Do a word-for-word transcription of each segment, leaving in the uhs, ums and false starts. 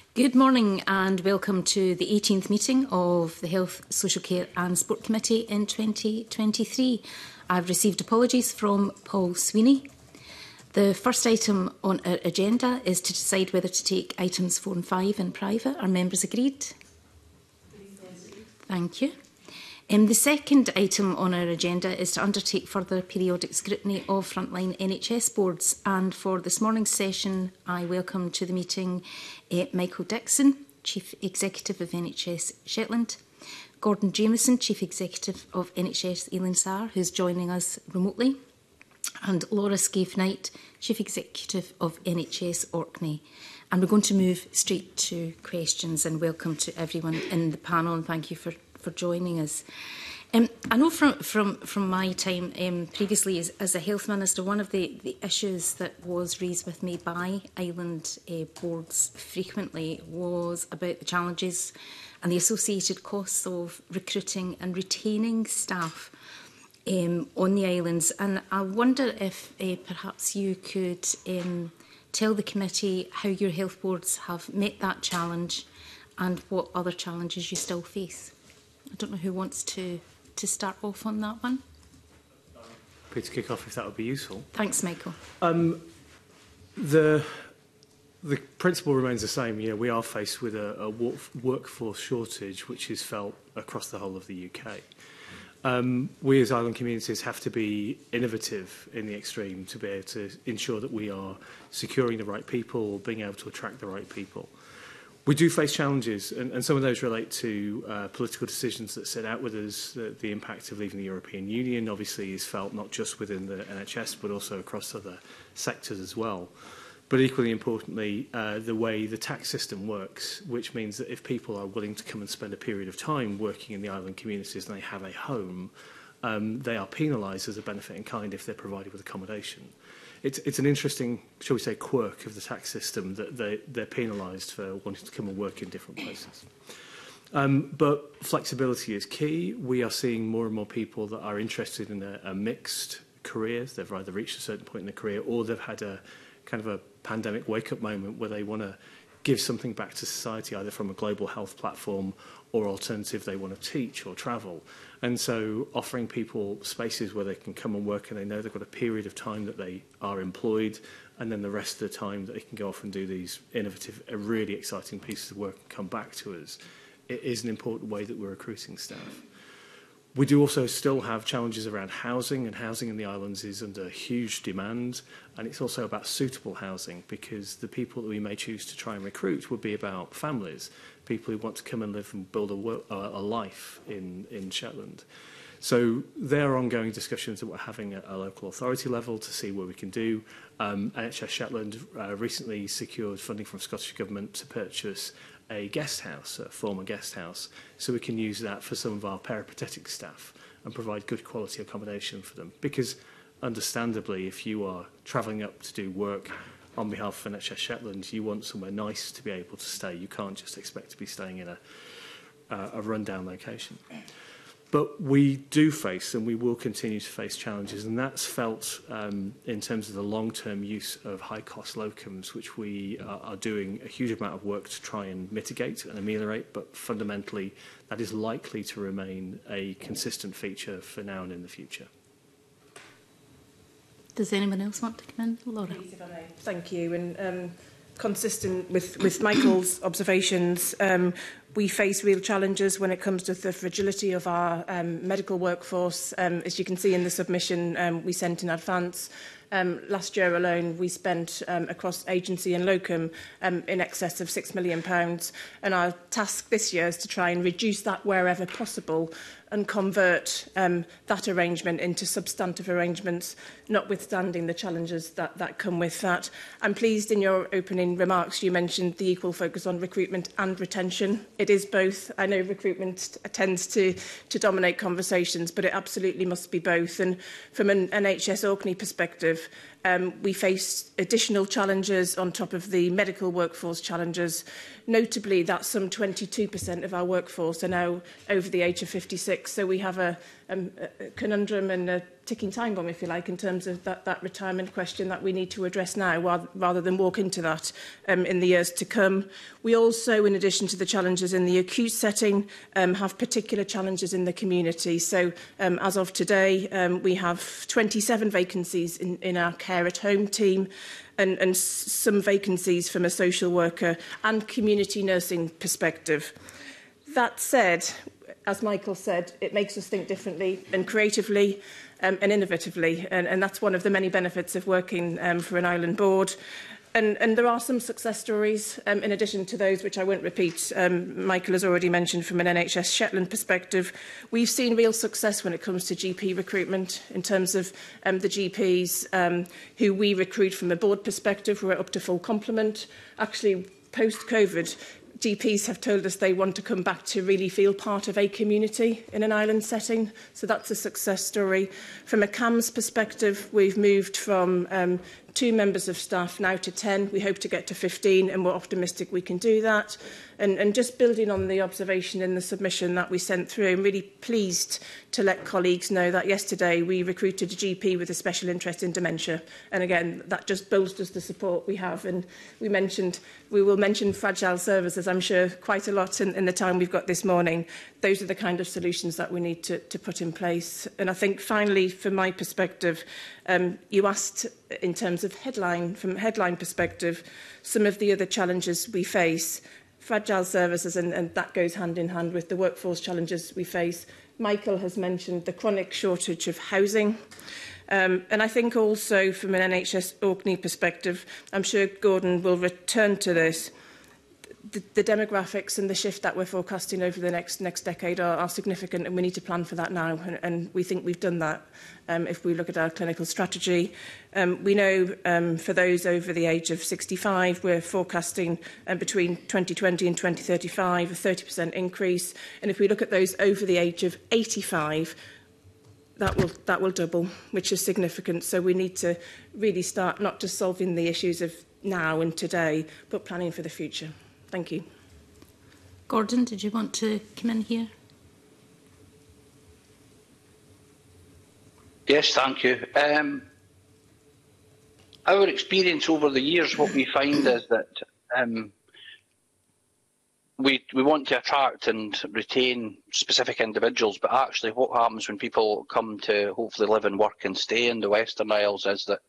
Good morning and welcome to the eighteenth meeting of the Health, Social Care and Sport Committee in twenty twenty-three. I've received apologies from Paul Sweeney. The first item on our agenda is to decide whether to take items four and five in private. Are members agreed? Thank you. Um, the second item on our agenda is to undertake further periodic scrutiny of frontline N H S boards. And for this morning's session, I welcome to the meeting uh, Michael Dixon, Chief Executive of N H S Shetland, Gordon Jamieson, Chief Executive of N H S Ealing Sarr, who's joining us remotely, and Laura Scaife-Knight, Chief Executive of N H S Orkney. And we're going to move straight to questions, and welcome to everyone in the panel, and thank you for for joining us. Um, I know from, from, from my time um, previously as, as a Health Minister, one of the, the issues that was raised with me by island uh, boards frequently was about the challenges and the associated costs of recruiting and retaining staff um, on the islands. And I wonder if uh, perhaps you could um, tell the committee how your health boards have met that challenge and what other challenges you still face. I don't know who wants to, to start off on that one. Happy to kick off if that would be useful. Thanks, Michael. Um, the, the principle remains the same. You know, we are faced with a, a workforce shortage which is felt across the whole of the U K. Um, we as island communities have to be innovative in the extreme to be able to ensure that we are securing the right people, being able to attract the right people. We do face challenges, and, and some of those relate to uh, political decisions that set out with us. The, the impact of leaving the European Union obviously is felt not just within the N H S, but also across other sectors as well. But equally importantly, uh, the way the tax system works, which means that if people are willing to come and spend a period of time working in the island communities and they have a home, um, they are penalised as a benefit in kind if they're provided with accommodation. It's, it's an interesting, shall we say, quirk of the tax system that they, they're penalised for wanting to come and work in different places. Um, but flexibility is key. We are seeing more and more people that are interested in a, a mixed career. They've either reached a certain point in their career or they've had a kind of a pandemic wake-up moment where they want to give something back to society, either from a global health platform or alternative they want to teach or travel. And so offering people spaces where they can come and work and they know they've got a period of time that they are employed, and then the rest of the time that they can go off and do these innovative, really exciting pieces of work and come back to us, it is an important way that we're recruiting staff. We do also still have challenges around housing, and housing in the islands is under huge demand, and it's also about suitable housing, because the people that we may choose to try and recruit would be about families, people who want to come and live and build a, work, a life in, in Shetland. So there are ongoing discussions that we're having at a local authority level to see what we can do. Um, N H S Shetland uh, recently secured funding from Scottish Government to purchase a guest house, a former guest house, so we can use that for some of our peripatetic staff and provide good quality accommodation for them. Because, understandably, if you are travelling up to do work on behalf of N H S Shetland, you want somewhere nice to be able to stay. You can't just expect to be staying in a, uh, a rundown location. But we do face, and we will continue to face, challenges, and that's felt um, in terms of the long-term use of high-cost locums, which we are, are doing a huge amount of work to try and mitigate and ameliorate, but fundamentally that is likely to remain a consistent feature for now and in the future. Does anyone else want to come in? Laura. Please, if I may. Thank you. And um, consistent with, with Michael's observations, um, we face real challenges when it comes to the fragility of our um, medical workforce. Um, as you can see in the submission um, we sent in advance, um, last year alone we spent um, across agency and locum um, in excess of six million pounds. And our task this year is to try and reduce that wherever possible and convert um, that arrangement into substantive arrangements, notwithstanding the challenges that, that come with that. I'm pleased in your opening remarks you mentioned the equal focus on recruitment and retention. It is both. I know recruitment tends to, to dominate conversations, but it absolutely must be both. And from an N H S Orkney perspective, Um, we face additional challenges on top of the medical workforce challenges. Notably, that some twenty-two percent of our workforce are now over the age of fifty-six. So we have a, um, a conundrum and a ticking time bomb, if you like, in terms of that, that retirement question that we need to address now, rather, rather than walk into that um, in the years to come. We also, in addition to the challenges in the acute setting, um, have particular challenges in the community. So um, as of today, um, we have twenty-seven vacancies in, in our care at home team, and, and some vacancies from a social worker and community nursing perspective. That said, as Michael said, it makes us think differently and creatively um, and innovatively, and, and that's one of the many benefits of working um, for an island board. And, and there are some success stories, um, in addition to those which I won't repeat. Um, Michael has already mentioned from an N H S Shetland perspective. We've seen real success when it comes to G P recruitment in terms of um, the G Ps um, who we recruit from a board perspective. We're up to full complement. Actually, post-COVID, G Ps have told us they want to come back to really feel part of a community in an island setting. So that's a success story. From a C A M S perspective, we've moved from um, two members of staff now to ten. We hope to get to fifteen, and we're optimistic we can do that. And, and just building on the observation in the submission that we sent through, I'm really pleased to let colleagues know that yesterday we recruited a G P with a special interest in dementia. And again, that just bolsters the support we have. And we mentioned, we will mention fragile services, I'm sure, quite a lot in, in the time we've got this morning. Those are the kind of solutions that we need to, to put in place. And I think finally, from my perspective, um, you asked in terms of headline, from a headline perspective, some of the other challenges we face. Fragile services, and, and that goes hand in hand with the workforce challenges we face. Michael has mentioned the chronic shortage of housing. Um, and I think also from an N H S Orkney perspective, I'm sure Gordon will return to this, the, the demographics and the shift that we're forecasting over the next, next decade are, are significant, and we need to plan for that now. And, and we think we've done that um, if we look at our clinical strategy. Um, we know um, for those over the age of sixty-five, we're forecasting um, between twenty twenty and twenty thirty-five a thirty percent increase. And if we look at those over the age of eighty-five, that will, that will double, which is significant. So we need to really start not just solving the issues of now and today, but planning for the future. Thank you. Gordon, did you want to come in here? Yes, thank you. Um, our experience over the years, what we find is that um, we, we want to attract and retain specific individuals, but actually what happens when people come to hopefully live and work and stay in the Western Isles is that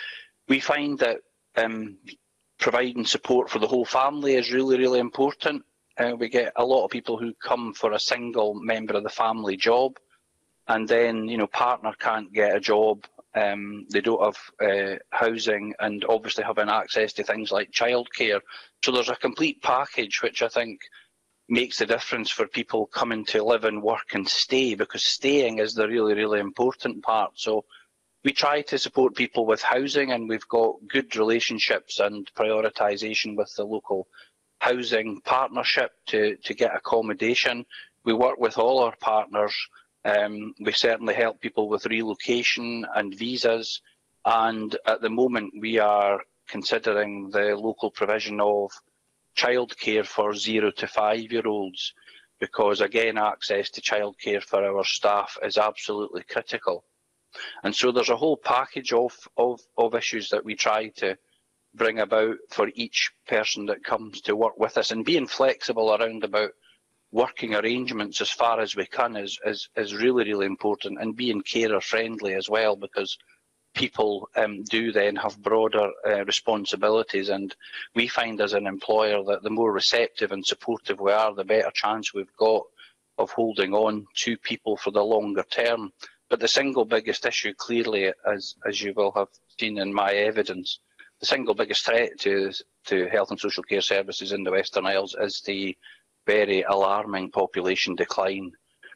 we find that um, providing support for the whole family is really, really important. Uh, we get a lot of people who come for a single member of the family job, and then, you know, partner can't get a job, um, they don't have uh, housing, and obviously having access to things like childcare. So there's a complete package which I think makes the difference for people coming to live and work and stay, because staying is the really, really important part. So we try to support people with housing, and we've got good relationships and prioritisation with the local housing partnership to, to get accommodation. We work with all our partners. Um, we certainly help people with relocation and visas. And at the moment, we are considering the local provision of childcare for zero to five-year-olds, because, again, access to childcare for our staff is absolutely critical. And so there's a whole package of, of, of issues that we try to bring about for each person that comes to work with us, and being flexible around about working arrangements as far as we can is, is, is really, really important, and being carer friendly as well, because people um, do then have broader uh, responsibilities, and we find as an employer that the more receptive and supportive we are, the better chance we've got of holding on to people for the longer term. But the single biggest issue, clearly, as, as you will have seen in my evidence, the single biggest threat to, to health and social care services in the Western Isles is the very alarming population decline,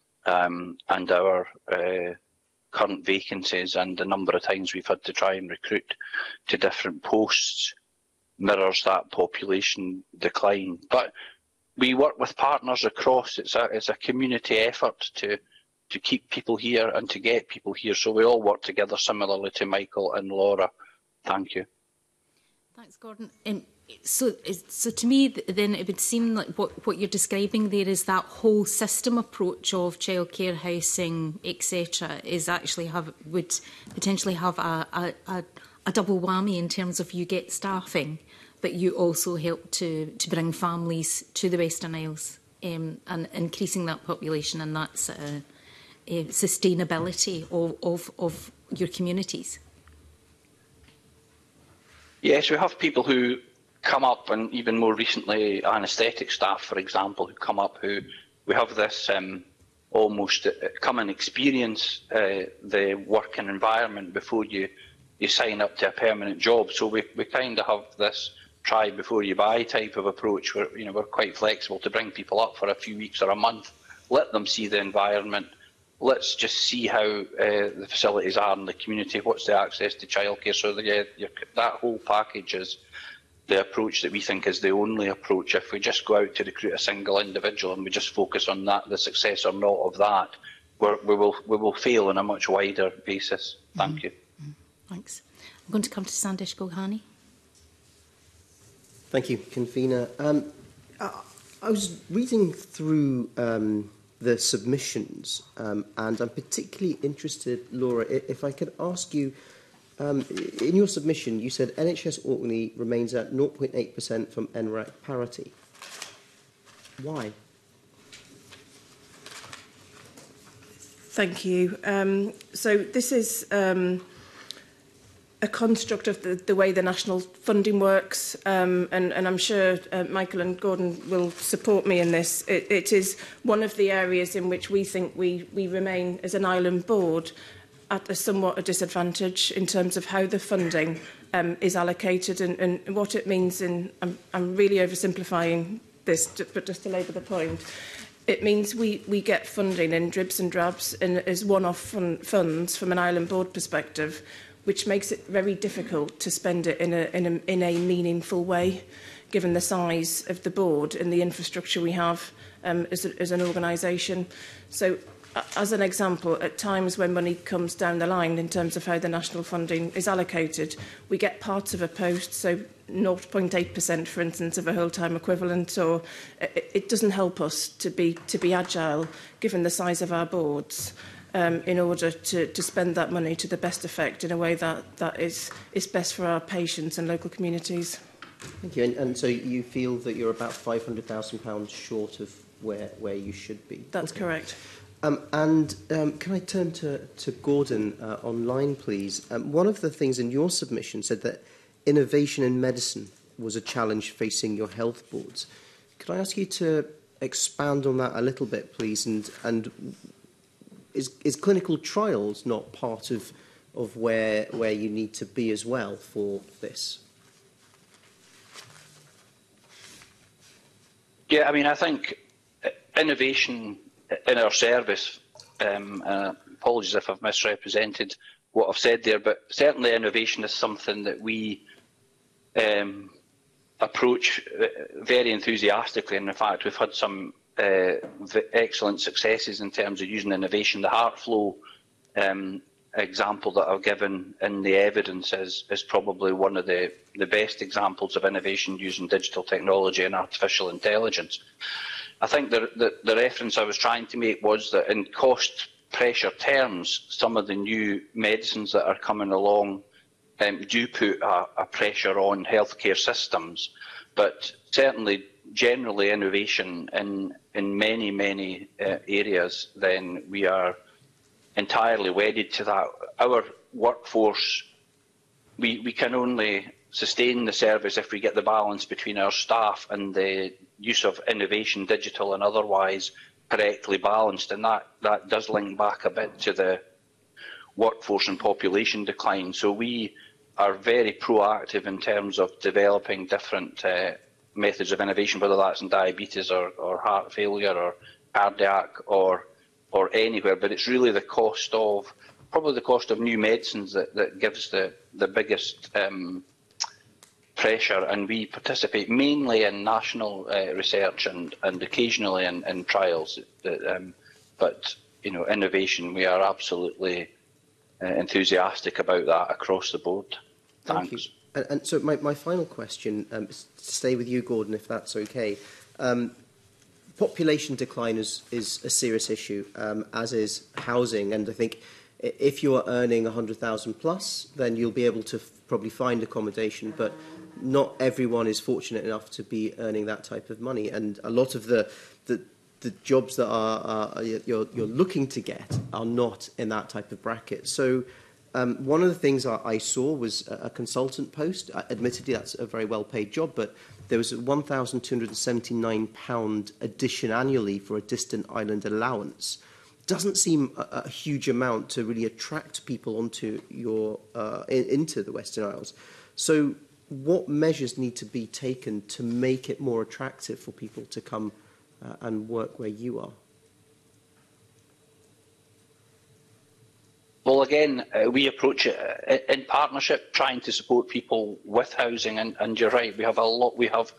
um, and our uh, current vacancies and the number of times we've had to try and recruit to different posts mirrors that population decline. But we work with partners across. It's a, it's a community effort to to keep people here and to get people here. So we all work together similarly to Michael and Laura. Thank you. Thanks, Gordon. Um, so, so to me, then it would seem like what, what you're describing there is that whole system approach of childcare, housing, et cetera, is actually have would potentially have a, a, a, a double whammy in terms of you get staffing, but you also help to to bring families to the Western Isles um, and increasing that population and that uh, uh, sustainability of, of of your communities. Yes, we have people who come up, and even more recently anaesthetic staff, for example, who come up who we have this um, almost uh, come and experience uh, the working environment before you, you sign up to a permanent job. So we, we kind of have this try before you buy type of approach where, you know, we're quite flexible to bring people up for a few weeks or a month, let them see the environment. Let's just see how uh, the facilities are in the community, what's the access to childcare. So the, uh, your, that whole package is the approach that we think is the only approach. If we just go out to recruit a single individual and we just focus on that, the success or not of that, we're, we, will, we will fail on a much wider basis. Thank mm-hmm. you. Mm-hmm. Thanks. I'm going to come to Sandesh Goghani. Thank you, Convener. Um, I, I was reading through um, the submissions, um, and I'm particularly interested, Laura, if I could ask you, um, in your submission, you said N H S Orkney remains at zero point eight percent from N R A C parity. Why? Thank you. Um, so this is um, a construct of the, the way the national funding works, um, and, and I'm sure uh, Michael and Gordon will support me in this. It, it is one of the areas in which we think we, we remain as an island board at a somewhat a disadvantage in terms of how the funding um, is allocated and, and what it means in, I'm, I'm really oversimplifying this, but just to labour the point, it means we, we get funding in dribs and drabs and as one-off fun, funds from an island board perspective, which makes it very difficult to spend it in a, in a, in a meaningful way, given the size of the board and the infrastructure we have um, as, a, as an organisation. So, uh, as an example, at times when money comes down the line in terms of how the national funding is allocated, we get parts of a post, so zero point eight percent, for instance, of a whole-time equivalent, or it, it doesn't help us to be, to be agile, given the size of our boards. Um, in order to, to spend that money to the best effect in a way that, that is, is best for our patients and local communities. Thank you. And, and so you feel that you're about five hundred thousand pounds short of where, where you should be? That's okay. correct. Um, and um, can I turn to, to Gordon uh, online, please? Um, one of the things in your submission said that innovation in medicine was a challenge facing your health boards. Could I ask you to expand on that a little bit, please, and, and Is, is clinical trials not part of, of where, where you need to be as well for this? Yeah, I mean, I think innovation in our service, um, uh, apologies if I've misrepresented what I've said there, but certainly innovation is something that we um, approach very enthusiastically, and in fact we've had some Uh, excellent successes in terms of using innovation. The HeartFlow um, example that I've given in the evidence is, is probably one of the, the best examples of innovation using digital technology and artificial intelligence. I think the, the, the reference I was trying to make was that in cost pressure terms, some of the new medicines that are coming along um, do put a, a pressure on healthcare systems, but certainly generally innovation in, in many, many uh, areas, then we are entirely wedded to that. Our workforce, we, we can only sustain the service if we get the balance between our staff and the use of innovation, digital and otherwise, correctly balanced. And that, that does link back a bit to the workforce and population decline. So we are very proactive in terms of developing different uh, methods of innovation, whether that's in diabetes or, or heart failure or cardiac or or anywhere. But it's really the cost of, probably the cost of new medicines that, that gives the, the biggest um, pressure. And we participate mainly in national uh, research and, and occasionally in, in trials. Um, but, you know, innovation, we are absolutely uh, enthusiastic about that across the board. Thanks. Thank you. And, and so my, my final question, um, is to stay with you, Gordon, if that's okay. Um, population decline is, is a serious issue, um, as is housing. And I think if you are earning one hundred thousand plus, then you'll be able to f probably find accommodation. But not everyone is fortunate enough to be earning that type of money. And a lot of the, the, the jobs that are, are you're, you're looking to get are not in that type of bracket. So Um, one of the things I, I saw was a, a consultant post. Uh, admittedly, that's a very well-paid job, but there was a one thousand two hundred and seventy-nine pounds addition annually for a distant island allowance. Doesn't seem a, a huge amount to really attract people onto your uh, in, into the Western Isles. So, what measures need to be taken to make it more attractive for people to come uh, and work where you are? Well, again, uh, we approach it uh, in partnership, trying to support people with housing. And, and you're right, we have a lot. We have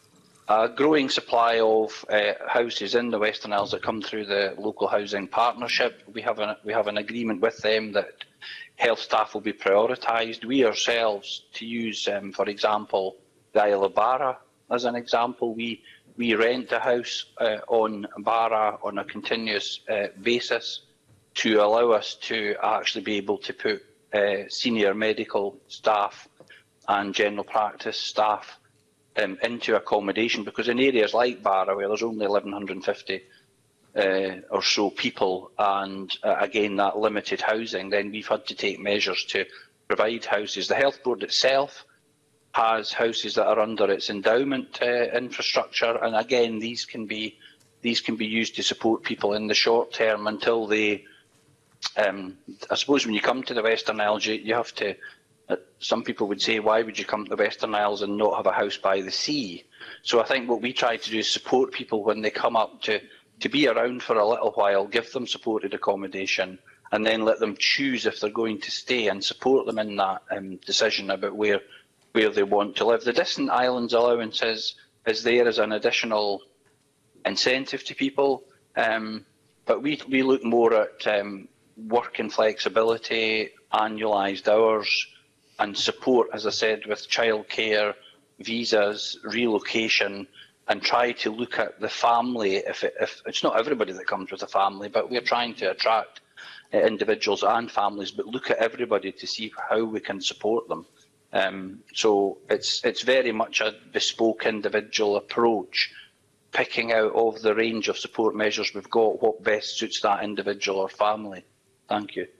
a growing supply of uh, houses in the Western Isles that come through the local housing partnership. We have an we have an agreement with them that health staff will be prioritised. We ourselves, to use, um, for example, the Isle of Barra as an example, we we rent a house uh, on Barra on a continuous uh, basis, to allow us to actually be able to put uh, senior medical staff and general practice staff um, into accommodation, because in areas like Barra, where there's only eleven fifty uh, or so people, and uh, again that limited housing, then we've had to take measures to provide houses. The Health Board itself has houses that are under its endowment uh, infrastructure, and again these can be these can be used to support people in the short term until they Um, I suppose when you come to the Western Isles, you, you have to, uh, some people would say, why would you come to the Western Isles and not have a house by the sea? So I think what we try to do is support people when they come up to, to be around for a little while, give them supported accommodation, and then let them choose if they're going to stay, and support them in that um, decision about where, where they want to live. The Distant Islands allowance is, is there as an additional incentive to people, um, but we, we look more at um, working flexibility, annualised hours, and support, as I said, with childcare, visas, relocation, and try to look at the family. If, it, if it's not everybody that comes with a family, but we're trying to attract uh, individuals and families, but look at everybody to see how we can support them. Um, so it's it's very much a bespoke individual approach, picking out of the range of support measures we've got what best suits that individual or family. Thank you.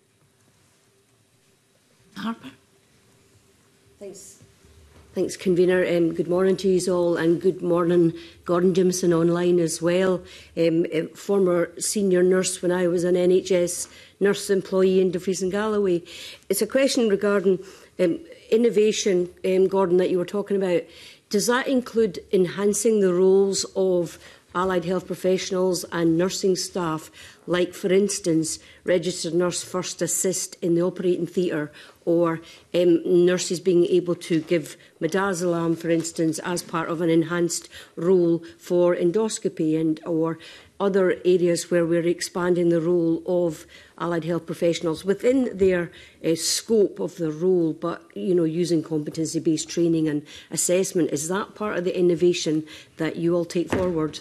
Harper. Thanks. Thanks, Convener. Um, good morning to you all, and good morning, Gordon Jimson online as well. Um, a former senior nurse when I was an N H S nurse employee in Dumfries and Galloway. It's a question regarding um, innovation, um, Gordon, that you were talking about. Does that include enhancing the roles of allied health professionals and nursing staff, like, for instance, registered nurse first assist in the operating theatre, or um, nurses being able to give midazolam, for instance, as part of an enhanced role for endoscopy, and or other areas where we're expanding the role of allied health professionals within their uh, scope of the role, but, you know, using competency-based training and assessment. Is that part of the innovation that you all take forward?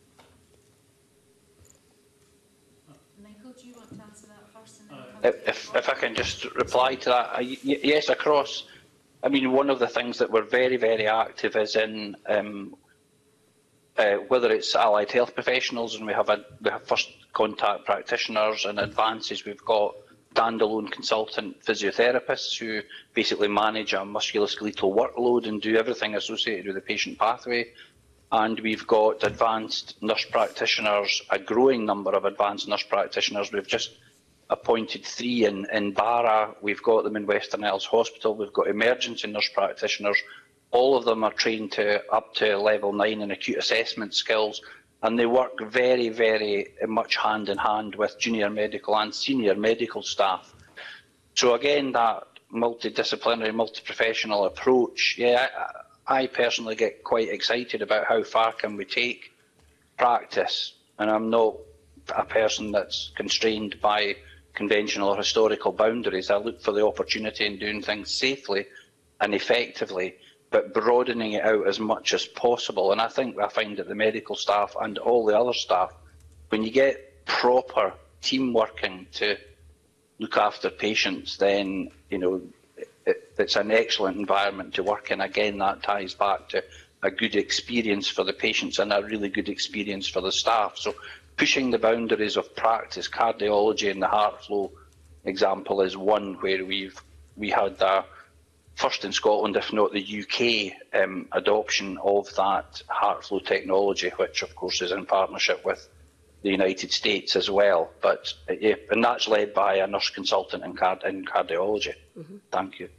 If, if I can just reply to that, I, yes, across, I mean, one of the things that we're very, very active is in um, uh, whether it's allied health professionals, and we have a we have first contact practitioners and advances. We've got standalone consultant physiotherapists who basically manage a musculoskeletal workload and do everything associated with the patient pathway. And we've got advanced nurse practitioners, a growing number of advanced nurse practitioners. We've just appointed three in, in Barra, we've got them in Western Isles Hospital, we've got emergency nurse practitioners. All of them are trained to up to level nine in acute assessment skills, and they work very, very much hand in hand with junior medical and senior medical staff. So again, that multidisciplinary, multi-professional approach, yeah, I, I personally get quite excited about how far can we take practice, and I'm not a person that's constrained by conventional or historical boundaries. I look for the opportunity in doing things safely and effectively, but broadening it out as much as possible. And I think I find that the medical staff and all the other staff, when you get proper team working to look after patients, then you know it, it's an excellent environment to work in. Again, that ties back to a good experience for the patients and a really good experience for the staff. So pushing the boundaries of practice, cardiology and the heart flow example is one where we've we had a first in Scotland, if not the U K, um, adoption of that heart flow technology, which of course is in partnership with the United States as well. But uh, yeah, and that's led by a nurse consultant in, card in cardiology. Mm-hmm. Thank you.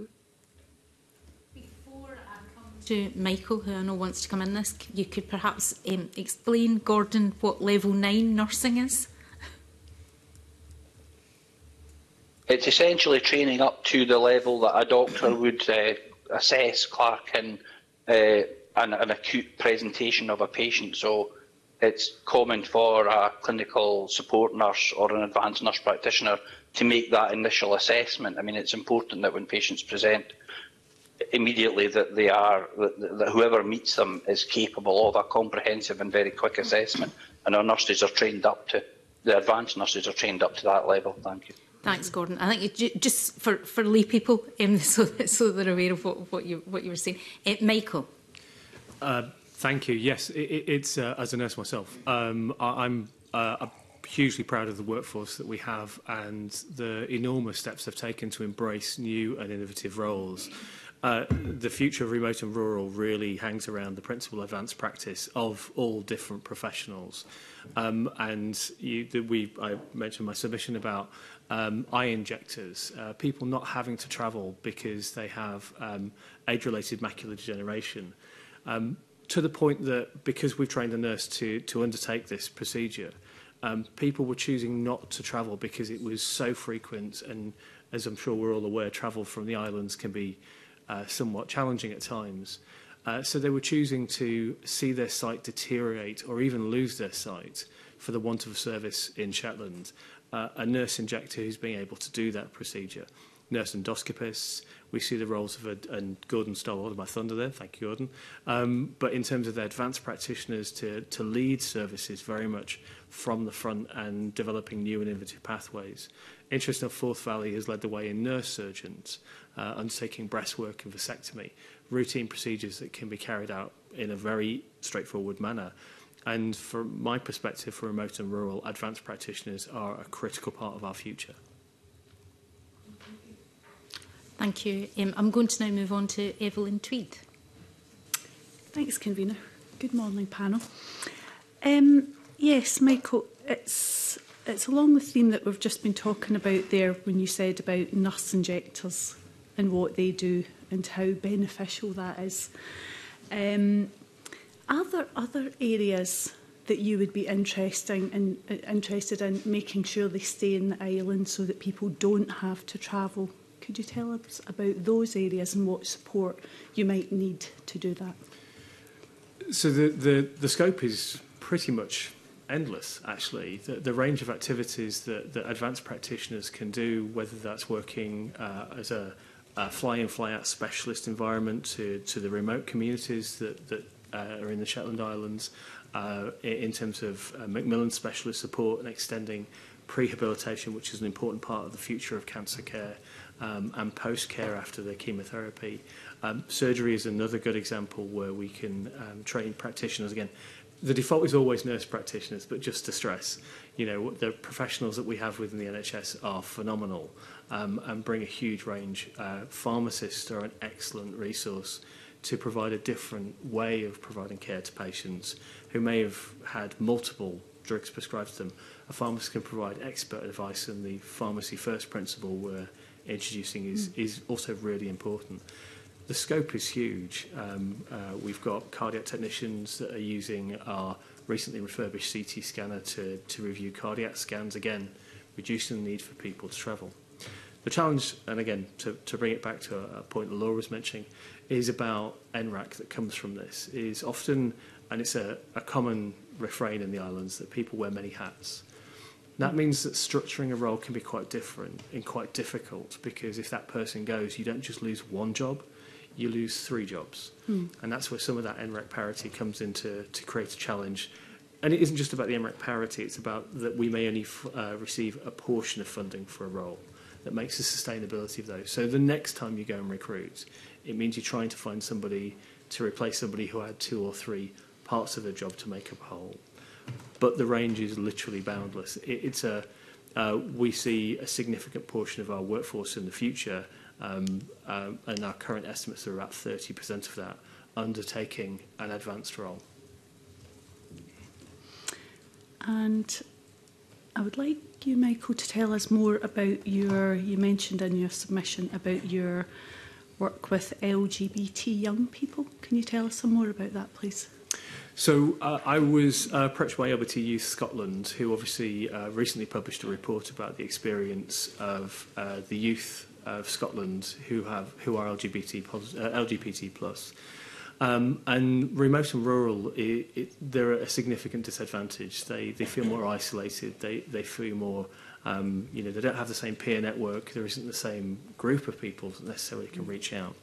To Michael, who I know wants to come in this, you could perhaps um, explain, Gordon, what level nine nursing is? It's essentially training up to the level that a doctor would uh, assess Clark in uh, an, an acute presentation of a patient. So it's common for a clinical support nurse or an advanced nurse practitioner to make that initial assessment. I mean, it's important that when patients present, immediately that they are that, that whoever meets them is capable of a comprehensive and very quick assessment, and our nurses are trained up to the advanced nurses are trained up to that level. Thank you. Thanks, Gordon. I think it, just for for lay people, um, so so they're aware of what, what you what you were saying. Uh, Michael. Uh, thank you. Yes, it, it's uh, as a nurse myself, um, I, I'm uh, hugely proud of the workforce that we have and the enormous steps they've taken to embrace new and innovative roles. Uh, the future of remote and rural really hangs around the principal advanced practice of all different professionals. Um, and you, the, we, I mentioned my submission about um, eye injectors, uh, people not having to travel because they have um, age-related macular degeneration, um, to the point that because we've trained a nurse to, to undertake this procedure, um, people were choosing not to travel because it was so frequent, and as I'm sure we're all aware, travel from the islands can be Uh, somewhat challenging at times. Uh, so they were choosing to see their sight deteriorate or even lose their sight for the want of a service in Shetland. Uh, a nurse injector who's being able to do that procedure. Nurse endoscopists, we see the roles of, a, and Gordon stole all of my thunder there, thank you, Gordon. Um, but in terms of the advanced practitioners to, to lead services very much from the front and developing new and innovative pathways. Interesting, Forth Valley has led the way in nurse surgeons, uh, undertaking breastwork and vasectomy, routine procedures that can be carried out in a very straightforward manner. And from my perspective, for remote and rural, advanced practitioners are a critical part of our future. Thank you. Um, I'm going to now move on to Evelyn Tweed. Thanks, Convener. Good morning, panel. Um, yes, Michael, it's it's along the theme that we've just been talking about there when you said about nurse injectors and what they do and how beneficial that is. Um, are there other areas that you would be interesting in, uh, interested in making sure they stay in the island so that people don't have to travel? Could you tell us about those areas and what support you might need to do that? So the, the, the scope is pretty much endless, actually. The, the range of activities that, that advanced practitioners can do, whether that's working uh, as a, a fly-in, fly-out specialist environment to, to the remote communities that, that uh, are in the Shetland Islands, uh, in terms of uh, Macmillan specialist support and extending prehabilitation, which is an important part of the future of cancer care, um, and post-care after the chemotherapy. Um, surgery is another good example where we can um, train practitioners. Again, the default is always nurse practitioners, but just to stress, you know, the professionals that we have within the N H S are phenomenal um, and bring a huge range. Uh, pharmacists are an excellent resource to provide a different way of providing care to patients who may have had multiple drugs prescribed to them. A pharmacist can provide expert advice, and the pharmacy first principle we're introducing is, mm. is also really important. The scope is huge. Um, uh, we've got cardiac technicians that are using our recently refurbished C T scanner to, to review cardiac scans, again, reducing the need for people to travel. The challenge, and again, to, to bring it back to a, a point that Laura was mentioning, is about N R A C that comes from this, is often, and it's a, a common refrain in the islands, that people wear many hats. That means that structuring a role can be quite different and quite difficult, because if that person goes, you don't just lose one job, you lose three jobs. Mm. And that's where some of that N R E C parity comes in to, to create a challenge. And it isn't just about the N R E C parity, it's about that we may only f uh, receive a portion of funding for a role. That makes the sustainability of those. So the next time you go and recruit, it means you're trying to find somebody to replace somebody who had two or three parts of their job to make up a whole. But the range is literally boundless. It, it's a, uh, we see a significant portion of our workforce in the future, um, um, and our current estimates are about thirty percent of that, undertaking an advanced role. And I would like you, Michael, to tell us more about your, you mentioned in your submission about your work with L G B T young people. Can you tell us some more about that, please? So uh, I was uh, approached by L G B T Youth Scotland, who obviously uh, recently published a report about the experience of uh, the youth of Scotland who have who are L G B T uh, L G B T plus. Um, and remote and rural, it, it, they're at a significant disadvantage. They they feel more isolated. They they feel more, um, you know, they don't have the same peer network. There isn't the same group of people that necessarily can reach out.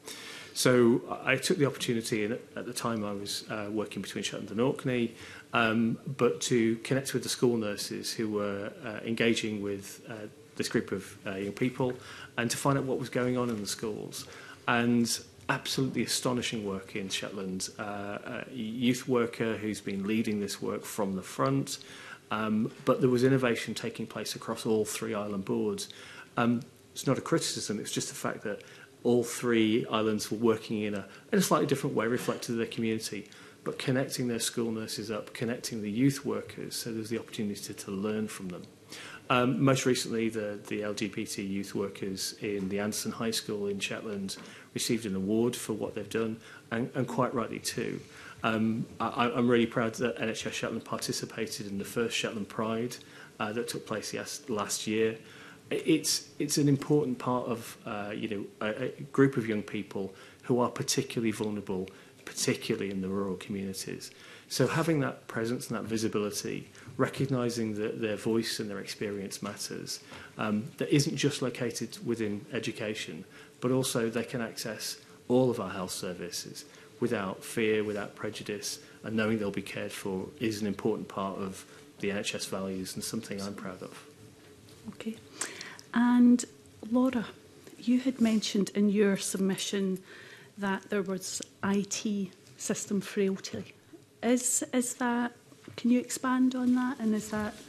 So I took the opportunity, and at the time I was uh, working between Shetland and Orkney, um, but to connect with the school nurses who were uh, engaging with uh, this group of uh, young people, and to find out what was going on in the schools. And absolutely astonishing work in Shetland. Uh, a youth worker who's been leading this work from the front, um, but there was innovation taking place across all three island boards. Um, it's not a criticism, it's just the fact that all three islands were working in a, in a slightly different way, reflected their community, but connecting their school nurses up, connecting the youth workers, so there's the opportunity to, to learn from them. Um, most recently, the, the L G B T youth workers in the Anderson High School in Shetland received an award for what they've done, and, and quite rightly too. Um, I, I'm really proud that N H S Shetland participated in the first Shetland Pride uh, that took place yes, last year. It's, it's an important part of uh, you know, a, a group of young people who are particularly vulnerable, particularly in the rural communities. So having that presence and that visibility, recognising that their voice and their experience matters, um, that isn't just located within education, but also they can access all of our health services without fear, without prejudice, and knowing they'll be cared for is an important part of the N H S values and something I'm proud of. Okay. And Laura, you had mentioned in your submission that there was I T system frailty. Is, is that, can you expand on that? And is that,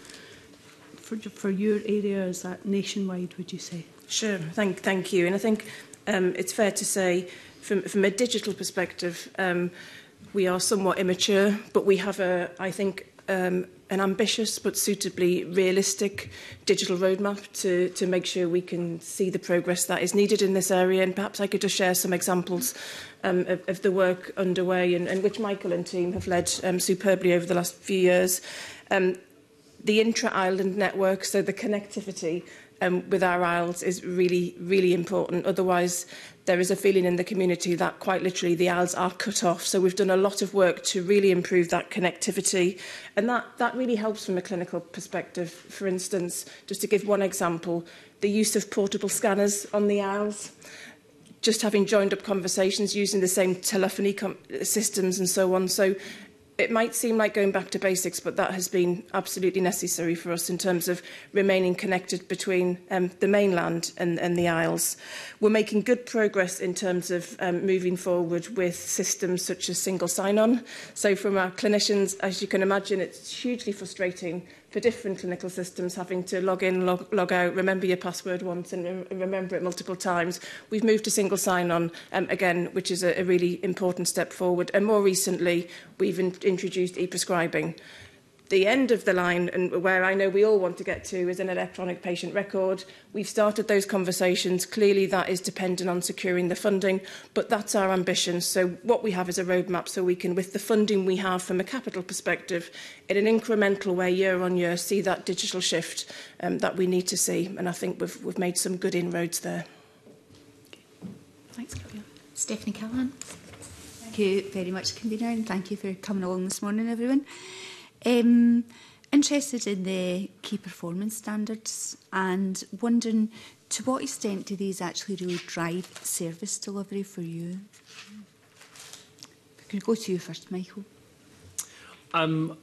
for, for your area, is that nationwide, would you say? Sure, thank, thank you. And I think um, it's fair to say, from, from a digital perspective, um, we are somewhat immature, but we have, a, I think, um, an ambitious but suitably realistic digital roadmap to, to make sure we can see the progress that is needed in this area. And perhaps I could just share some examples um, of, of the work underway and, and which Michael and team have led um, superbly over the last few years. Um, the intra-island network, so the connectivity um, with our isles is really, really important. Otherwise, there is a feeling in the community that quite literally the isles are cut off. So we've done a lot of work to really improve that connectivity. And that, that really helps from a clinical perspective. For instance, just to give one example, the use of portable scanners on the isles, just having joined up conversations using the same telephony com systems and so on. So it might seem like going back to basics, but that has been absolutely necessary for us in terms of remaining connected between um, the mainland and, and the Isles. We're making good progress in terms of um, moving forward with systems such as single sign-on. So from our clinicians, as you can imagine, it's hugely frustrating for different clinical systems having to log in, log, log out, remember your password once and re remember it multiple times. We've moved to single sign-on um, again, which is a, a really important step forward. And more recently, we've in introduced e-prescribing. The end of the line, and where I know we all want to get to, is an electronic patient record. We've started those conversations. Clearly, that is dependent on securing the funding, but that's our ambition. So what we have is a roadmap so we can, with the funding we have from a capital perspective, in an incremental way, year on year, see that digital shift um, that we need to see. And I think we've, we've made some good inroads there. Okay. Thanks, Caroline. Stephanie Callahan. Thank you very much, Convener, and thank you for coming along this morning, everyone. Um, interested in the key performance standards and wondering to what extent do these actually really drive service delivery for you? We can go to you first, Michael. Um,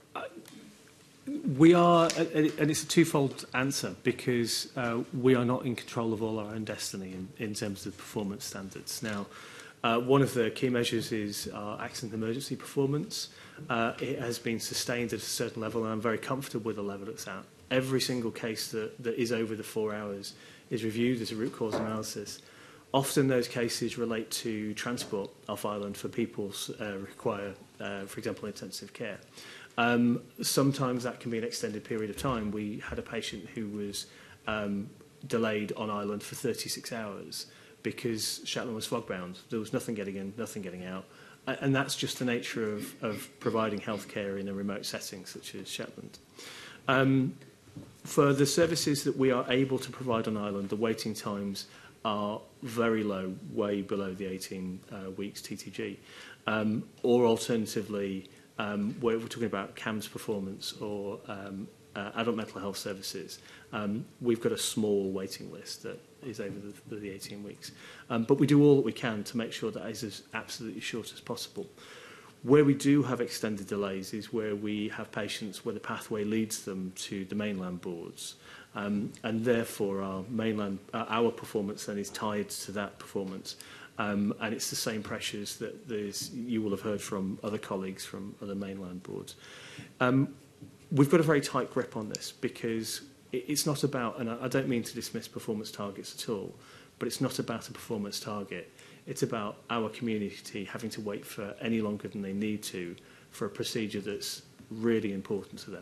we are, and it's a twofold answer, because uh, we are not in control of all our own destiny in, in terms of performance standards. Now, uh, one of the key measures is our accident emergency performance. Uh, it has been sustained at a certain level, and I'm very comfortable with the level it's at. Every single case that, that is over the four hours is reviewed as a root cause analysis. Often those cases relate to transport off island for people uh, require, uh, for example, intensive care. Um, sometimes that can be an extended period of time. We had a patient who was um, delayed on island for thirty-six hours because Shetland was fog-bound. There was nothing getting in, nothing getting out. And that's just the nature of, of providing healthcare in a remote setting such as Shetland. Um, for the services that we are able to provide on island, the waiting times are very low, way below the eighteen uh, weeks T T G. Um, or alternatively, um, where we're talking about C A M S performance or um, uh, adult mental health services, um, we've got a small waiting list that is over the, the eighteen weeks. Um, but we do all that we can to make sure that is as absolutely short as possible. Where we do have extended delays is where we have patients where the pathway leads them to the mainland boards. Um, and therefore our mainland, uh, our performance then is tied to that performance. Um, and it's the same pressures that there's, you will have heard from other colleagues from other mainland boards. Um, we've got a very tight grip on this because it, it's not about, and I, I don't mean to dismiss performance targets at all, but it's not about a performance target. It's about our community having to wait for any longer than they need to for a procedure that's really important to them.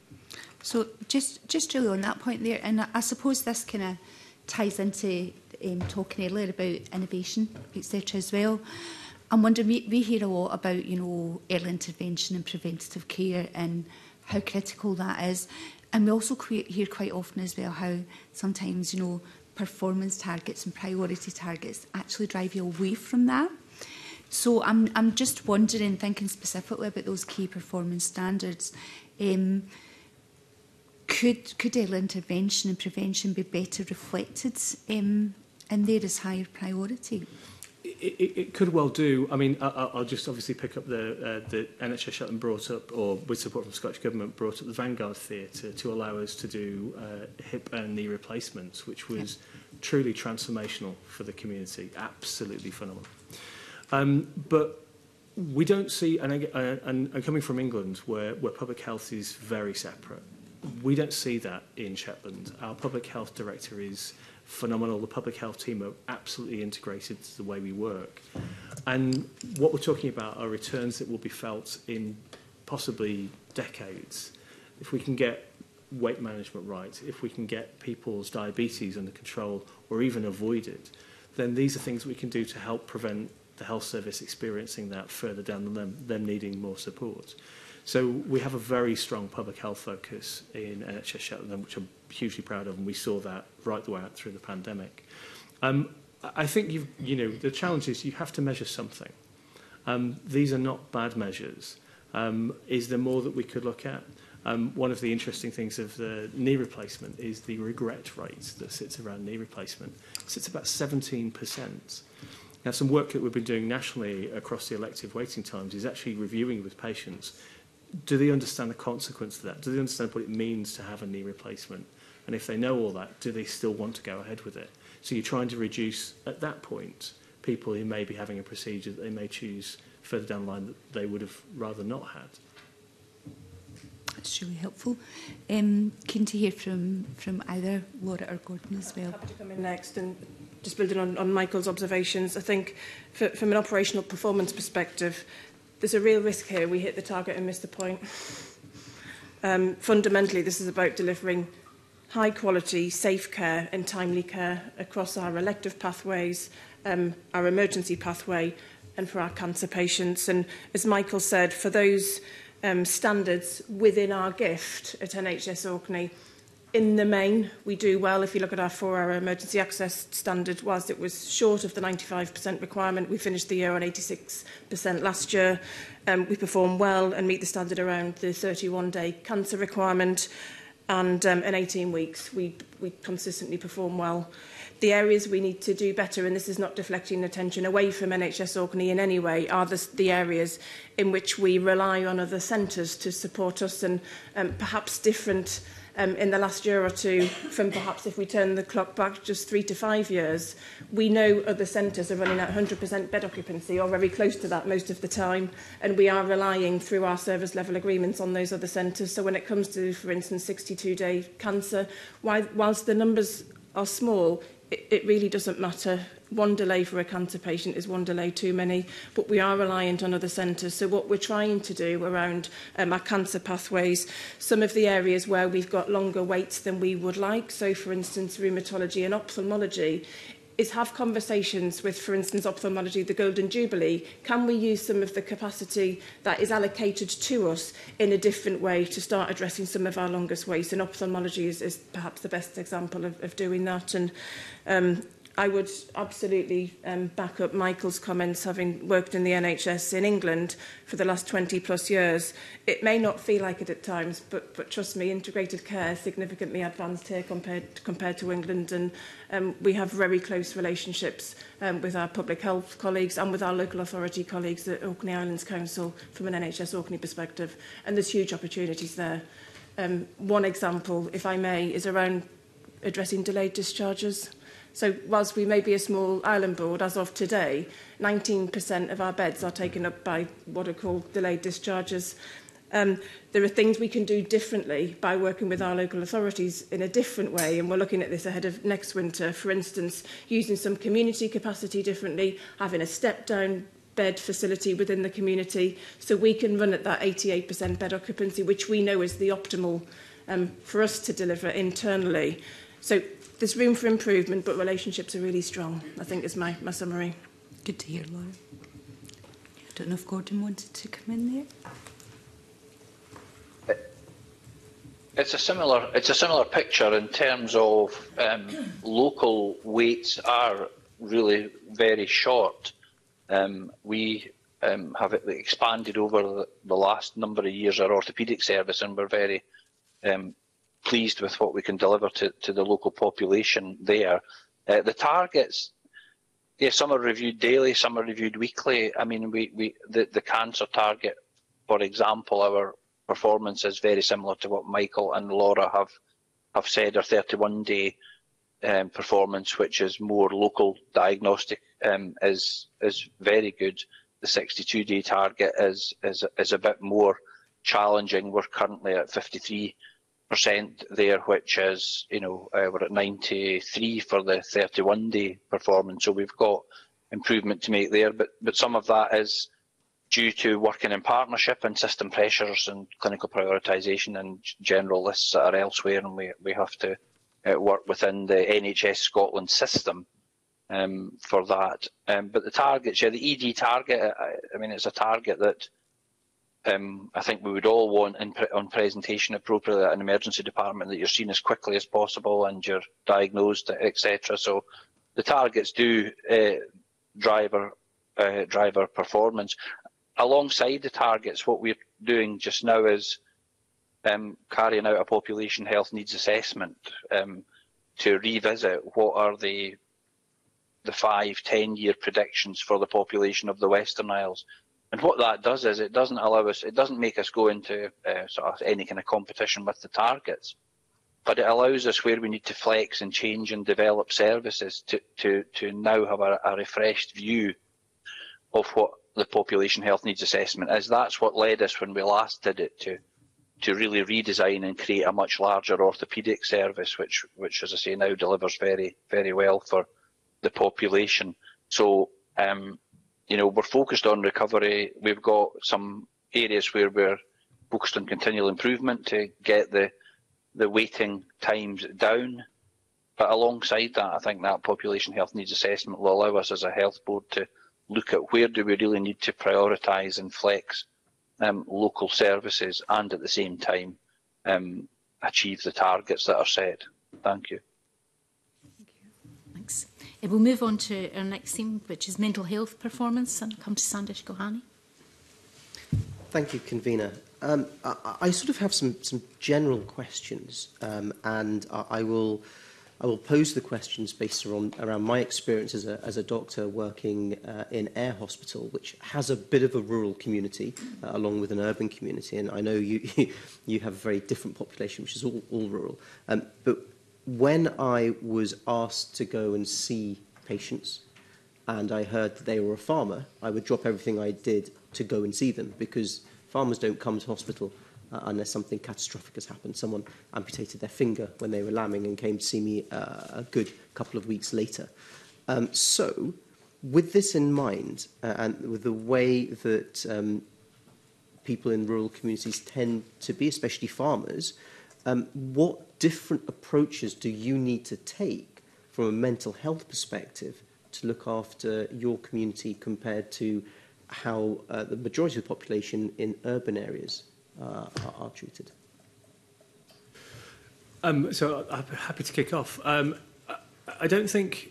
So just, just really on that point there, and I suppose this kind of ties into um, talking earlier about innovation, et cetera as well. I'm wondering, we, we hear a lot about, you know, early intervention and preventative care and how critical that is. And we also hear quite often as well how sometimes, you know, performance targets and priority targets actually drive you away from that. So I'm, I'm just wondering, thinking specifically about those key performance standards, um, could, could early intervention and prevention be better reflected um, in there as higher priority? It, it, it could well do. I mean, I, I'll just obviously pick up the, uh, the N H S Shetland brought up, or with support from the Scottish Government, brought up the Vanguard Theatre to allow us to do uh, hip and knee replacements, which was yeah. truly transformational for the community, absolutely phenomenal. Um, but we don't see, and, uh, and, and coming from England, where, where public health is very separate, we don't see that in Shetland. Our public health director is phenomenal. The public health team are absolutely integrated to the way we work. And what we're talking about are returns that will be felt in possibly decades. If we can get weight management right, if we can get people's diabetes under control or even avoid it, then these are things we can do to help prevent the health service experiencing that further down them, them needing more support. So we have a very strong public health focus in N H S Shetland, which I'm hugely proud of, and we saw that right the way out through the pandemic. Um, I think you've, you know, the challenge is you have to measure something. Um, these are not bad measures. Um, is there more that we could look at? Um, one of the interesting things of the knee replacement is the regret rate that sits around knee replacement. It sits about seventeen percent. Now, some work that we've been doing nationally across the elective waiting times is actually reviewing with patients. Do they understand the consequence of that? Do they understand what it means to have a knee replacement? And if they know all that, do they still want to go ahead with it? So you're trying to reduce, at that point, people who may be having a procedure that they may choose further down the line that they would have rather not had. That's really helpful. Um, keen to hear from, from either Laura or Gordon as well. Happy to come in next, and just building on, on Michael's observations, I think for, from an operational performance perspective, there's a real risk here we hit the target and miss the point. Um, fundamentally, this is about delivering high quality, safe care and timely care across our elective pathways, um, our emergency pathway, and for our cancer patients. And as Michael said, for those um, standards within our gift at N H S Orkney, in the main, we do well. If you look at our four-hour emergency access standard, whilst it was short of the ninety-five percent requirement, we finished the year on eighty-six percent last year. Um, we perform well and meet the standard around the thirty-one day cancer requirement. And um, in eighteen weeks, we, we consistently perform well. The areas we need to do better, and this is not deflecting attention away from N H S Orkney in any way, are the, the areas in which we rely on other centres to support us, and um, perhaps different um, in the last year or two from perhaps if we turn the clock back just three to five years. We know other centres are running at one hundred percent bed occupancy or very close to that most of the time, and we are relying through our service level agreements on those other centres. So when it comes to, for instance, sixty-two day cancer, whilst the numbers are small, it, it really doesn't matter. One delay for a cancer patient is one delay too many, but we are reliant on other centres. So what we're trying to do around um, our cancer pathways, some of the areas where we've got longer waits than we would like, so for instance rheumatology and ophthalmology, is have conversations with, for instance, ophthalmology, the Golden Jubilee. Can we use some of the capacity that is allocated to us in a different way to start addressing some of our longest waits? And ophthalmology is, is perhaps the best example of, of doing that. And um, I would absolutely um, back up Michael's comments, having worked in the N H S in England for the last twenty plus years. It may not feel like it at times, but, but trust me, integrated care is significantly advanced here compared, compared to England, and um, we have very close relationships um, with our public health colleagues and with our local authority colleagues at Orkney Islands Council from an N H S Orkney perspective, and there's huge opportunities there. Um, one example, if I may, is around addressing delayed discharges. So whilst we may be a small island board, as of today, nineteen percent of our beds are taken up by what are called delayed discharges. Um, there are things we can do differently by working with our local authorities in a different way, and we're looking at this ahead of next winter. For instance, using some community capacity differently, having a step-down bed facility within the community, so we can run at that eighty-eight percent bed occupancy, which we know is the optimal um, for us to deliver internally. So there's room for improvement, but relationships are really strong, I think is my, my summary. Good to hear, Laura. I don't know if Gordon wanted to come in there. It's a similar, it's a similar picture in terms of um, local waits are really very short. Um, we um, have expanded over the, the last number of years our orthopaedic service, and we're very um, pleased with what we can deliver to, to the local population there. Uh, the targets, yeah, some are reviewed daily, some are reviewed weekly. I mean, we, we the, the cancer target, for example, our performance is very similar to what Michael and Laura have have said. Our thirty-one day um, performance, which is more local diagnostic, um, is is very good. The sixty-two day target is is is a bit more challenging. We're currently at fifty-three percent there, which is, you know, uh, we're at ninety-three for the thirty-one day performance. So we've got improvement to make there, but but some of that is due to working in partnership and system pressures and clinical prioritisation and general lists that are elsewhere, and we, we have to uh, work within the N H S Scotland system um, for that. Um, but the targets, yeah, the E D target, I, I mean, it's a target that um, I think we would all want in pre on presentation appropriately at an emergency department, that you're seen as quickly as possible and you're diagnosed, et cetera. So the targets do uh, drive our, uh, drive our performance. Alongside the targets, what we're doing just now is um, carrying out a population health needs assessment um, to revisit what are the the five, ten year predictions for the population of the Western Isles. And what that does is it doesn't allow us, it doesn't make us go into uh, sort of any kind of competition with the targets, but it allows us, where we need to flex and change and develop services, to to to now have a, a refreshed view of what the population health needs assessment is. That's what led us, when we last did it, to to really redesign and create a much larger orthopaedic service, which which as I say now delivers very very well for the population. So um, you know, we're focused on recovery. We've got some areas where we're focused on continual improvement to get the the waiting times down. But alongside that, I think that population health needs assessment will allow us as a health board to look at where do we really need to prioritise and flex um, local services, and at the same time um, achieve the targets that are set. Thank you. Thanks. Uh, we'll move on to our next theme, which is mental health performance, and come to Sandesh Gohani. Thank you, Convener. Um, I, I sort of have some, some general questions, um, and I, I will I will pose the questions based around, around my experience as a, as a doctor working uh, in Ayr Hospital, which has a bit of a rural community uh, along with an urban community, and I know you you have a very different population, which is all, all rural. Um, but when I was asked to go and see patients, and I heard that they were a farmer, I would drop everything I did to go and see them, because farmers don't come to hospital uh, unless something catastrophic has happened. Someone amputated their finger when they were lambing and came to see me uh, a good couple of weeks later. Um, so, with this in mind, uh, and with the way that um, people in rural communities tend to be, especially farmers, um, what different approaches do you need to take from a mental health perspective to look after your community compared to how uh, the majority of the population in urban areas uh, are, are treated? Um, so I'm happy to kick off. Um, I, I don't think...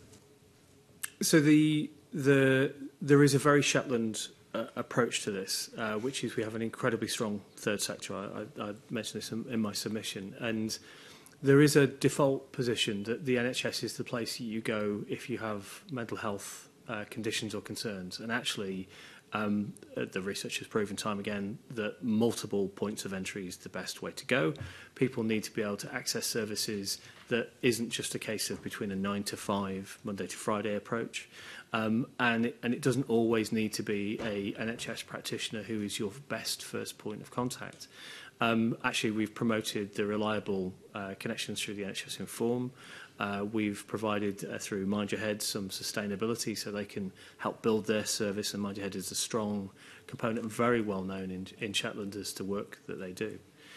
So the the there is a very Shetland uh, approach to this, uh, which is we have an incredibly strong third sector. I, I, I mentioned this in, in my submission. And there is a default position that the N H S is the place you go if you have mental health Uh, conditions or concerns, and actually um, the research has proven time again that multiple points of entry is the best way to go. People need to be able to access services that isn't just a case of between a nine to five Monday to Friday approach, um, and, it, and it doesn't always need to be a N H S practitioner who is your best first point of contact. Um, actually, we've promoted the reliable uh, connections through the N H S Inform. Uh, we've provided uh, through Mind Your Head some sustainability so they can help build their service, and Mind Your Head is a strong component and very well known in, in Shetland as to work that they do.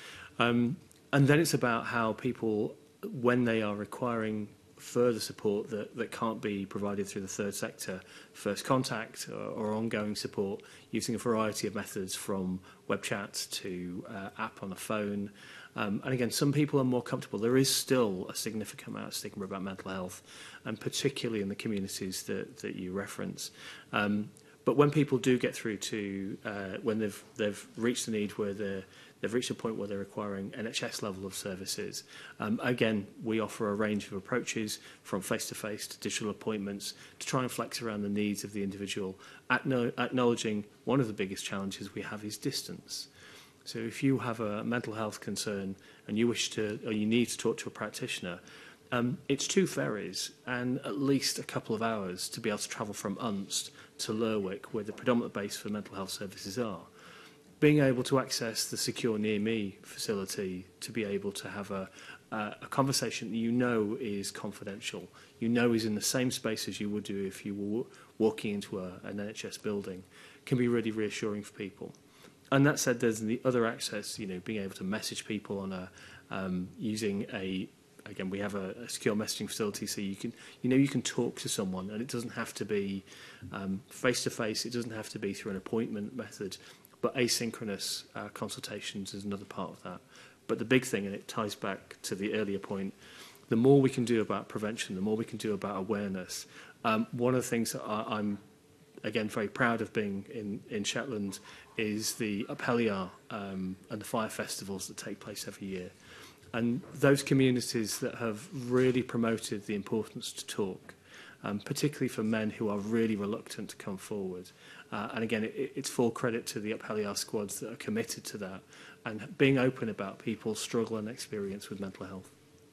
Um, and then it's about how people, when they are requiring further support that, that can't be provided through the third sector, first contact or, or ongoing support, using a variety of methods from web chat to uh, app on the phone. Um, and again, some people are more comfortable. There is still a significant amount of stigma about mental health, and particularly in the communities that, that you reference. Um, but when people do get through to, uh, when they've, they've reached the need where they're, they've reached a point where they're requiring N H S level of services, um, again, we offer a range of approaches from face-to-face to digital appointments to try and flex around the needs of the individual, acknowledging one of the biggest challenges we have is distance. So if you have a mental health concern and you wish to, or you need to talk to a practitioner, um, it's two ferries and at least a couple of hours to be able to travel from Unst to Lerwick, where the predominant base for mental health services are. Being able to access the secure Near Me facility to be able to have a, uh, a conversation that you know is confidential, you know is in the same space as you would do if you were walking into a, an N H S building, can be really reassuring for people. And that said, there's the other access, you know, being able to message people on a, um, using a, again, we have a, a secure messaging facility, so you can, you know, you can talk to someone, and it doesn't have to be um, face-to-face, it doesn't have to be through an appointment method, but asynchronous uh, consultations is another part of that. But the big thing, and it ties back to the earlier point, the more we can do about prevention, the more we can do about awareness. Um, one of the things that I, I'm again, very proud of being in, in Shetland, is the Upheliar um, and the fire festivals that take place every year. And those communities that have really promoted the importance to talk, um, particularly for men who are really reluctant to come forward. Uh, and again, it, it's full credit to the Upheliar squads that are committed to that and being open about people's struggle and experience with mental health.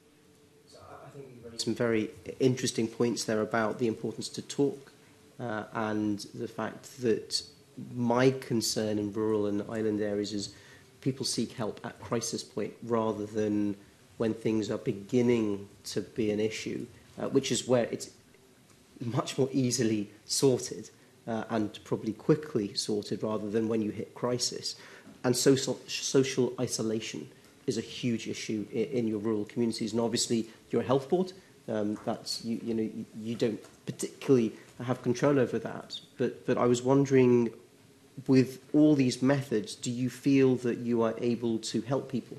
So I think you raised some very interesting points there about the importance to talk. Uh, and the fact that my concern in rural and island areas is people seek help at crisis point rather than when things are beginning to be an issue, uh, which is where it's much more easily sorted uh, and probably quickly sorted rather than when you hit crisis. And social, social isolation is a huge issue in, in your rural communities. And obviously, you're a health board. Um, that's you, you know you, you don't particularly have control over that. But but I was wondering, with all these methods, do you feel that you are able to help people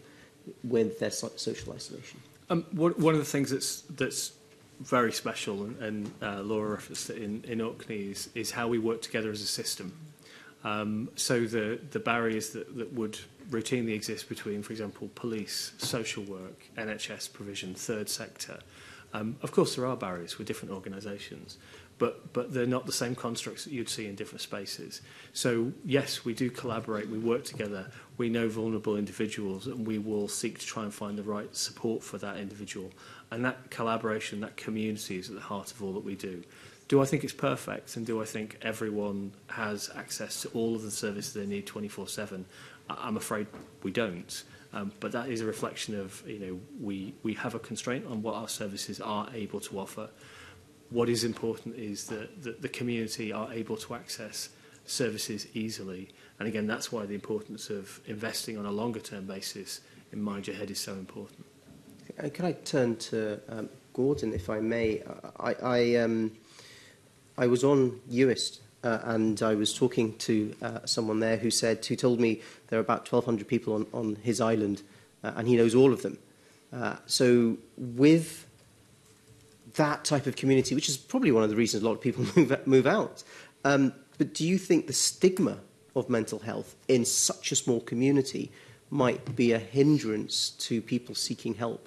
with their so social isolation? Um, one, one of the things that's that's very special, and, and uh, Laura referenced it in, in Orkney, is, is how we work together as a system. Um, so the, the barriers that, that would routinely exist between, for example, police, social work, N H S provision, third sector, um, of course there are barriers with different organisations, but, but they're not the same constructs that you'd see in different spaces. So yes, we do collaborate, we work together, we know vulnerable individuals, and we will seek to try and find the right support for that individual. And that collaboration, that community is at the heart of all that we do. Do I think it's perfect, and do I think everyone has access to all of the services they need twenty-four seven? I'm afraid we don't. Um, but that is a reflection of, you know, we, we have a constraint on what our services are able to offer. What is important is that, that the community are able to access services easily. And again, that's why the importance of investing on a longer term basis in Mind Your Head is so important. Uh, can I turn to um, Gordon, if I may? I, I, um, I was on U I S T uh, and I was talking to uh, someone there who said, who told me there are about twelve hundred people on, on his island uh, and he knows all of them. Uh, so with that type of community, which is probably one of the reasons a lot of people move, move out, um, but do you think the stigma of mental health in such a small community might be a hindrance to people seeking help?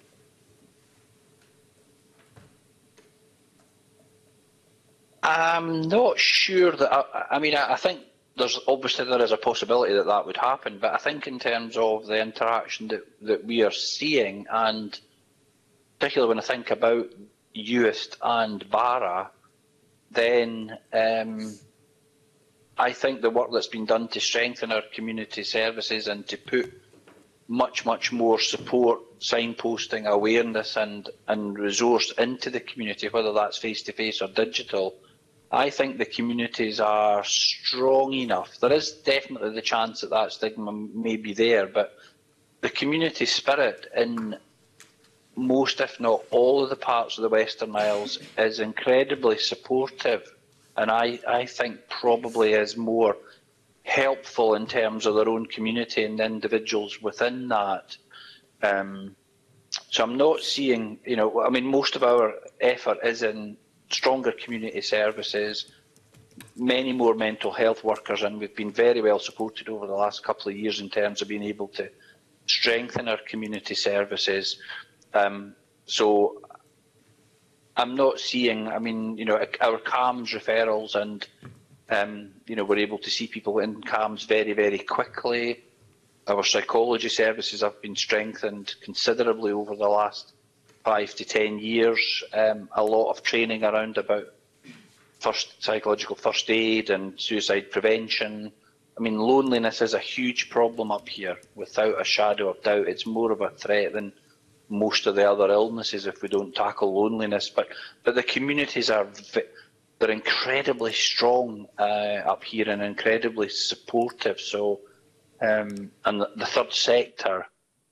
I'm not sure that, I, I mean, I, I think there's obviously there is a possibility that that would happen, but I think in terms of the interaction that, that we are seeing, and particularly when I think about U I S T and VARA, then um, I think the work that's been done to strengthen our community services and to put much, much more support, signposting, awareness and, and resource into the community, whether that's face-to-face or digital, I think the communities are strong enough. There is definitely the chance that that stigma may be there, but the community spirit in most, if not all, of the parts of the Western Isles is incredibly supportive, and I, I think probably is more helpful in terms of their own community and the individuals within that. Um, so I'm not seeing, you know, I mean, most of our effort is in stronger community services, many more mental health workers, and we've been very well supported over the last couple of years in terms of being able to strengthen our community services. Um, so I'm not seeing, I mean, you know, our C A M S referrals and, um, you know, we're able to see people in C A M S very, very quickly. Our psychology services have been strengthened considerably over the last five to ten years. Um, a lot of training around about first psychological first aid and suicide prevention. I mean, loneliness is a huge problem up here, without a shadow of doubt. It's more of a threat than most of the other illnesses if we don't tackle loneliness. But but the communities are they're incredibly strong uh, up here and incredibly supportive. So um, and the, the third sector.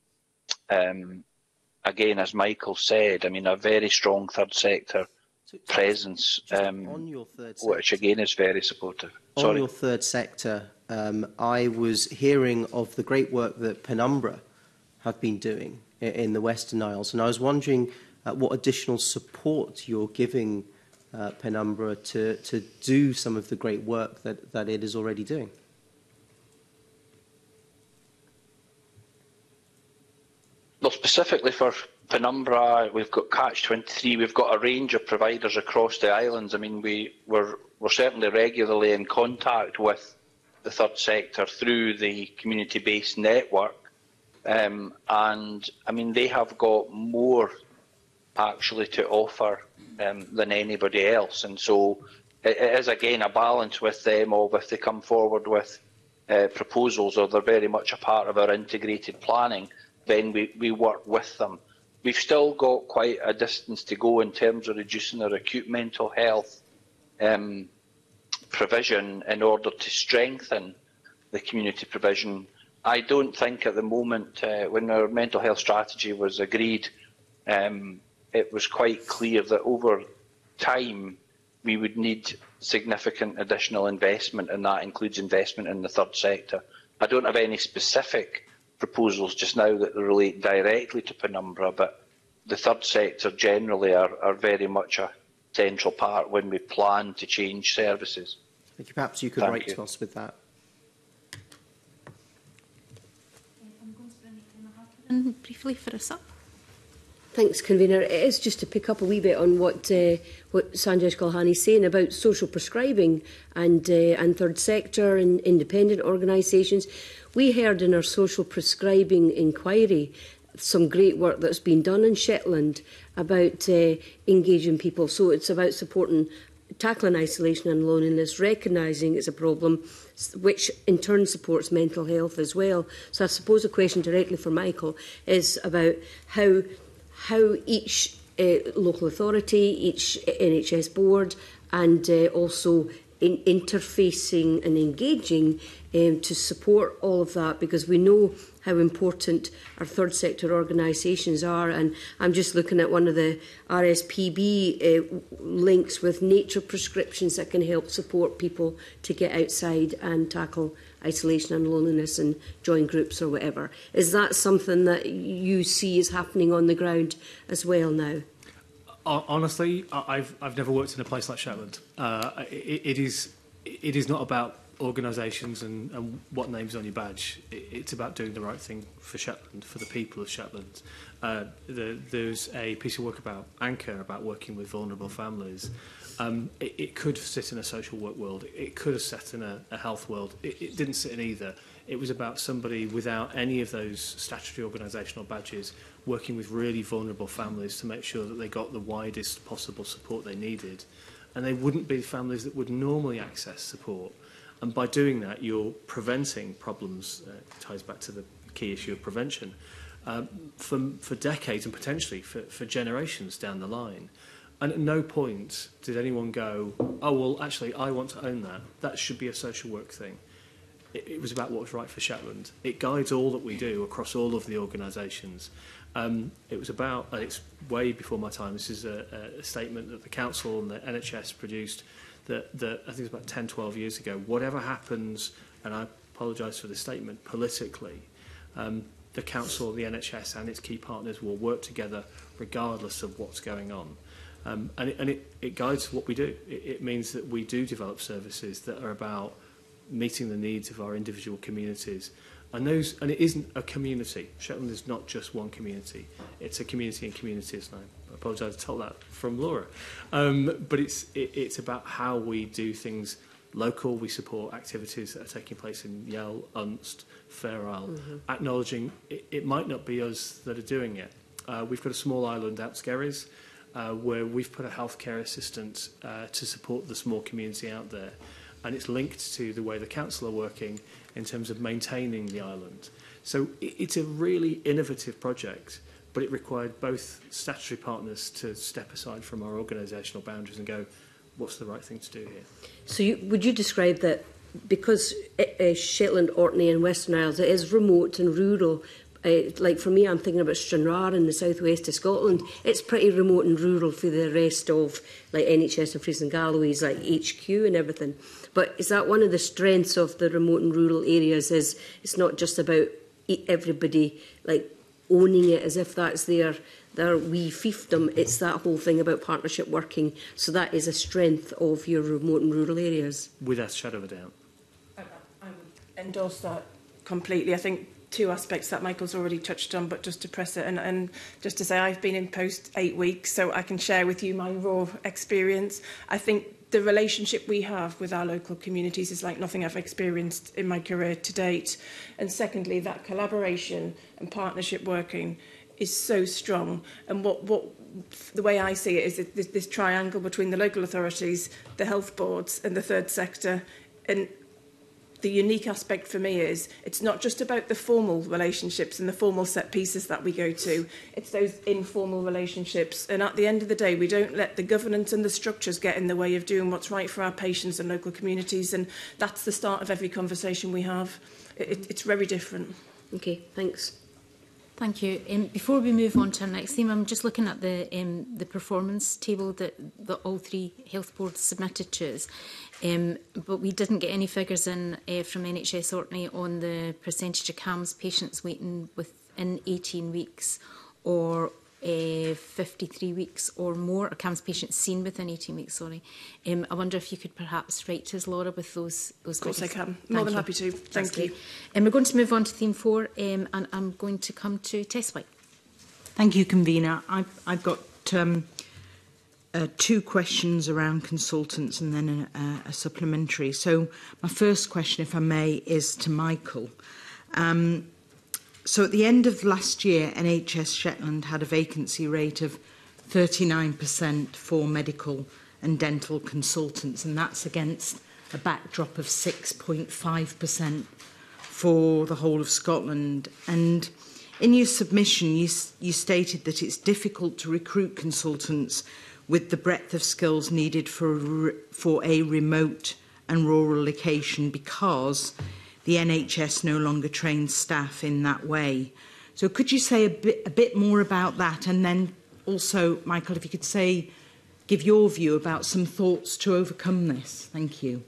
Um, Again, as Michael said, I mean, a very strong third sector so, presence, um, on your third sector, which again is very supportive. On Sorry. your third sector, um, I was hearing of the great work that Penumbra have been doing in, in the Western Isles, and I was wondering uh, what additional support you're giving uh, Penumbra to, to do some of the great work that, that it is already doing. Well, specifically for Penumbra, we've got Catch twenty-three, we've got a range of providers across the islands. I mean, we, we're, we're certainly regularly in contact with the third sector through the community-based network. Um, and, I mean, they have got more actually to offer um, than anybody else. And so it, it is, again, a balance with them of if they come forward with uh, proposals or they're very much a part of our integrated planning, then we, we work with them. We've still got quite a distance to go in terms of reducing our acute mental health um, provision in order to strengthen the community provision. I don't think at the moment, uh, when our mental health strategy was agreed, um, it was quite clear that over time we would need significant additional investment, and that includes investment in the third sector. I don't have any specific proposals just now that relate directly to penumbra, but the third sector generally are, are very much a central part when we plan to change services. Thank you. Perhaps you could Thank write you. to us with that. And briefly for us up. Thanks, Convener. It is just to pick up a wee bit on what uh, what Sanjay Kulhani is saying about social prescribing and uh, and third sector and independent organisations. We heard in our social prescribing inquiry some great work that's been done in Shetland about uh, engaging people. So it's about supporting, tackling isolation and loneliness, recognising it's a problem, which in turn supports mental health as well. So I suppose a question directly for Michael is about how how each uh, local authority, each N H S board, and uh, also in interfacing and engaging um, to support all of that, because we know how important our third sector organisations are. And I'm just looking at one of the R S P B uh, links with nature prescriptions that can help support people to get outside and tackle isolation and loneliness and join groups or whatever. Is that something that you see is happening on the ground as well now? Honestly, I've I've never worked in a place like Shetland. Uh, it, it is it is not about organisations and, and what name's on your badge. It, it's about doing the right thing for Shetland, for the people of Shetland. Uh, the, there's a piece of work about Anchor, about working with vulnerable families. Um, it, it could sit in a social work world. It could have sat in a, a health world. It, it didn't sit in either. It was about somebody without any of those statutory organisational badges working with really vulnerable families to make sure that they got the widest possible support they needed. And they wouldn't be families that would normally access support. And by doing that, you're preventing problems. Uh, it ties back to the key issue of prevention um, for, for decades and potentially for, for generations down the line. And at no point did anyone go, oh, well, actually, I want to own that. That should be a social work thing. It, it was about what was right for Shetland. It guides all that we do across all of the organisations. Um, it was about, and it's way before my time, this is a, a statement that the Council and the N H S produced that, that I think it was about ten, twelve years ago. Whatever happens, and I apologise for this statement, politically, um, the Council, the N H S and its key partners will work together regardless of what's going on. Um, and it, and it, it guides what we do. It, it means that we do develop services that are about meeting the needs of our individual communities. And those, and it isn't a community. Shetland is not just one community. It's a community in communities. And I apologise to tell that from Laura. Um, but it's, it, it's about how we do things local. We support activities that are taking place in Yell, Unst, Fair Isle, mm-hmm. acknowledging it, it might not be us that are doing it. Uh, we've got a small island out Skerries, Uh, where we've put a healthcare assistant uh, to support the small community out there. And it's linked to the way the council are working in terms of maintaining the island. So it, it's a really innovative project, but it required both statutory partners to step aside from our organisational boundaries and go, what's the right thing to do here? So you, would you describe that because uh, Shetland, Orkney and Western Isles, it is remote and rural. Uh, like for me, I'm thinking about Stranraer in the southwest of Scotland. It's pretty remote and rural for the rest of like N H S and Friesen Galloway's like H Q and everything. But is that one of the strengths of the remote and rural areas? Is it's not just about everybody like owning it as if that's their their wee fiefdom. It's that whole thing about partnership working. So that is a strength of your remote and rural areas. Without a shadow of a doubt. I, I would endorse that completely. I think two aspects that Michael's already touched on, but just to press it and, and just to say I've been in post eight weeks, so I can share with you my raw experience. I think the relationship we have with our local communities is like nothing I've experienced in my career to date. And secondly, that collaboration and partnership working is so strong. And what, what the way I see it is this, this triangle between the local authorities, the health boards and the third sector. And the unique aspect for me is it's not just about the formal relationships and the formal set pieces that we go to. It's those informal relationships. And at the end of the day, we don't let the governance and the structures get in the way of doing what's right for our patients and local communities. And that's the start of every conversation we have. It, it's very different. Okay, thanks. Thank you. Um, before we move on to our next theme, I'm just looking at the um, the performance table that, that all three health boards submitted to us, um, but we didn't get any figures in uh, from N H S Orkney on the percentage of C A M S patients waiting within eighteen weeks or uh, fifty-three weeks or more, or C A M S patients seen within eighteen weeks, sorry. Um, I wonder if you could perhaps write to us, Laura, with those those Of course figures. I can. Thank More than you. happy to. Thank That's you. great. And we're going to move on to theme four, um, and I'm going to come to Tess White. Thank you, Convener. I've, I've got um, uh, two questions around consultants and then a, a, a supplementary. So my first question, if I may, is to Michael. Um, so at the end of last year, N H S Shetland had a vacancy rate of thirty-nine percent for medical and dental consultants, and that's against a backdrop of six point five percent for the whole of Scotland. And in your submission, you, you stated that it's difficult to recruit consultants with the breadth of skills needed for, for a remote and rural location because the N H S no longer trains staff in that way. So could you say a bit, a bit more about that? And then also, Michael, if you could say, give your view about some thoughts to overcome this. Thank you.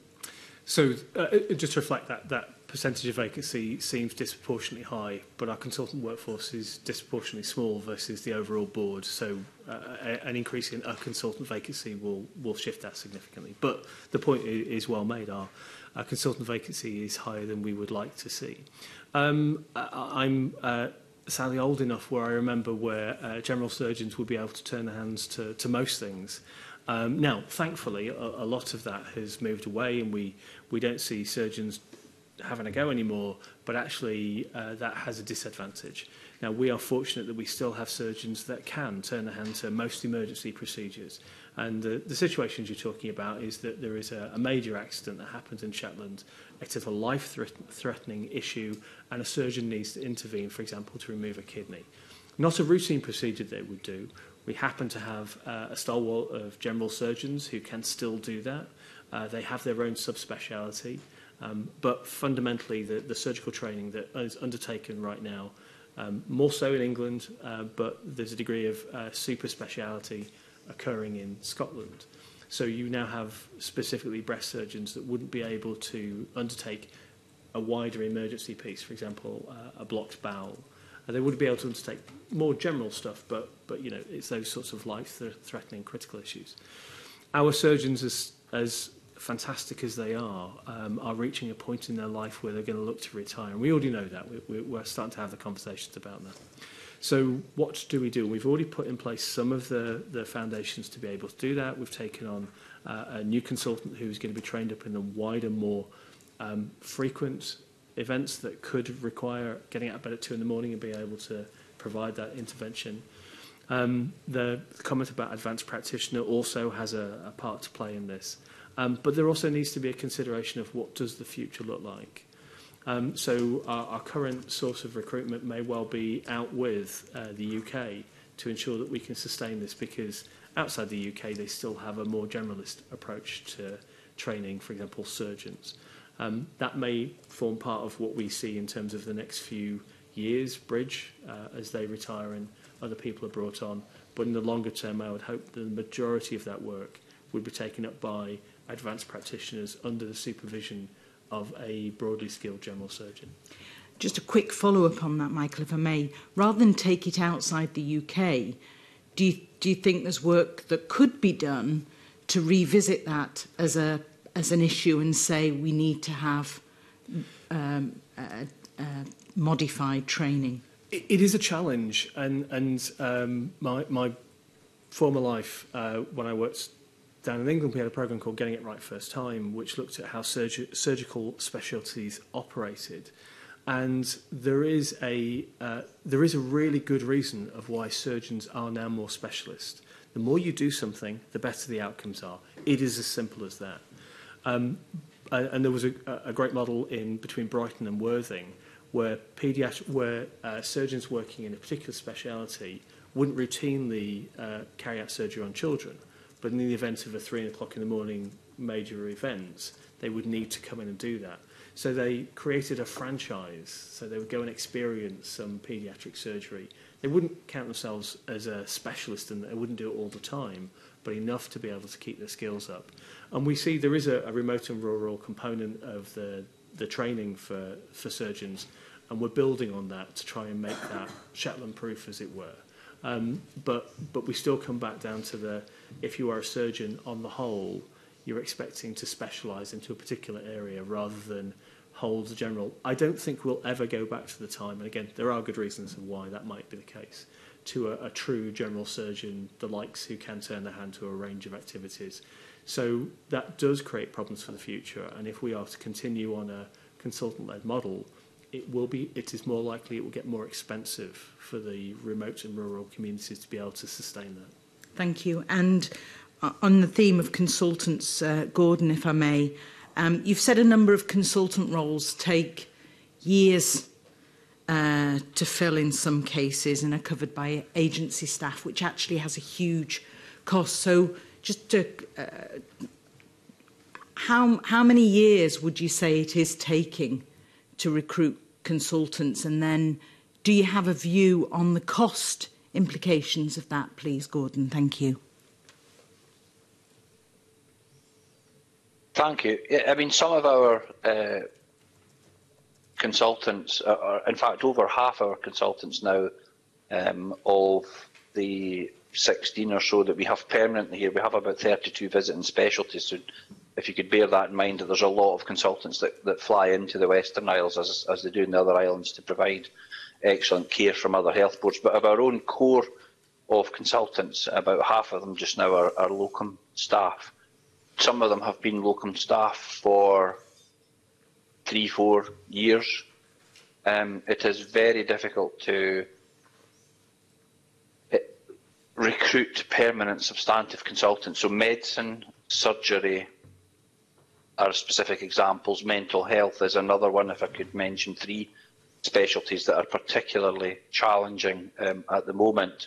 So uh, just to reflect that, that percentage of vacancy seems disproportionately high, but our consultant workforce is disproportionately small versus the overall board. So uh, a, an increase in a consultant vacancy will, will shift that significantly. But the point is well made. Our, our consultant vacancy is higher than we would like to see. Um, I, I'm uh, sadly old enough where I remember where uh, general surgeons would be able to turn their hands to, to most things. Um, now, thankfully, a, a lot of that has moved away, and we, we don't see surgeons having a go anymore, but actually uh, that has a disadvantage. Now, we are fortunate that we still have surgeons that can turn their hand to most emergency procedures. And the, the situations you're talking about is that there is a, a major accident that happens in Shetland. It is a life-threatening issue, and a surgeon needs to intervene, for example, to remove a kidney. Not a routine procedure they would do. We happen to have uh, a stalwart of general surgeons who can still do that. Uh, they have their own subspeciality. Um, but fundamentally, the, the surgical training that is undertaken right now, um, more so in England, uh, but there's a degree of uh, super speciality occurring in Scotland. So you now have specifically breast surgeons that wouldn't be able to undertake a wider emergency piece, for example, uh, a blocked bowel. And they would be able to undertake more general stuff, but, but you know, it's those sorts of life-threatening critical issues. Our surgeons, as, as fantastic as they are, um, are reaching a point in their life where they're going to look to retire. And we already know that. We, we're starting to have the conversations about that. So what do we do? We've already put in place some of the, the foundations to be able to do that. We've taken on uh, a new consultant who's going to be trained up in the wider, more um, frequent events that could require getting out of bed at two in the morning and being able to provide that intervention. Um, the comment about advanced practitioner also has a, a part to play in this. Um, but there also needs to be a consideration of what does the future look like. Um, so our, our current source of recruitment may well be out with uh, the U K to ensure that we can sustain this, because outside the U K they still have a more generalist approach to training, for example, surgeons. Um, that may form part of what we see in terms of the next few years, bridge, uh, as they retire and other people are brought on. But in the longer term, I would hope the majority of that work would be taken up by advanced practitioners under the supervision of a broadly skilled general surgeon. Just a quick follow-up on that, Michael, if I may. Rather than take it outside the U K, do you, do you think there's work that could be done to revisit that as a as an issue and say we need to have um, a, a modified training? It, it is a challenge, and and um, my my former life, uh, when I worked down in England, we had a programme called Getting It Right First Time, which looked at how surg surgical specialties operated. And there is a uh, there is a really good reason of why surgeons are now more specialist. The more you do something, the better the outcomes are. It is as simple as that. Um, and there was a, a great model in between Brighton and Worthing, where pediatric, where uh, surgeons working in a particular speciality wouldn't routinely uh, carry out surgery on children, but in the event of a three o'clock in the morning major event, they would need to come in and do that. So they created a franchise, so they would go and experience some paediatric surgery. They wouldn't count themselves as a specialist and they wouldn't do it all the time, but enough to be able to keep their skills up. And we see there is a, a remote and rural component of the, the training for, for surgeons, and we're building on that to try and make that Shetland-proof, as it were. Um, but, but we still come back down to the, if you are a surgeon on the whole, you're expecting to specialise into a particular area rather than hold the general. I don't think we'll ever go back to the time, and again, there are good reasons of why that might be the case, to a, a true general surgeon, the likes who can turn their hand to a range of activities. So that does create problems for the future, and if we are to continue on a consultant-led model, it will be, it is more likely it will get more expensive for the remote and rural communities to be able to sustain that. Thank you. And uh, on the theme of consultants, uh, Gordon, if I may, um, you've said a number of consultant roles take years uh, to fill in some cases and are covered by agency staff, which actually has a huge cost. So just to, uh, how, how many years would you say it is taking to recruit consultants, and then do you have a view on the cost implications of that, please, Gordon? Thank you. Thank you. Yeah, I mean, some of our uh, consultants, are, are, in fact, over half our consultants now, um, of the sixteen or so that we have permanently here, we have about thirty-two visiting specialties. So if you could bear that in mind, that there's a lot of consultants that, that fly into the Western Isles, as, as they do in the other islands, to provide excellent care from other health boards. But of our own core of consultants, about half of them just now are, are locum staff. Some of them have been locum staff for three, four years. Um, it is very difficult to recruit permanent substantive consultants. So medicine, surgery are specific examples. Mental health is another one, if I could mention three specialties that are particularly challenging um, at the moment.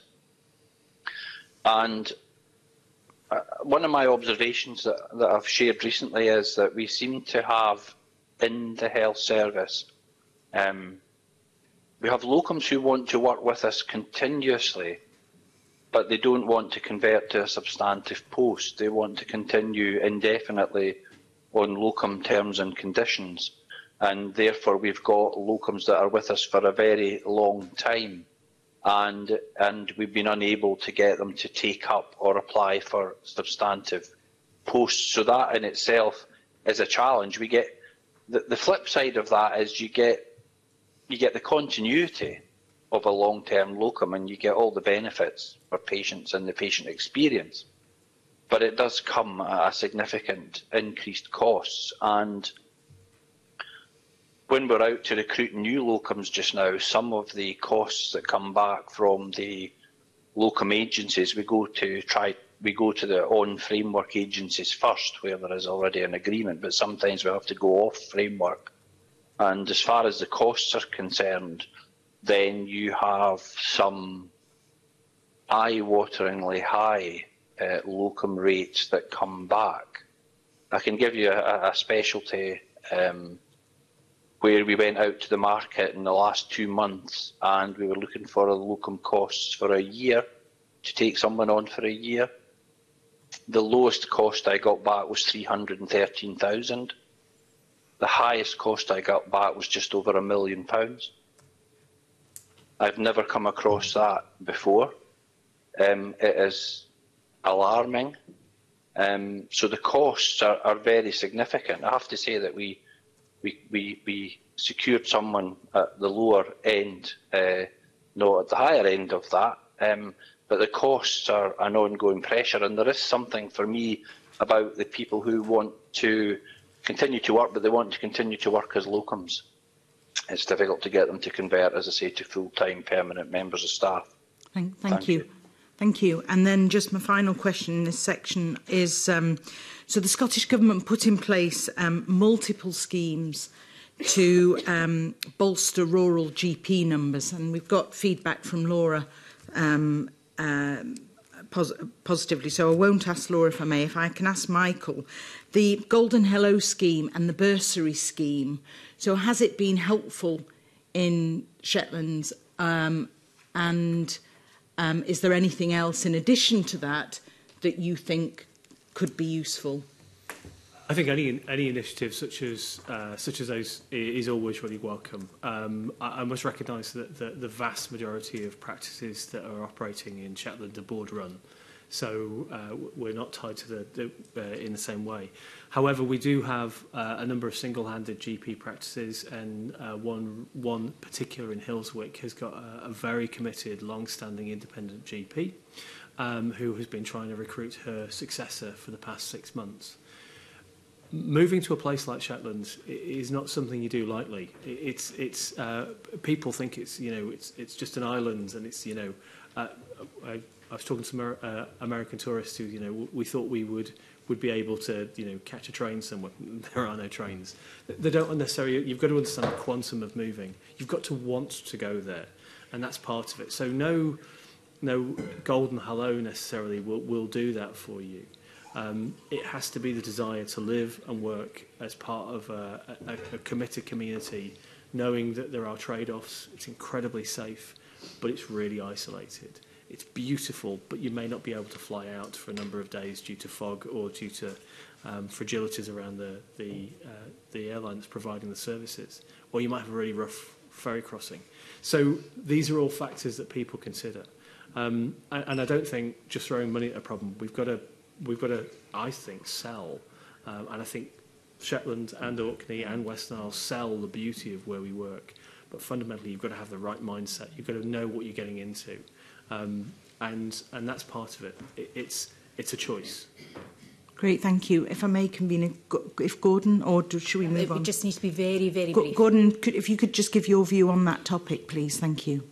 And uh, one of my observations that, that I've shared recently is that we seem to have in the health service, um, we have locums who want to work with us continuously, but they don't want to convert to a substantive post. They want to continue indefinitely on locum terms and conditions. And therefore, we've got locums that are with us for a very long time. And, and we've been unable to get them to take up or apply for substantive posts. So that in itself is a challenge. We get the, the flip side of that is you get, you get the continuity of a long-term locum, and you get all the benefits for patients and the patient experience. But it does come at a significant increased costs. And when we're out to recruit new locums just now, some of the costs that come back from the locum agencies, we go to try, we go to the on-framework agencies first, where there is already an agreement, but sometimes we have to go off framework. And as far as the costs are concerned, then you have some eye-wateringly high uh, locum rates that come back. I can give you a, a specialty um, where we went out to the market in the last two months and we were looking for a locum costs for a year, to take someone on for a year. The lowest cost I got back was three hundred and thirteen thousand. The highest cost I got back was just over a million pounds. I've never come across that before. Um, it is alarming. Um, so the costs are, are very significant. I have to say that we we we, we secured someone at the lower end, uh, not at the higher end of that. Um, but the costs are an ongoing pressure, and there is something for me about the people who want to continue to work, but they want to continue to work as locums. It's difficult to get them to convert, as I say, to full-time permanent members of staff. Thank, thank, thank you. you. Thank you. And then just my final question in this section is, um, so the Scottish Government put in place um, multiple schemes to um, bolster rural G P numbers, and we've got feedback from Laura um, uh, pos positively, so I won't ask Laura if I may. If I can ask Michael, the Golden Hello scheme and the bursary scheme, so has it been helpful in Shetlands, um, and um, is there anything else in addition to that that you think could be useful? I think any any initiative such as uh, such as those is always really welcome. Um, I, I must recognise that the, the vast majority of practices that are operating in Shetland are board run, so uh, we're not tied to the, the uh, in the same way. However, we do have uh, a number of single-handed G P practices, and uh, one one particular in Hillswick has got a, a very committed, long-standing independent G P um, who has been trying to recruit her successor for the past six months. Moving to a place like Shetland is not something you do lightly. It's it's uh, people think it's you know it's it's just an island, and it's you know uh, I, I was talking to Amer uh, American tourists who you know we thought we would would be able to you know catch a train somewhere. There are no trains. They don't necessarily. You've got to understand the quantum of moving. You've got to want to go there, and that's part of it. So no no golden hello necessarily will will do that for you. Um, it has to be the desire to live and work as part of a, a, a committed community, knowing that there are trade-offs. It's incredibly safe, but it's really isolated. It's beautiful, but you may not be able to fly out for a number of days due to fog or due to um, fragilities around the, the, uh, the airline that's providing the services. Or you might have a really rough ferry crossing. So these are all factors that people consider. Um, and, and I don't think just throwing money at a problem. We've got to We've got to, I think, sell, um, and I think Shetland and Orkney and Western Isles sell the beauty of where we work. But fundamentally, you've got to have the right mindset. You've got to know what you're getting into, um, and and that's part of it. it. It's it's a choice. Great, thank you. If I may convene, if Gordon, or do, should we move it on? It just needs to be very, very Go brief. Gordon, could, if you could just give your view on that topic, please. Thank you.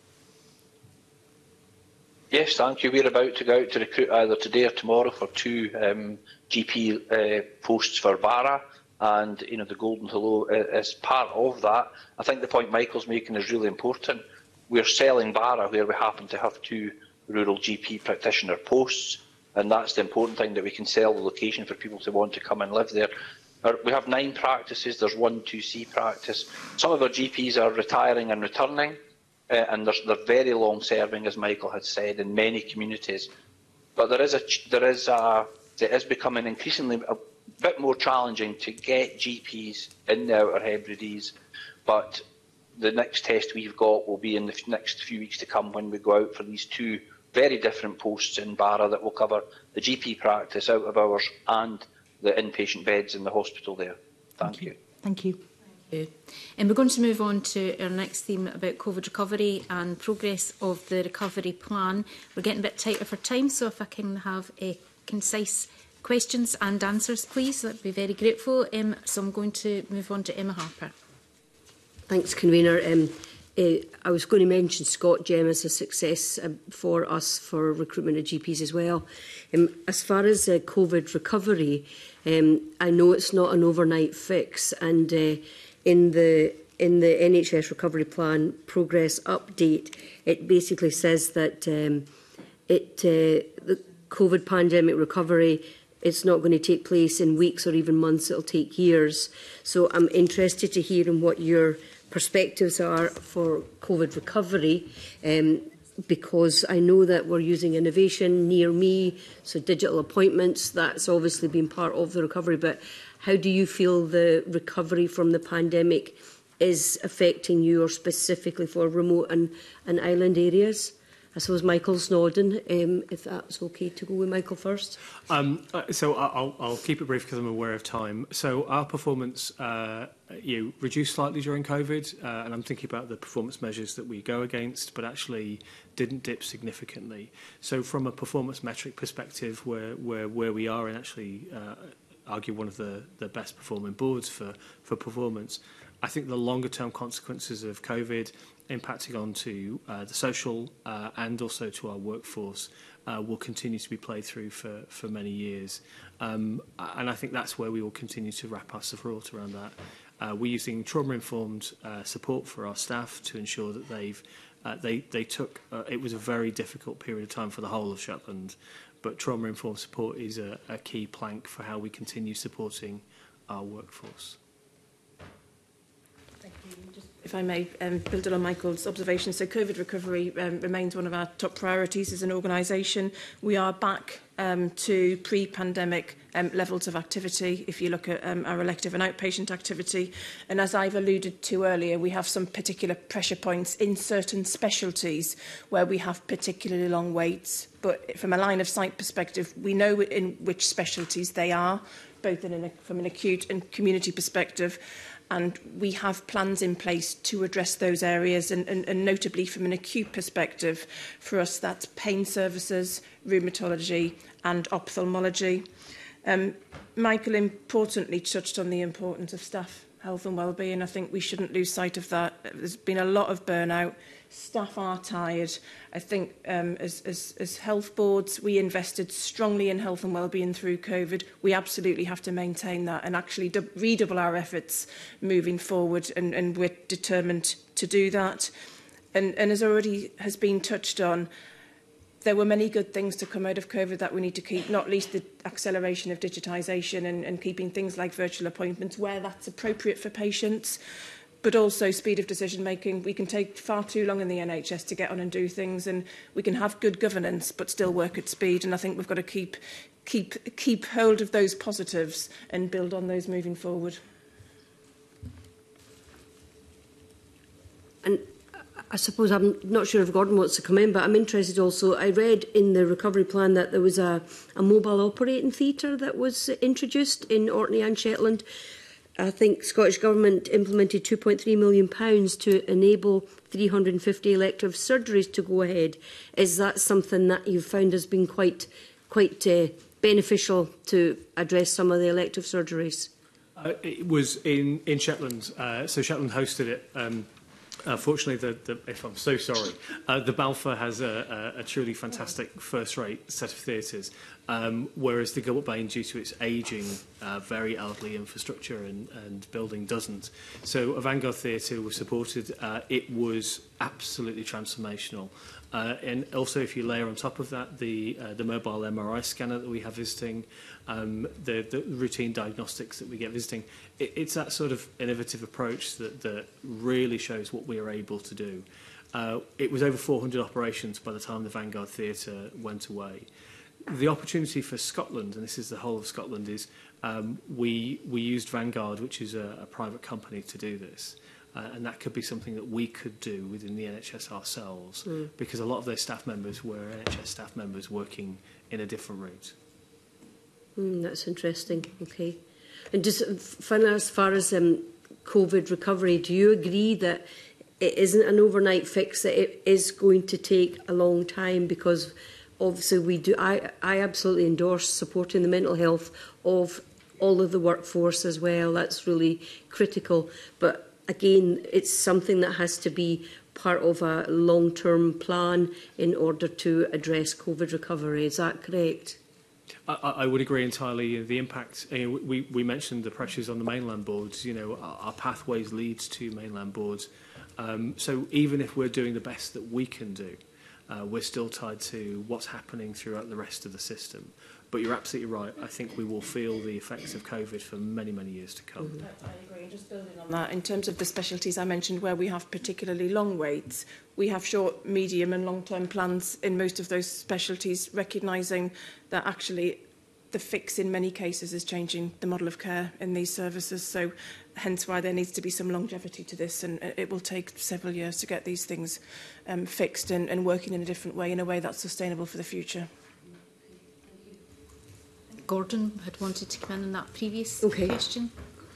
Yes, thank you. We're about to go out to recruit either today or tomorrow for two um, G P uh, posts for Barra, and you know the Golden Hello is part of that. I think the point Michael's making is really important. We're selling Barra where we happen to have two rural G P practitioner posts, and that's the important thing, that we can sell the location for people to want to come and live there. We have nine practices. There's one two C practice. Some of our G Ps are retiring and returning. Uh, and they're, they're very long serving, as Michael had said, in many communities. But there is a, there is a, it is becoming increasingly a bit more challenging to get G Ps in the Outer Hebrides. But the next test we've got will be in the next few weeks to come, when we go out for these two very different posts in Barra that will cover the G P practice out of hours and the inpatient beds in the hospital there. Thank, Thank you. you. Thank you. And we're going to move on to our next theme about COVID recovery and progress of the recovery plan. We're getting a bit tighter for time, so if I can have a concise questions and answers, please, I'd be very grateful. Um, so I'm going to move on to Emma Harper. Thanks, Convener. Um, uh, I was going to mention Scott Gem as a success uh, for us for recruitment of G Ps as well. Um, as far as uh, COVID recovery, um, I know it's not an overnight fix, and uh, in the in the N H S recovery plan progress update, it basically says that um, it uh, the COVID pandemic recovery, it's not going to take place in weeks or even months. It'll take years. So I'm interested to hear in what your perspectives are for COVID recovery, um, because I know that we're using innovation near me, so digital appointments, that's obviously been part of the recovery. But how do you feel the recovery from the pandemic is affecting you, or specifically for remote and, and island areas? I suppose Michael's nodding, um, if that's okay to go with Michael first. Um, uh, so I'll, I'll keep it brief because I'm aware of time. So our performance uh, you know, reduced slightly during COVID, uh, and I'm thinking about the performance measures that we go against, but actually didn't dip significantly. So from a performance metric perspective, where, where, where we are, and actually uh, argue one of the, the best performing boards for, for performance, I think the longer term consequences of COVID impacting onto uh, the social uh, and also to our workforce uh, will continue to be played through for, for many years. Um, and I think that's where we will continue to wrap our support around that. Uh, we're using trauma-informed uh, support for our staff to ensure that they've Uh, they, they took, uh, it was a very difficult period of time for the whole of Shetland, but trauma-informed support is a, a key plank for how we continue supporting our workforce. Thank you. Just, if I may, um, build on Michael's observations, so COVID recovery um, remains one of our top priorities as an organisation. We are back um, to pre-pandemic um, levels of activity, if you look at um, our elective and outpatient activity. And as I've alluded to earlier, we have some particular pressure points in certain specialties where we have particularly long waits. But from a line of sight perspective, we know in which specialties they are, both in an, from an acute and community perspective. And we have plans in place to address those areas, and, and, and notably from an acute perspective, for us that's pain services, rheumatology and ophthalmology. Um, Michael importantly touched on the importance of staff health and wellbeing. I think we shouldn't lose sight of that. There's been a lot of burnout. Staff are tired. I think um, as, as, as health boards, we invested strongly in health and wellbeing through COVID. We absolutely have to maintain that and actually redouble our efforts moving forward, and, and we're determined to do that. And, and as already has been touched on, there were many good things to come out of COVID that we need to keep, not least the acceleration of digitisation and, and keeping things like virtual appointments where that's appropriate for patients, but also speed of decision making. We can take far too long in the N H S to get on and do things, and we can have good governance but still work at speed. And I think we've got to keep, keep, keep hold of those positives and build on those moving forward. And I suppose I'm not sure if Gordon wants to come in, but I'm interested also. I read in the recovery plan that there was a, a mobile operating theatre that was introduced in Orkney and Shetland. I think Scottish Government implemented two point three million pounds to enable three hundred and fifty elective surgeries to go ahead. Is that something that you've found has been quite, quite uh, beneficial to address some of the elective surgeries? Uh, it was in, in Shetland, uh, so Shetland hosted it. Um, Uh, fortunately, the, the, if I'm so sorry, uh, the Balfour has a, a, a truly fantastic first-rate set of theatres, um, whereas the Gilbert Bain, due to its ageing, uh, very elderly infrastructure and, and building, doesn't. So a Vanguard Theatre was supported. Uh, it was absolutely transformational. Uh, and also, if you layer on top of that the, uh, the mobile M R I scanner that we have visiting, um, the, the routine diagnostics that we get visiting, it, it's that sort of innovative approach that, that really shows what we are able to do. Uh, it was over four hundred operations by the time the Vanguard Theatre went away. The opportunity for Scotland, and this is the whole of Scotland, is um, we, we used Vanguard, which is a, a private company, to do this. Uh, and that could be something that we could do within the N H S ourselves, mm. because a lot of those staff members were N H S staff members working in a different route. Mm, that's interesting. Okay. And just finally, as far as um, COVID recovery, do you agree that it isn't an overnight fix, that it is going to take a long time? Because obviously we do, I, I absolutely endorse supporting the mental health of all of the workforce as well. That's really critical. But again, it's something that has to be part of a long-term plan in order to address COVID recovery. Is that correct? I, I would agree entirely. The impact, you know, we, we mentioned the pressures on the mainland boards. You know, our, our pathways leads to mainland boards. Um, so even if we're doing the best that we can do, uh, we're still tied to what's happening throughout the rest of the system. But you're absolutely right. I think we will feel the effects of COVID for many, many years to come. Mm-hmm. I agree. Just building on that, in terms of the specialties I mentioned where we have particularly long waits, we have short, medium and long-term plans in most of those specialties, recognising that actually the fix in many cases is changing the model of care in these services. So hence why there needs to be some longevity to this, and it will take several years to get these things um, fixed and, and working in a different way, in a way that's sustainable for the future. Gordon had wanted to come in on that previous okay. question.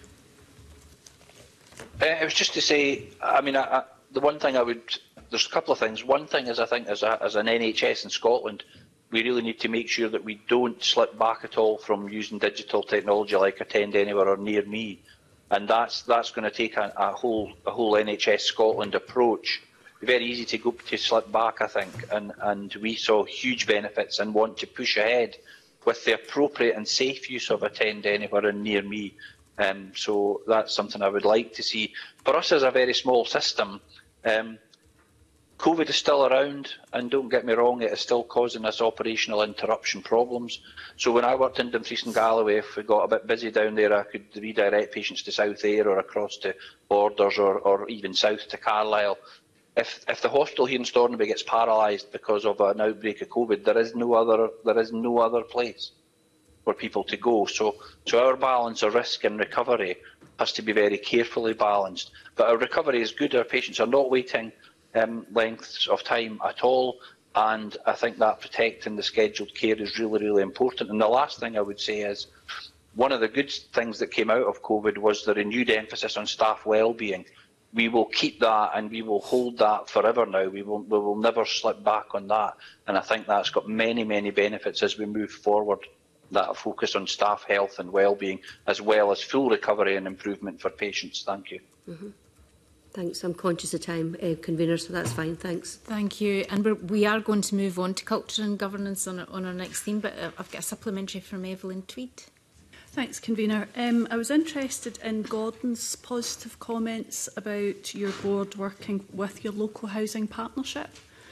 Uh, it was just to say, I mean, I, I, the one thing I would, there's a couple of things. One thing is, I think, as, a, as an N H S in Scotland, we really need to make sure that we don't slip back at all from using digital technology like Attend Anywhere or Near Me, and that's that's going to take a, a whole a whole N H S Scotland approach. Very easy to go to slip back, I think, and and we saw huge benefits and want to push ahead with the appropriate and safe use of Attend Anywhere and Near Me. Um, so that's something I would like to see. For us as a very small system, um, COVID is still around, and don't get me wrong, it is still causing us operational interruption problems. So when I worked in Dumfries and Galloway, if we got a bit busy down there, I could redirect patients to South Ayr or across to Borders or, or even south to Carlisle. If, if the hospital here in Stornoway gets paralysed because of an outbreak of COVID, there is no other, there is no other place for people to go. So, so our balance of risk and recovery has to be very carefully balanced. But our recovery is good. Our patients are not waiting um, lengths of time at all. And I think that protecting the scheduled care is really, really important. And the last thing I would say is, one of the good things that came out of COVID was the renewed emphasis on staff well-being. We will keep that and we will hold that forever now. We will, we will never slip back on that. And I think that's got many, many benefits as we move forward, that focus on staff health and well-being, as well as full recovery and improvement for patients. Thank you. Mm-hmm. Thanks. I'm conscious of time, uh, convener, so that's fine. Thanks. Thank you. And we're, we are going to move on to culture and governance on our, on our next theme, but uh, I've got a supplementary from Evelyn Tweed. Thanks, convener. Um, I was interested in Gordon's positive comments about your board working with your local housing partnership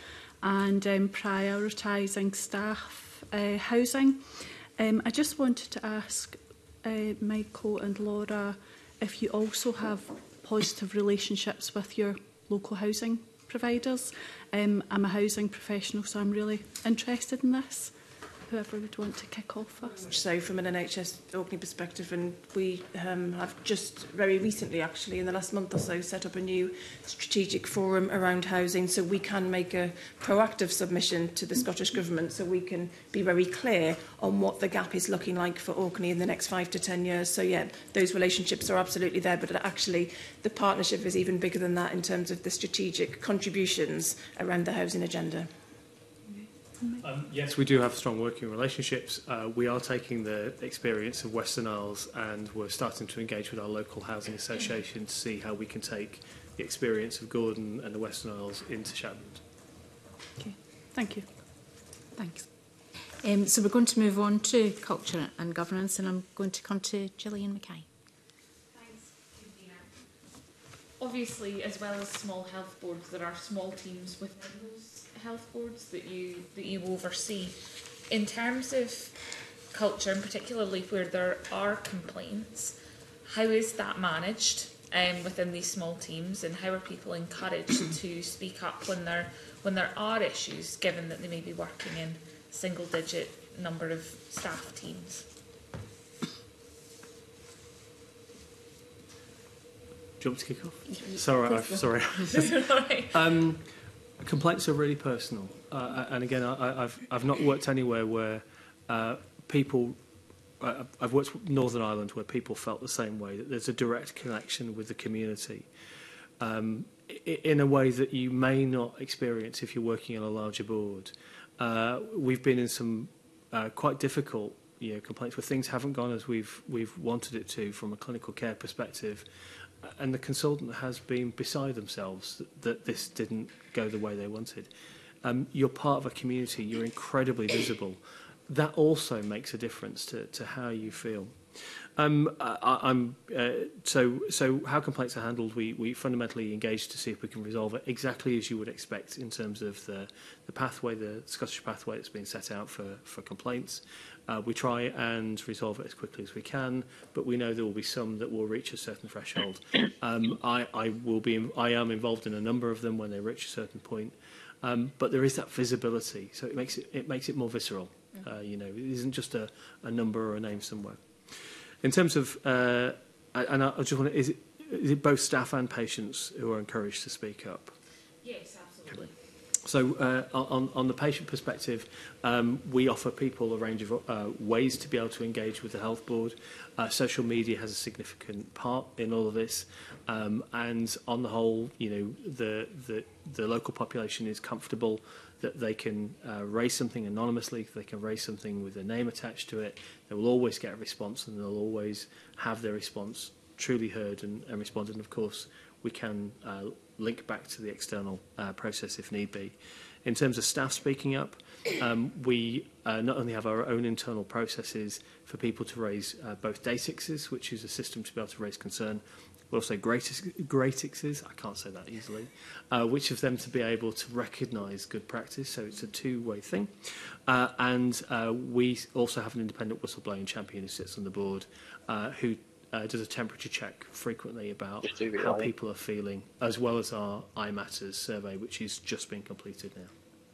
and um, prioritising staff uh, housing. Um, I just wanted to ask uh, Michael and Laura if you also have positive relationships with your local housing providers. Um, I'm a housing professional, so I'm really interested in this. Whoever would want to kick off first. So from an N H S Orkney perspective, and we um, have just very recently, actually, in the last month or so, set up a new strategic forum around housing, so we can make a proactive submission to the Scottish Government, so we can be very clear on what the gap is looking like for Orkney in the next five to ten years. So yeah, those relationships are absolutely there, but actually the partnership is even bigger than that in terms of the strategic contributions around the housing agenda. Um, yes, we do have strong working relationships. Uh, we are taking the experience of Western Isles and we're starting to engage with our local housing association to see how we can take the experience of Gordon and the Western Isles into Shetland. Okay, thank you. Thanks. Um, so we're going to move on to culture and governance, and I'm going to come to Gillian Mackay. Thanks, Convener. Obviously, as well as small health boards, there are small teams within those health boards that you that you oversee. In terms of culture, and particularly where there are complaints, how is that managed um, within these small teams, and how are people encouraged to speak up when there when there are issues, given that they may be working in single digit number of staff teams? Do you want to kick off? Sorry, I've, sorry. Right. um, Complaints are really personal, uh, and again, I, I've I've not worked anywhere where uh, people. Uh, I've worked with Northern Ireland where people felt the same way, that there's a direct connection with the community, um, in a way that you may not experience if you're working on a larger board. Uh, we've been in some uh, quite difficult, you know, complaints where things haven't gone as we've we've wanted it to from a clinical care perspective. And the consultant has been beside themselves that, that this didn't go the way they wanted. Um, you're part of a community, you're incredibly visible. That also makes a difference to, to how you feel. Um, I, I'm, uh, so, so how complaints are handled, we, we fundamentally engage to see if we can resolve it exactly as you would expect in terms of the, the pathway, the Scottish pathway that's been set out for, for complaints. Uh, we try and resolve it as quickly as we can, but we know there will be some that will reach a certain threshold. Um, I, I, will be, I am involved in a number of them when they reach a certain point, um, but there is that visibility, so it makes it, it, makes it more visceral. Uh, you know, it isn't just a, a number or a name somewhere. In terms of, uh, and I just want to, is it, is it both staff and patients who are encouraged to speak up? Yes, absolutely. So uh, on, on the patient perspective, um, we offer people a range of uh, ways to be able to engage with the health board. Uh, social media has a significant part in all of this. Um, and on the whole, you know, the, the, the local population is comfortable that they can uh, raise something anonymously, they can raise something with a name attached to it. They will always get a response, and they'll always have their response truly heard and, and responded. And of course, we can uh, link back to the external uh, process if need be. In terms of staff speaking up, um, we uh, not only have our own internal processes for people to raise uh, both DASIXs, which is a system to be able to raise concern, we'll say greatest, greatexes, I can't say that easily, uh, which of them to be able to recognise good practice, so it's a two-way thing. Uh, and uh, we also have an independent whistleblowing champion who sits on the board uh, who uh, does a temperature check frequently about how people are feeling, as well as our iMatters survey, which is just being completed now.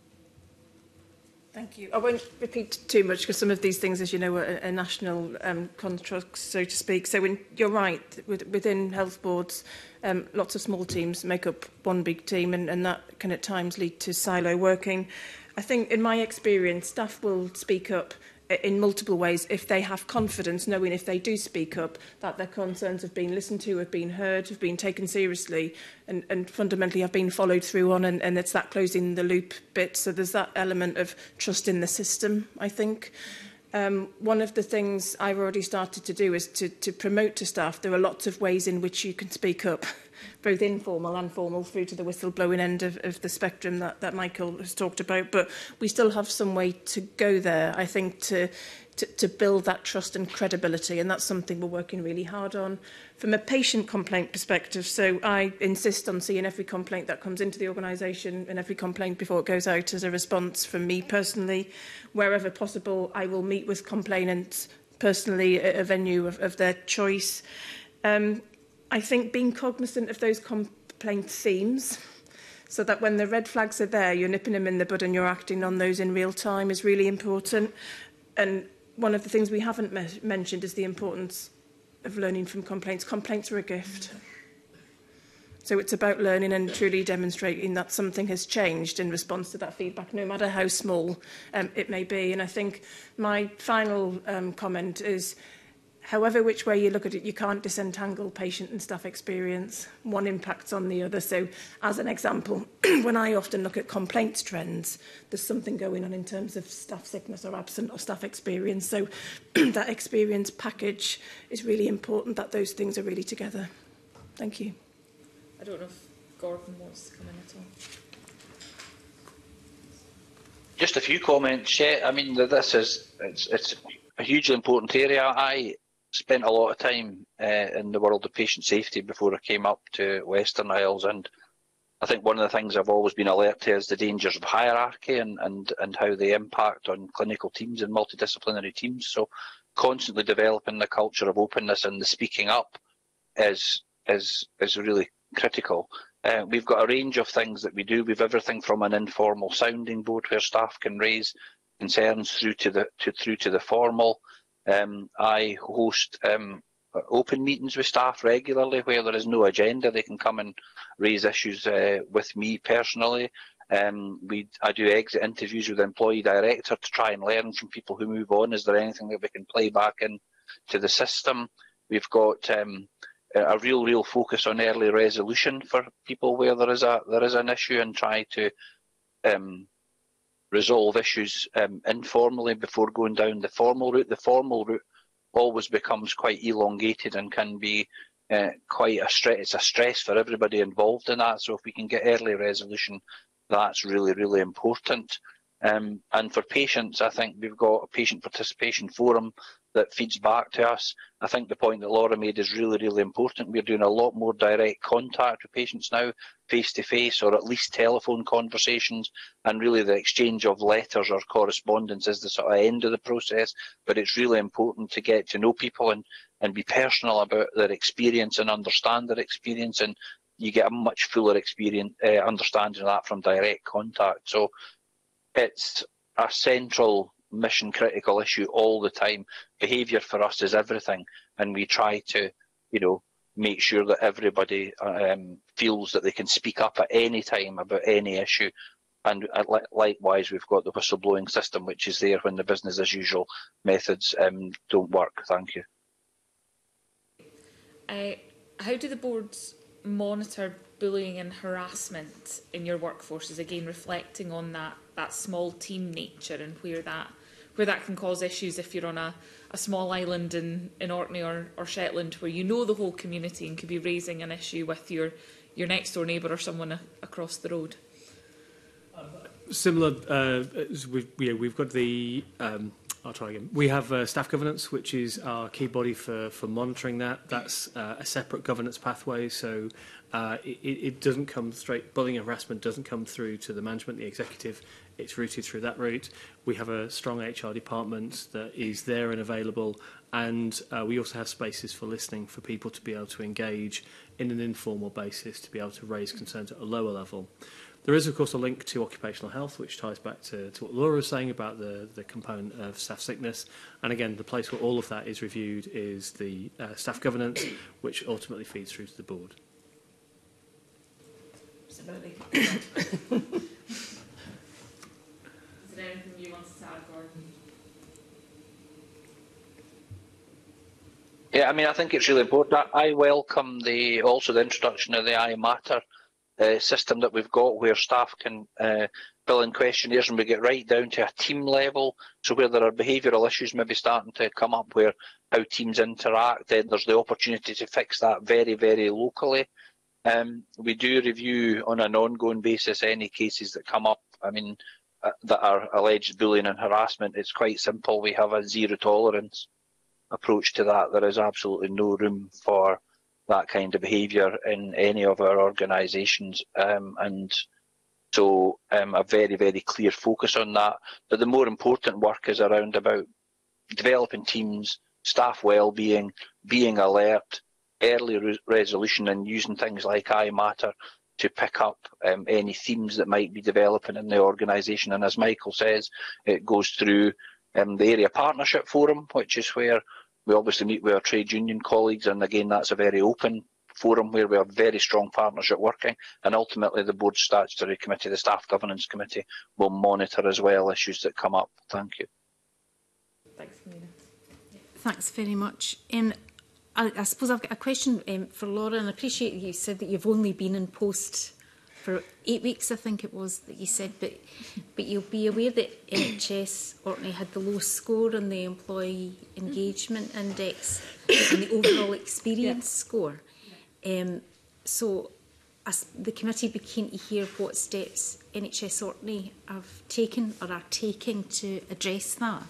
Thank you. I won't repeat too much because some of these things, as you know, are a national um, construct, so to speak. So when, you're right, with, within health boards, um, lots of small teams make up one big team, and, and that can at times lead to silo working. I think, in my experience, staff will speak up in multiple ways if they have confidence, knowing if they do speak up, that their concerns have been listened to, have been heard, have been taken seriously, and, and fundamentally have been followed through on, and, and it's that closing the loop bit. So there's that element of trust in the system, I think. Um, one of the things I've already started to do is to, to promote to staff there are lots of ways in which you can speak up, both informal and formal, through to the whistleblowing end of, of the spectrum that, that Michael has talked about. But we still have some way to go there, I think, to, to, to build that trust and credibility, and that's something we're working really hard on. From a patient complaint perspective, so I insist on seeing every complaint that comes into the organisation and every complaint before it goes out as a response from me personally. Wherever possible, I will meet with complainants personally at a venue of, of their choice. Um, I think being cognizant of those complaint themes, so that when the red flags are there, you're nipping them in the bud and you're acting on those in real time, is really important. And one of the things we haven't me mentioned is the importance of learning from complaints. Complaints are a gift. So it's about learning and truly demonstrating that something has changed in response to that feedback, no matter how small um, it may be. And I think my final um, comment is, however which way you look at it, you can't disentangle patient and staff experience. One impacts on the other. So as an example, when I often look at complaints trends, there's something going on in terms of staff sickness or absent or staff experience. So that experience package is really important, that those things are really together. Thank you. I don't know if Gordon wants to come in at all. Just a few comments. Yeah, I mean, this is it's, it's a hugely important area. I spent a lot of time uh, in the world of patient safety before I came up to Western Isles, and I think one of the things I've always been alert to is the dangers of hierarchy and, and, and how they impact on clinical teams and multidisciplinary teams. So constantly developing the culture of openness and the speaking up is, is, is really critical. Uh, we've got a range of things that we do. We've everything from an informal sounding board where staff can raise concerns through to the to, through to the formal. Um, I host um, open meetings with staff regularly where there is no agenda. They can come and raise issues uh, with me personally. Um, we I do exit interviews with the employee director to try and learn from people who move on. Is there anything that we can play back in to the system? We've got um, a real, real focus on early resolution for people where there is a there is an issue, and try to um, resolve issues um, informally before going down the formal route. The formal route always becomes quite elongated and can be uh, quite a stress. It's a stress for everybody involved in that. So if we can get early resolution, that's really, really important. Um, and for patients, I think we've got a patient participation forum that feeds back to us. I think the point that Laura made is really, really important. We're doing a lot more direct contact with patients now, face-to-face, or at least telephone conversations, and really the exchange of letters or correspondence is the sort of end of the process. But it's really important to get to know people and, and be personal about their experience and understand their experience, and you get a much fuller experience, uh, understanding of that from direct contact. So it's a central mission critical issue all the time. Behaviour for us is everything, and we try to, you know, make sure that everybody um, feels that they can speak up at any time about any issue. And uh, li likewise, we've got the whistleblowing system, which is there when the business as usual methods um, don't work. Thank you. Uh, how do the boards monitor bullying and harassment in your workforces? Again, reflecting on that that small team nature and where that where that can cause issues if you're on a, a small island in, in Orkney or, or Shetland, where you know the whole community and could be raising an issue with your, your next door neighbour or someone a, across the road. Similar, uh, we've, yeah, we've got the um, I'll try again. We have uh, staff governance, which is our key body for, for monitoring that. That's uh, a separate governance pathway, so uh, it, it doesn't come straight, bullying and harassment doesn't come through to the management, the executive. It's routed through that route. We have a strong H R department that is there and available, and uh, we also have spaces for listening for people to be able to engage in an informal basis, to be able to raise concerns at a lower level. There is, of course, a link to occupational health, which ties back to, to what Laura was saying about the, the component of staff sickness. And again, the place where all of that is reviewed is the uh, staff governance, which ultimately feeds through to the board. Absolutely. Is there anything you want to add, Gordon? Yeah, I mean, I think it's really important. I welcome the also the introduction of the I Matter uh, system that we've got, where staff can uh, fill in questionnaires and we get right down to a team level. So where there are behavioural issues maybe starting to come up, where how teams interact, then there's the opportunity to fix that very, very locally. Um, we do review on an ongoing basis any cases that come up. I mean, uh, that are alleged bullying and harassment. It's quite simple. We have a zero tolerance approach to that. There is absolutely no room for that kind of behaviour in any of our organisations, um, and so um, a very, very clear focus on that. But the more important work is around about developing teams, staff well-being, being alert, early re resolution, and using things like I Matter to pick up um, any themes that might be developing in the organisation. And as Michael says, it goes through um, the Area Partnership Forum, which is where we obviously meet with our trade union colleagues, and again, that's a very open forum where we have very strong partnership working, and ultimately the Board Statutory Committee, the Staff Governance Committee, will monitor as well issues that come up. Thank you. Thanks, Nina. Thanks very much. Um, I, I suppose I've got a question um, for Laura, and I appreciate you said that you've only been in post for eight weeks, I think it was that you said, but but you'll be aware that N H S Orkney had the lowest score on the Employee Engagement Index and the overall experience yeah. score. Um, so as the committee be keen to hear what steps N H S Orkney have taken or are taking to address that.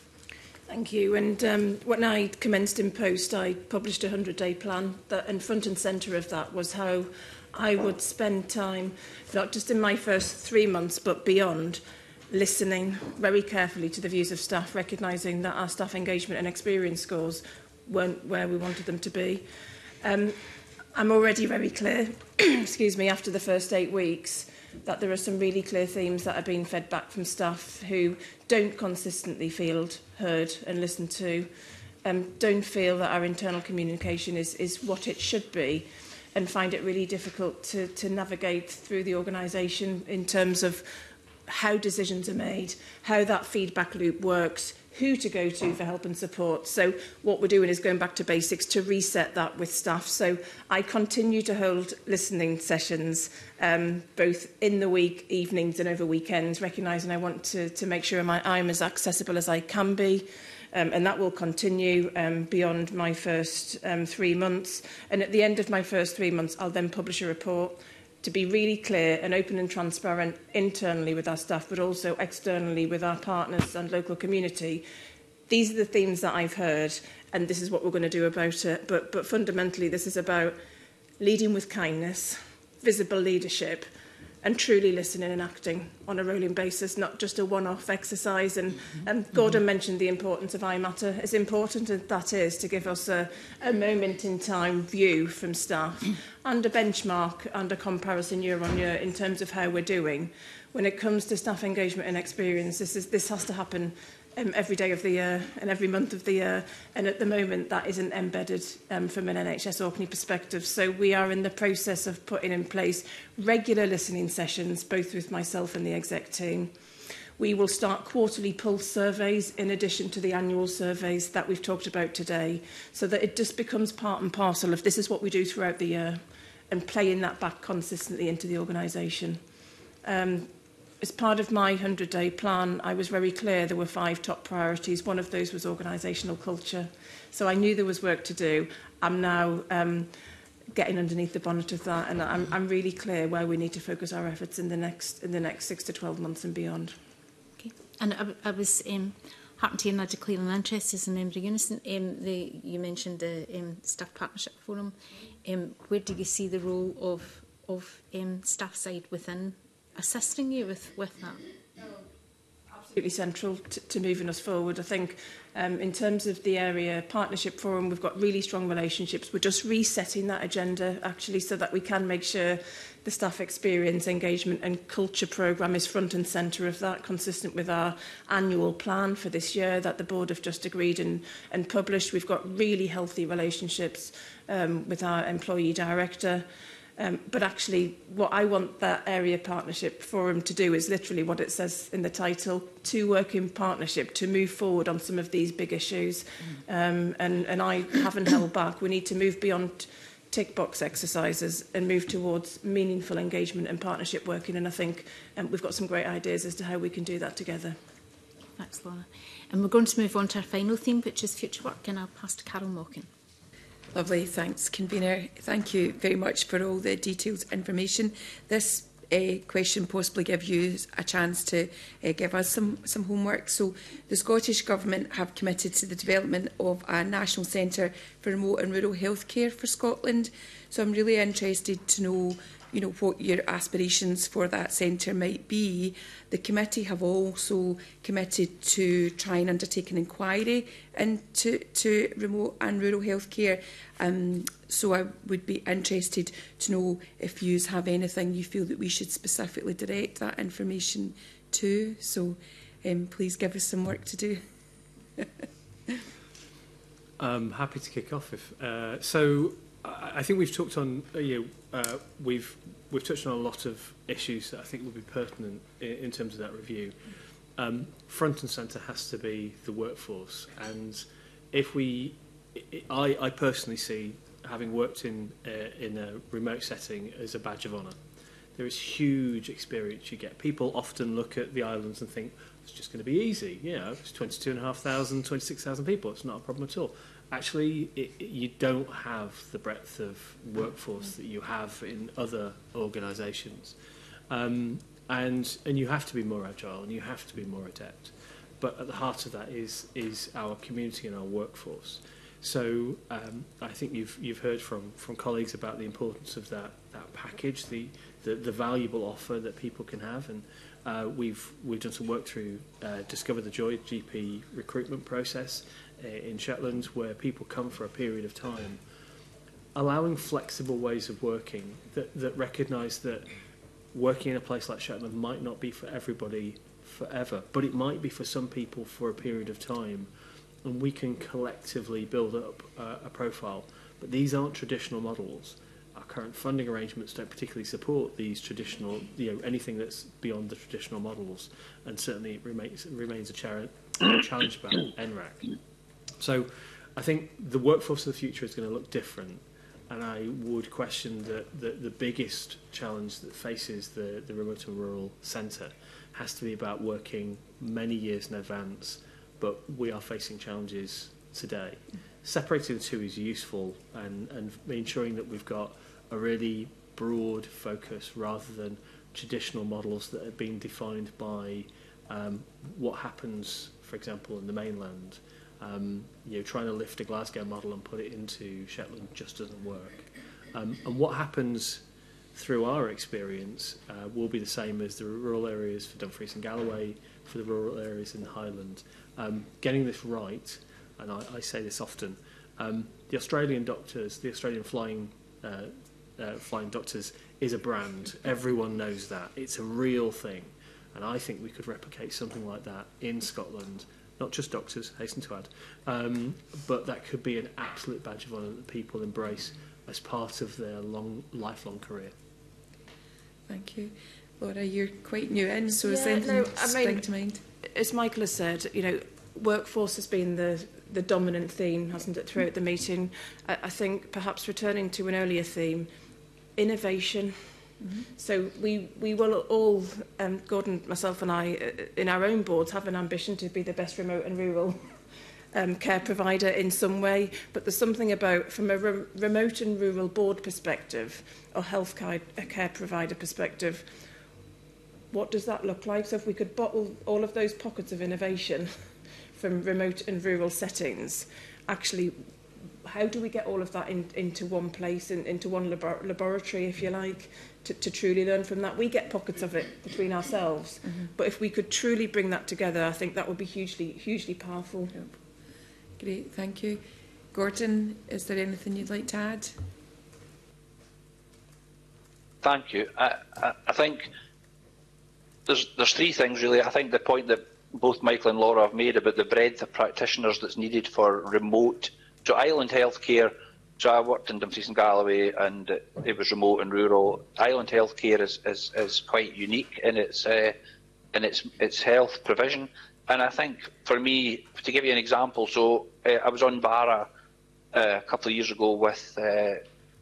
Thank you. And um, when I commenced in post, I published a hundred-day plan, that, and front and centre of that was how I would spend time, not just in my first three months, but beyond, listening very carefully to the views of staff, recognising that our staff engagement and experience scores weren't where we wanted them to be. Um, I'm already very clear, excuse me, after the first eight weeks, that there are some really clear themes that are being fed back from staff who don't consistently feel heard and listened to, um, don't feel that our internal communication is, is what it should be, and find it really difficult to, to navigate through the organisation in terms of how decisions are made, how that feedback loop works, who to go to for help and support. So what we're doing is going back to basics to reset that with staff. So I continue to hold listening sessions, um, both in the week, evenings and over weekends, recognising I want to, to make sure my, I'm as accessible as I can be. Um, and that will continue um, beyond my first um, three months. And at the end of my first three months, I'll then publish a report to be really clear and open and transparent internally with our staff, but also externally with our partners and local community. These are the themes that I've heard, and this is what we're going to do about it. But, but fundamentally, this is about leading with kindness, visible leadership, and truly listening and acting on a rolling basis, not just a one-off exercise. And, and Gordon mentioned the importance of I Matter. As important as that is to give us a, a moment-in-time view from staff and a benchmark and a comparison year-on-year in terms of how we're doing. When it comes to staff engagement and experience, this, is, this has to happen um, every day of the year and every month of the year. And at the moment, that isn't embedded um, from an N H S Orkney perspective. So we are in the process of putting in place regular listening sessions, both with myself and the exec team. We will start quarterly pulse surveys in addition to the annual surveys that we've talked about today, so that it just becomes part and parcel of this is what we do throughout the year, and playing that back consistently into the organisation. Um, As part of my hundred-day plan, I was very clear there were five top priorities. One of those was organisational culture. So I knew there was work to do. I'm now um, getting underneath the bonnet of that, and I'm, I'm really clear where we need to focus our efforts in the next in the next six to twelve months and beyond. Okay. And I, I was um, Harton Tier, and I declare an interest as a member of Unison. Um, the, you mentioned the um, Staff Partnership Forum. Um, where do you see the role of, of um, staff side within assisting you with, with that? Absolutely central to, to moving us forward. I think um, in terms of the area partnership forum, we've got really strong relationships. We're just resetting that agenda actually so that we can make sure the staff experience, engagement and culture programme is front and centre of that, consistent with our annual plan for this year that the board have just agreed and, and published. We've got really healthy relationships um, with our employee director. Um, but actually, what I want that area partnership forum to do is literally what it says in the title, to work in partnership, to move forward on some of these big issues. Um, and, and I haven't held back. We need to move beyond tick box exercises and move towards meaningful engagement and partnership working. And I think um, we've got some great ideas as to how we can do that together. Thanks, Laura. And we're going to move on to our final theme, which is future work. And I'll pass to Carol Mockin. Lovely, thanks, Convener. Thank you very much for all the detailed information. This uh, question possibly gives you a chance to uh, give us some, some homework. So the Scottish Government have committed to the development of a national centre for remote and rural healthcare for Scotland. So I'm really interested to know you know, what your aspirations for that centre might be. The committee have also committed to try and undertake an inquiry into to remote and rural healthcare. Um, so I would be interested to know if you have anything you feel that we should specifically direct that information to. So um, please give us some work to do. I'm happy to kick off. If uh, so. I think we've talked on, uh, you know, uh, we've we've touched on a lot of issues that I think will be pertinent in, in terms of that review. Um, front and centre has to be the workforce, and if we, I, I personally see having worked in uh, in a remote setting as a badge of honour. There is huge experience you get. People often look at the islands and think it's just going to be easy. You know, it's twenty-two and a half thousand, twenty-six thousand people. It's not a problem at all. Actually, it, it, you don't have the breadth of workforce that you have in other organisations. Um, and, and you have to be more agile and you have to be more adept. But at the heart of that is, is our community and our workforce. So um, I think you've, you've heard from, from colleagues about the importance of that, that package, the, the, the valuable offer that people can have. And uh, we've, we've done some work through uh, Discover the Joy G P recruitment process in Shetland, where people come for a period of time, allowing flexible ways of working that, that recognise that working in a place like Shetland might not be for everybody forever, but it might be for some people for a period of time, and we can collectively build up uh, a profile. But these aren't traditional models. Our current funding arrangements don't particularly support these traditional, you know, anything that's beyond the traditional models, and certainly it remains, remains a, char a challenge about N R A C. So I think the workforce of the future is going to look different, and I would question that the, the biggest challenge that faces the, the remote and rural centre has to be about working many years in advance, but we are facing challenges today. Separating the two is useful, and, and ensuring that we've got a really broad focus rather than traditional models that are being defined by um, what happens, for example, in the mainland. Um, you know, trying to lift a Glasgow model and put it into Shetland just doesn't work. Um, and what happens through our experience uh, will be the same as the rural areas for Dumfries and Galloway, for the rural areas in the Highland. Um, getting this right, and I, I say this often, um, the Australian doctors, the Australian flying uh, uh, flying doctors is a brand. Everyone knows that. It's a real thing. And I think we could replicate something like that in Scotland. Not just doctors, hasten to add, um, but that could be an absolute badge of honour that people embrace as part of their long, lifelong career. Thank you. Laura, you're quite new in, so is yeah, there anything no, that I spring mean, to mind? As Michael has said, you know, workforce has been the, the dominant theme, hasn't it, throughout the meeting. I, I think perhaps returning to an earlier theme, innovation. Mm-hmm. So we, we will all, um, Gordon, myself and I, uh, in our own boards, have an ambition to be the best remote and rural um, care provider in some way. But there's something about, from a re remote and rural board perspective, or health care, a care provider perspective, what does that look like? So if we could bottle all of those pockets of innovation from remote and rural settings, actually, how do we get all of that in, into one place, in, into one labor laboratory, if you like, to, to truly learn from that? We get pockets of it between ourselves, mm-hmm. but if we could truly bring that together, I think that would be hugely, hugely powerful. Yep. Great, thank you. Gordon, is there anything you'd like to add? Thank you. I, I, I think there's, there's three things really. I think the point that both Michael and Laura have made about the breadth of practitioners that's needed for remote. So Island Healthcare, so I worked in Dumfries and Galloway and it, it was remote and rural. Island Healthcare is, is, is quite unique in its, uh, in its, its health provision. And I think for me, to give you an example, so uh, I was on Barra uh, a couple of years ago with uh,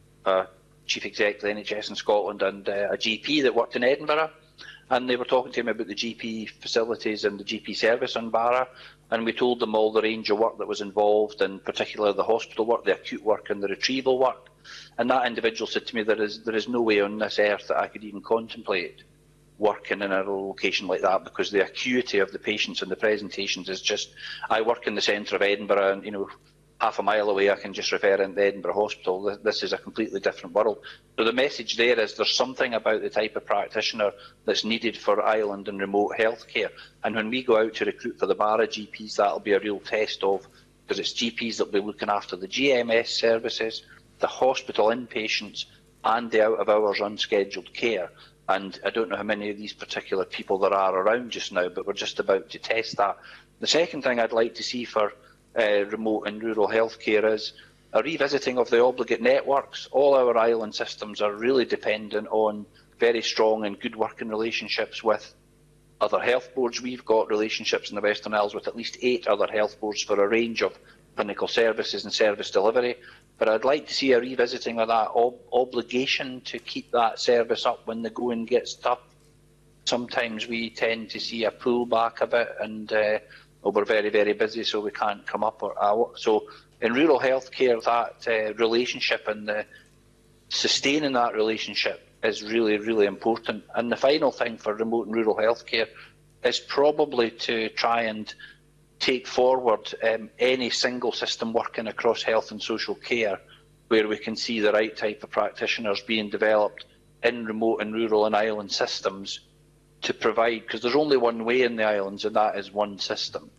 a chief exec of the N H S in Scotland and uh, a G P that worked in Edinburgh. And they were talking to him about the G P facilities and the G P service on Barra. And we told them all the range of work that was involved, in particular the hospital work, the acute work and the retrieval work. And that individual said to me, there is, there is no way on this earth that I could even contemplate working in a location like that, because the acuity of the patients and the presentations is just, I work in the centre of Edinburgh and, you know, half a mile away I can just refer in the Edinburgh Hospital. This is a completely different world. So the message there is there's something about the type of practitioner that's needed for island and remote healthcare. And when we go out to recruit for the Barra G Ps, that'll be a real test of, because it's G Ps that'll be looking after the G M S services, the hospital inpatients and the out of hours unscheduled care. And I don't know how many of these particular people there are around just now, but we're just about to test that. The second thing I'd like to see for uh, remote and rural healthcare is a revisiting of the obligate networks. All our island systems are really dependent on very strong and good working relationships with other health boards. We've got relationships in the Western Isles with at least eight other health boards for a range of clinical services and service delivery. But I'd like to see a revisiting of that ob obligation to keep that service up when the going gets tough. Sometimes we tend to see a pullback a bit and uh, well, we're very, very busy, so we can't come up or out. So in rural healthcare, that uh, relationship and the sustaining that relationship is really, really important. And the final thing for remote and rural healthcare is probably to try and take forward um, any single system working across health and social care, where we can see the right type of practitioners being developed in remote and rural and island systems to provide, because there's only one way in the islands, and that is one system.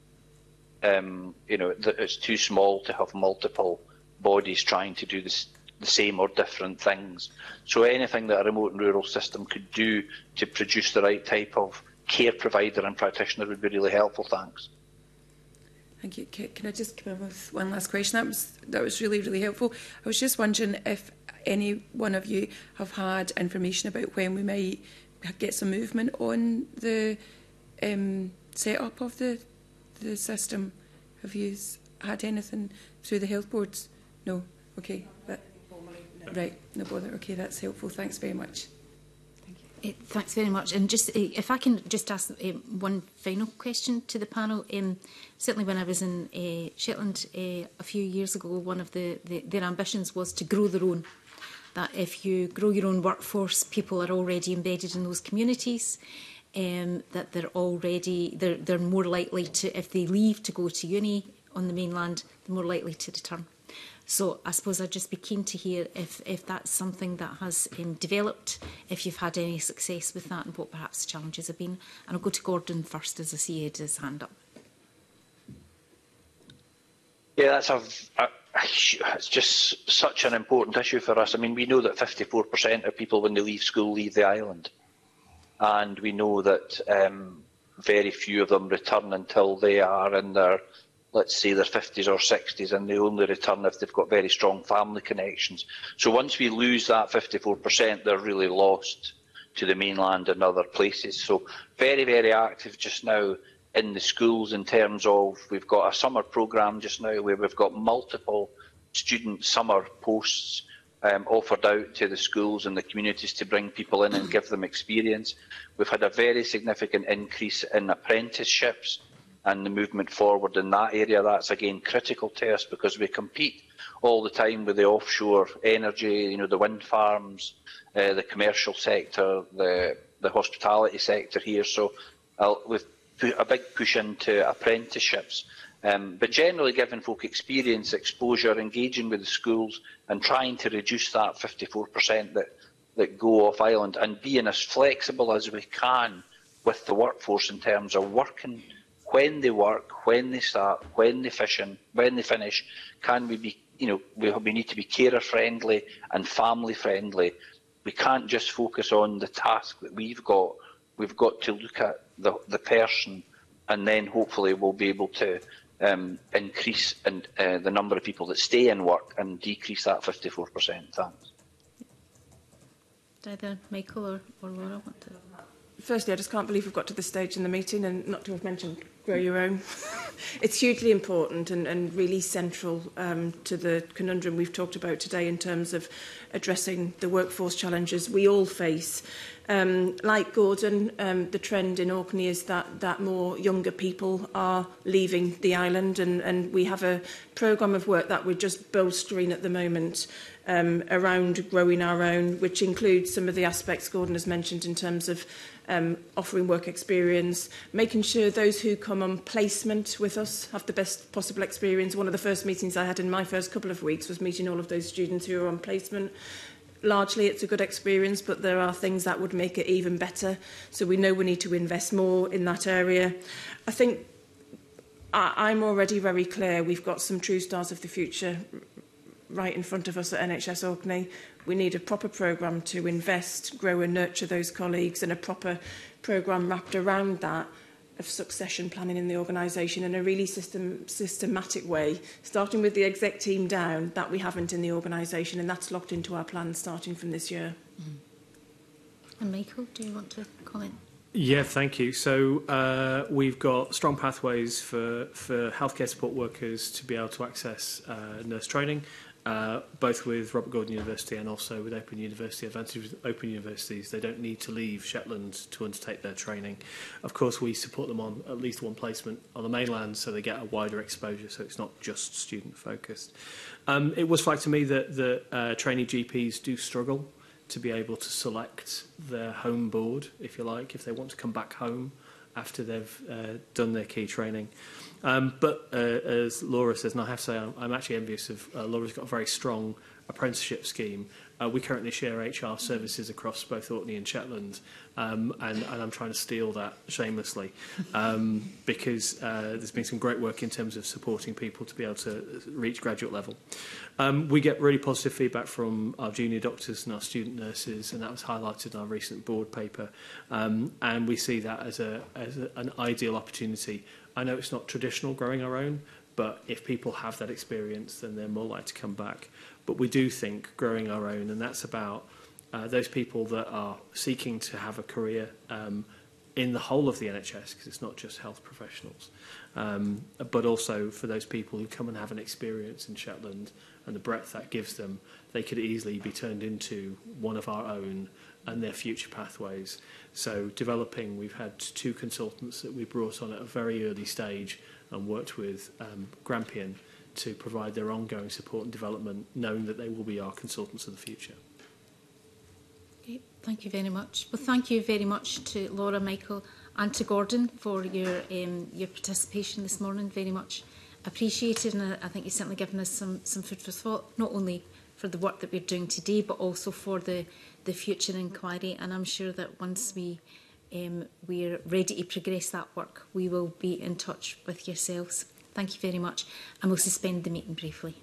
Um, you know, it's too small to have multiple bodies trying to do this, the same or different things. So anything that a remote and rural system could do to produce the right type of care provider and practitioner would be really helpful. Thanks. Thank you. Can I just come in with one last question? That was that was really, really helpful. I was just wondering if any one of you have had information about when we might get some movement on the um, set-up of the the system. Have you had anything through the health boards? No. Okay. That, right. No bother. Okay, that's helpful. Thanks very much. Uh, thanks very much. And just uh, if I can just ask uh, one final question to the panel. Um, certainly when I was in uh, Shetland uh, a few years ago, one of the, the their ambitions was to grow their own. That if you grow your own workforce, people are already embedded in those communities, um, that they're already, they're, they're more likely to, if they leave to go to uni on the mainland, they're more likely to return. So I suppose I'd just be keen to hear if, if that's something that has um, developed, if you've had any success with that and what perhaps the challenges have been. And I'll go to Gordon first, as I see he had his hand up. Yeah, that's a, a, it's just such an important issue for us. I mean, we know that fifty-four percent of people when they leave school leave the island. And we know that um, very few of them return until they are in their, let's say, their fifties or sixties, and they only return if they've got very strong family connections. So once we lose that fifty-four percent, they're really lost to the mainland and other places. So very, very active just now in the schools in terms of, we've got a summer programme just now where we've got multiple student summer posts um, offered out to the schools and the communities to bring people in and give them experience. We've had a very significant increase in apprenticeships and the movement forward in that area. That's again critical to us because we compete all the time with the offshore energy, you know, the wind farms, uh, the commercial sector, the, the hospitality sector here. So uh, we've pu a big push into apprenticeships. Um, but generally giving folk experience, exposure, engaging with the schools and trying to reduce that fifty-four percent that, that go off island, and being as flexible as we can with the workforce in terms of working when they work, when they start, when they fishing, when they finish. Can we be, you know, we, we need to be carer friendly and family friendly. We can't just focus on the task that we've got. We've got to look at the, the person, and then hopefully we'll be able to um, increase in, uh, the number of people that stay in work and decrease that fifty-four percent. Thanks. Did either Michael or, or Laura want to? Firstly, I just can't believe we've got to this stage in the meeting and not to have mentioned Grow Your Own. It's hugely important and, and really central um, to the conundrum we've talked about today in terms of addressing the workforce challenges we all face. Um, like Gordon, um, the trend in Orkney is that, that more younger people are leaving the island, and, and we have a programme of work that we're just bolstering at the moment um, around growing our own, which includes some of the aspects Gordon has mentioned in terms of um, offering work experience, making sure those who come on placement with us have the best possible experience. One of the first meetings I had in my first couple of weeks was meeting all of those students who are on placement. Largely, it's a good experience, but there are things that would make it even better. So we know we need to invest more in that area. I think I, I'm already very clear we've got some true stars of the future right in front of us at N H S Orkney. We need a proper programme to invest, grow and nurture those colleagues, and a proper programme wrapped around that of succession planning in the organisation in a really system, systematic way, starting with the exec team down, that we haven't in the organisation, and that's locked into our plans starting from this year. Mm. And Michael, do you want to comment? Yeah, thank you. So uh, we've got strong pathways for, for healthcare support workers to be able to access uh, nurse training, uh, both with Robert Gordon University and also with Open University. Advantage with Open Universities, they don't need to leave Shetland to undertake their training. Of course, we support them on at least one placement on the mainland, so they get a wider exposure, so it's not just student-focused. Um, it was flagged to me that the uh, trainee G Ps do struggle to be able to select their home board, if you like, if they want to come back home after they've uh, done their key training. Um, but uh, as Laura says, and I have to say I'm, I'm actually envious of, uh, Laura's got a very strong apprenticeship scheme. Uh, we currently share H R services across both Orkney and Shetland, um, and, and I'm trying to steal that shamelessly um, because uh, there's been some great work in terms of supporting people to be able to reach graduate level. Um, we get really positive feedback from our junior doctors and our student nurses, and that was highlighted in our recent board paper, um, and we see that as, a, as a, an ideal opportunity. I know it's not traditional growing our own, but if people have that experience, then they're more likely to come back. But we do think growing our own, and that's about uh, those people that are seeking to have a career um, in the whole of the N H S, because it's not just health professionals, um, but also for those people who come and have an experience in Shetland and the breadth that gives them, they could easily be turned into one of our own and their future pathways. So developing, we've had two consultants that we brought on at a very early stage and worked with um, Grampian to provide their ongoing support and development, knowing that they will be our consultants of the future. Okay, thank you very much. Well, thank you very much to Laura, Michael and to Gordon for your, um, your participation this morning. Very much appreciated, and I, I think you've certainly given us some, some food for thought, not only for the work that we're doing today, but also for the, the future inquiry. And I'm sure that once we, um, we're ready to progress that work, we will be in touch with yourselves. Thank you very much, and we'll suspend the meeting briefly.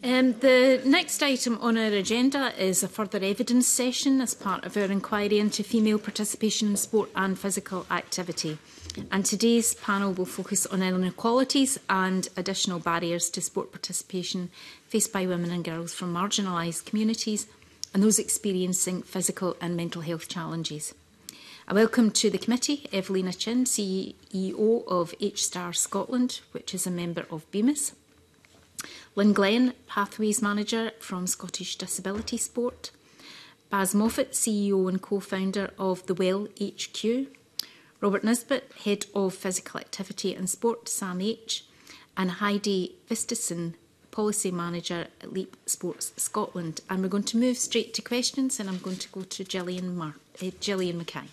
Um, the next item on our agenda is a further evidence session as part of our inquiry into female participation in sport and physical activity. And today's panel will focus on inequalities and additional barriers to sport participation faced by women and girls from marginalised communities and those experiencing physical and mental health challenges. I welcome to the committee Evelina Chin, C E O of H-Star Scotland, which is a member of BEMIS. Lynn Glenn, Pathways Manager from Scottish Disability Sport. Baz Moffat, C E O and co-founder of The Well H Q. Robert Nisbet, Head of Physical Activity and Sport, SAM H. And Heidi Vistison, Policy Manager at Leap Sports Scotland. And we're going to move straight to questions, and I'm going to go to Gillian, Mar uh, Gillian Mackay.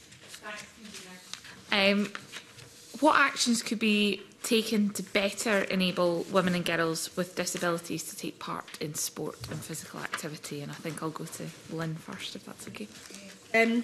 Um, what actions could be taken to better enable women and girls with disabilities to take part in sport and physical activity? And I think I'll go to Lynn first, if that's okay. Um,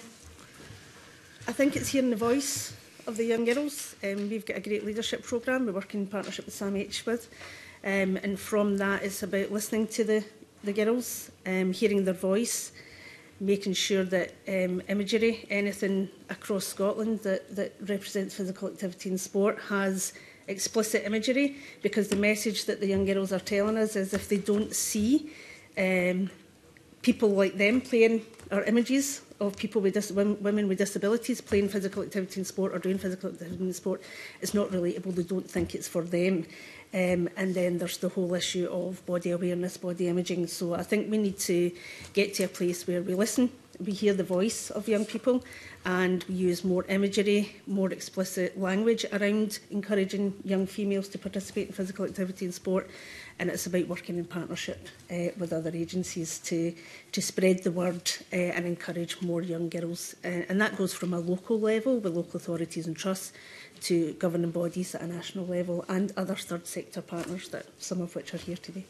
I think it's hearing the voice of the young girls. Um, we've got a great leadership programme we work in partnership with SAM H with. Um, and from that, it's about listening to the, the girls, um, hearing their voice, making sure that um, imagery, anything across Scotland that, that represents physical activity and sport has explicit imagery, because the message that the young girls are telling us is if they don't see um, people like them playing, or images of people with dis women with disabilities playing physical activity in sport or doing physical activity in sport, it's not relatable, they don't think it's for them. Um, and then there's the whole issue of body awareness, body imaging. So I think we need to get to a place where we listen, we hear the voice of young people, and we use more imagery, more explicit language around encouraging young females to participate in physical activity and sport. And it's about working in partnership uh, with other agencies to, to spread the word uh, and encourage more young girls. Uh, and that goes from a local level with local authorities and trusts to governing bodies at a national level and other third sector partners, that some of which are here today.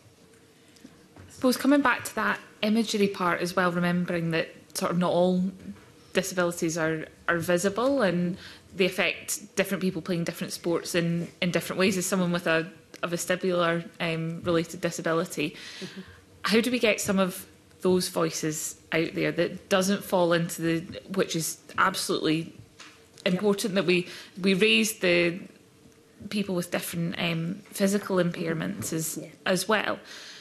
I suppose coming back to that imagery part as well, remembering that sort of not all disabilities are, are visible and they affect different people playing different sports in, in different ways. As someone with a, a vestibular um, related disability, mm-hmm. how do we get some of those voices out there that doesn't fall into the, which is absolutely important, yep. that we, we raise the people with different um, physical impairments as, yeah. as well.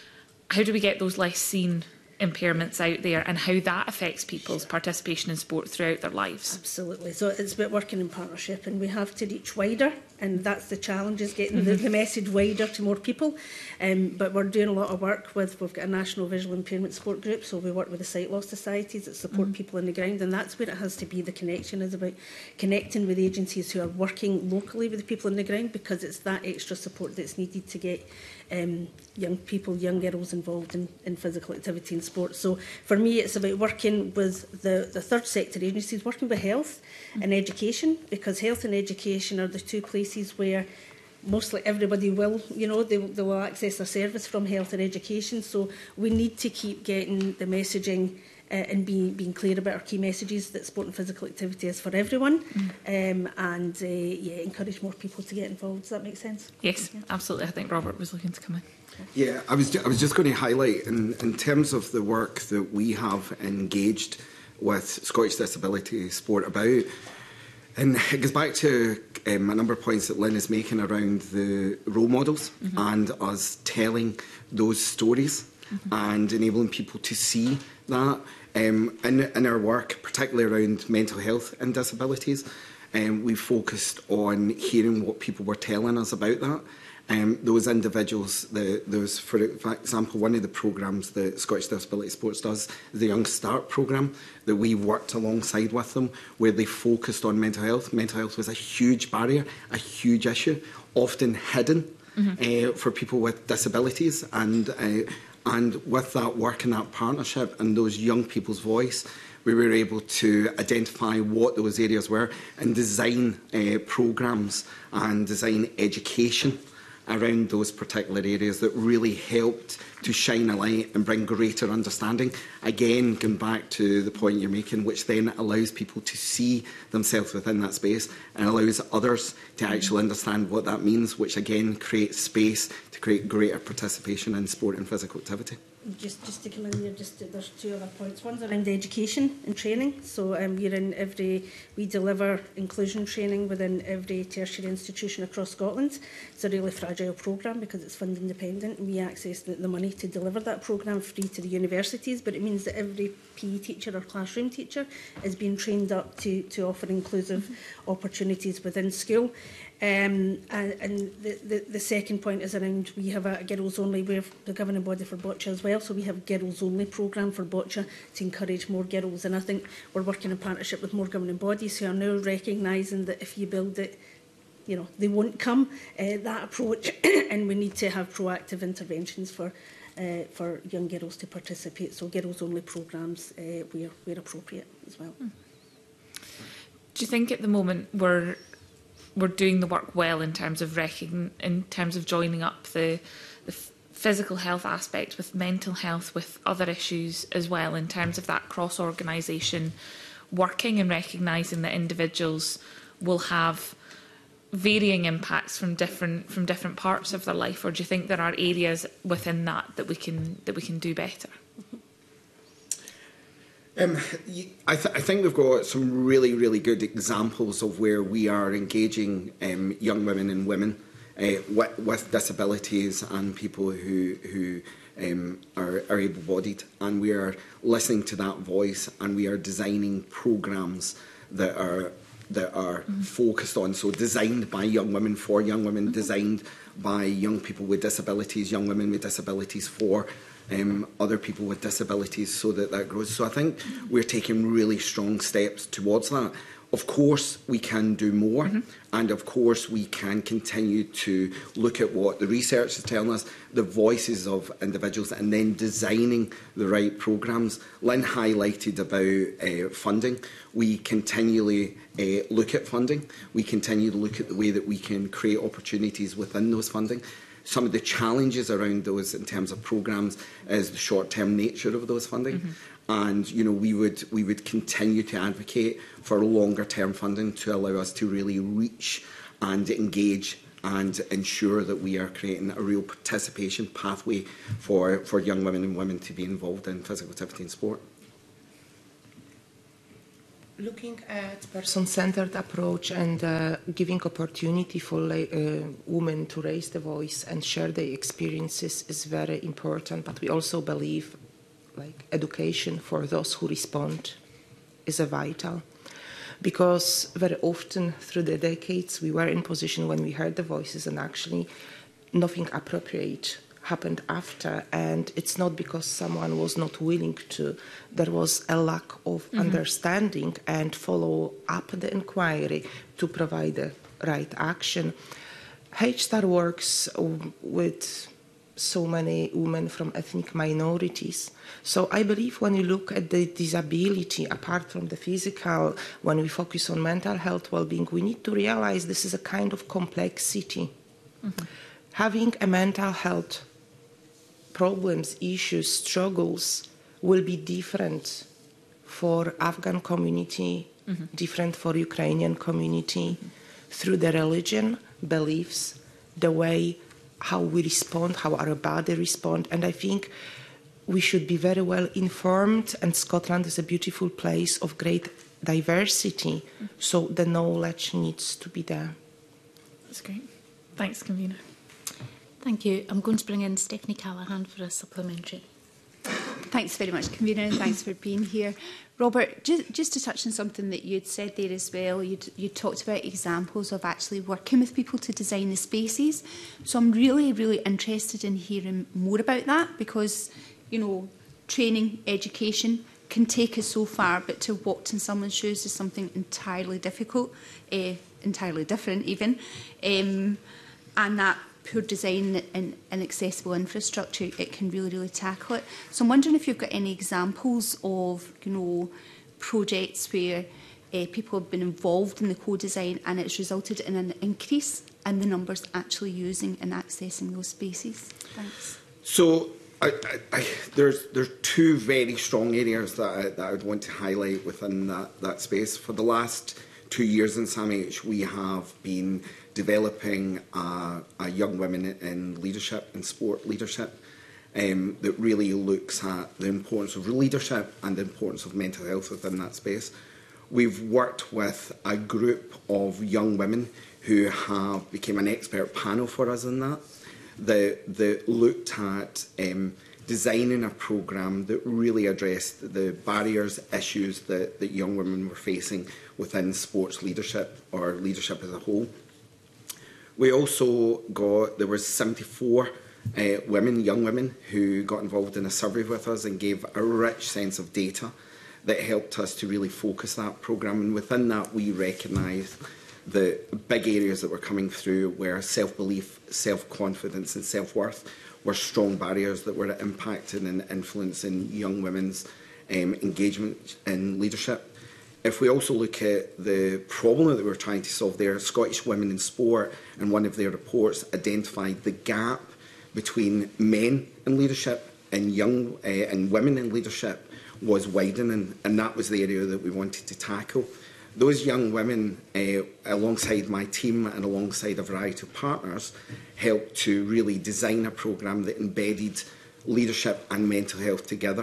How do we get those less seen impairments out there, and how that affects people's participation in sport throughout their lives? Absolutely. So it's about working in partnership, and we have to reach wider, and that's the challenge, is getting mm-hmm. the, the message wider to more people. Um, but we're doing a lot of work with, we've got a national visual impairment support group, so we work with the sight loss societies that support mm-hmm. people on the ground, and that's where it has to be. The connection is about connecting with agencies who are working locally with the people on the ground, because it's that extra support that's needed to get um, young people, young girls involved in, in physical activity and sport. So for me, it's about working with the, the third sector agencies, working with health mm-hmm. and education, because health and education are the two places where mostly everybody will, you know, they, they will access a service from health and education. So we need to keep getting the messaging uh, and being, being clear about our key messages, that sport and physical activity is for everyone, mm. um, and uh, yeah, encourage more people to get involved. Does that make sense? Yes, yeah. absolutely. I think Robert was looking to come in. Yeah, I was, I was just going to highlight, in, in terms of the work that we have engaged with Scottish Disability Sport about, and it goes back to um, a number of points that Lynn is making around the role models mm-hmm. and us telling those stories mm-hmm. and enabling people to see that. Um, in, in our work, particularly around mental health and disabilities, um, we focused on hearing what people were telling us about that. Um, those individuals, the, those, for example, one of the programmes that Scottish Disability Sports does, the Young Start programme, that we worked alongside with them, where they focused on mental health. Mental health was a huge barrier, a huge issue, often hidden mm-hmm. uh, for people with disabilities. And, uh, and with that work and that partnership and those young people's voice, we were able to identify what those areas were and design uh, programmes and design education around those particular areas that really helped to shine a light and bring greater understanding. Again, going back to the point you're making, which then allows people to see themselves within that space and allows others to actually understand what that means, which again creates space to create greater participation in sport and physical activity. Just, just to come in there, just to, there's two other points. One's around education and training. So um, we're in every, we deliver inclusion training within every tertiary institution across Scotland. It's a really fragile programme because it's fund independent. We access the, the money to deliver that programme free to the universities, but it means that every P E teacher or classroom teacher is being trained up to, to offer inclusive mm-hmm. opportunities within school. Um, and and the, the, the second point is around, we have a girls only, we have the governing body for boccia as well, so we have girls only programme for boccia to encourage more girls, and I think we're working in partnership with more governing bodies who are now recognising that if you build it, you know, they won't come, uh, that approach, and we need to have proactive interventions for uh, for young girls to participate, so girls only programmes uh, where, where appropriate as well. Do you think at the moment we're we're doing the work well in terms of recogn in terms of joining up the, the physical health aspect with mental health, with other issues as well, in terms of that cross-organisation working and recognising that individuals will have varying impacts from different from different parts of their life? Or do you think there are areas within that that we can that we can do better? Um, I, th I think we've got some really, really good examples of where we are engaging um, young women and women uh, with, with disabilities and people who, who um, are, are able-bodied, and we are listening to that voice, and we are designing programmes that are that are mm-hmm. focused on, so designed by young women for young women, mm-hmm. designed by young people with disabilities, young women with disabilities for Um, other people with disabilities, so that that grows. So I think we're taking really strong steps towards that. Of course, we can do more, mm-hmm. and of course, we can continue to look at what the research is telling us, the voices of individuals, and then designing the right programmes. Lynn highlighted about uh, funding. We continually uh, look at funding. We continue to look at the way that we can create opportunities within those funding. Some of the challenges around those in terms of programmes is the short-term nature of those funding. Mm-hmm. And, you know, we would, we would continue to advocate for longer-term funding to allow us to really reach and engage and ensure that we are creating a real participation pathway for, for young women and women to be involved in physical activity and sport. Looking at person-centered approach and uh, giving opportunity for uh, women to raise the voice and share their experiences is very important, but we also believe like education for those who respond is a vital, because very often through the decades we were in position when we heard the voices and actually nothing appropriate happened after, and it's not because someone was not willing to. There was a lack of mm-hmm. understanding and follow up the inquiry to provide the right action. H-Star works with so many women from ethnic minorities. So I believe when you look at the disability, apart from the physical, when we focus on mental health well-being, we need to realize this is a kind of complexity. Mm-hmm. Having a mental health problems, issues, struggles will be different for Afghan community, mm-hmm. different for Ukrainian community, mm-hmm. through the religion, beliefs, the way how we respond, how our body respond. And I think we should be very well informed, and Scotland is a beautiful place of great diversity, mm-hmm. so the knowledge needs to be there. That's great. Thanks, Convener. Thank you. I'm going to bring in Stephanie Callaghan for a supplementary. Thanks very much, Convener, and thanks for being here. Robert, just, just to touch on something that you'd said there as well, you'd, you talked about examples of actually working with people to design the spaces. So I'm really, really interested in hearing more about that, because, you know, training, education can take us so far, but to walk in someone's shoes is something entirely difficult, uh, entirely different even, um, and that poor design and inaccessible infrastructure, it can really, really tackle it. So I'm wondering if you've got any examples of, you know, projects where uh, people have been involved in the co-design and it's resulted in an increase and the numbers actually using and accessing those spaces? Thanks. So I, I, I, there's there's two very strong areas that I, that I would want to highlight within that, that space. For the last two years in S A M H, we have been developing a, a young women in leadership and sport leadership um, that really looks at the importance of leadership and the importance of mental health within that space. We've worked with a group of young women who have become an expert panel for us in that, that, that looked at um, designing a programme that really addressed the barriers, issues that, that young women were facing within sports leadership or leadership as a whole. We also got, there were seventy-four uh, women, young women, who got involved in a survey with us and gave a rich sense of data that helped us to really focus that programme. And within that, we recognised the big areas that were coming through were self-belief, self-confidence and self-worth were strong barriers that were impacting and influencing young women's um, engagement in leadership. If we also look at the problem that we're trying to solve there, Scottish Women in Sport, in one of their reports, identified the gap between men in leadership and young uh, and women in leadership was widening, and that was the area that we wanted to tackle. Those young women, uh, alongside my team and alongside a variety of partners, helped to really design a programme that embedded leadership and mental health together.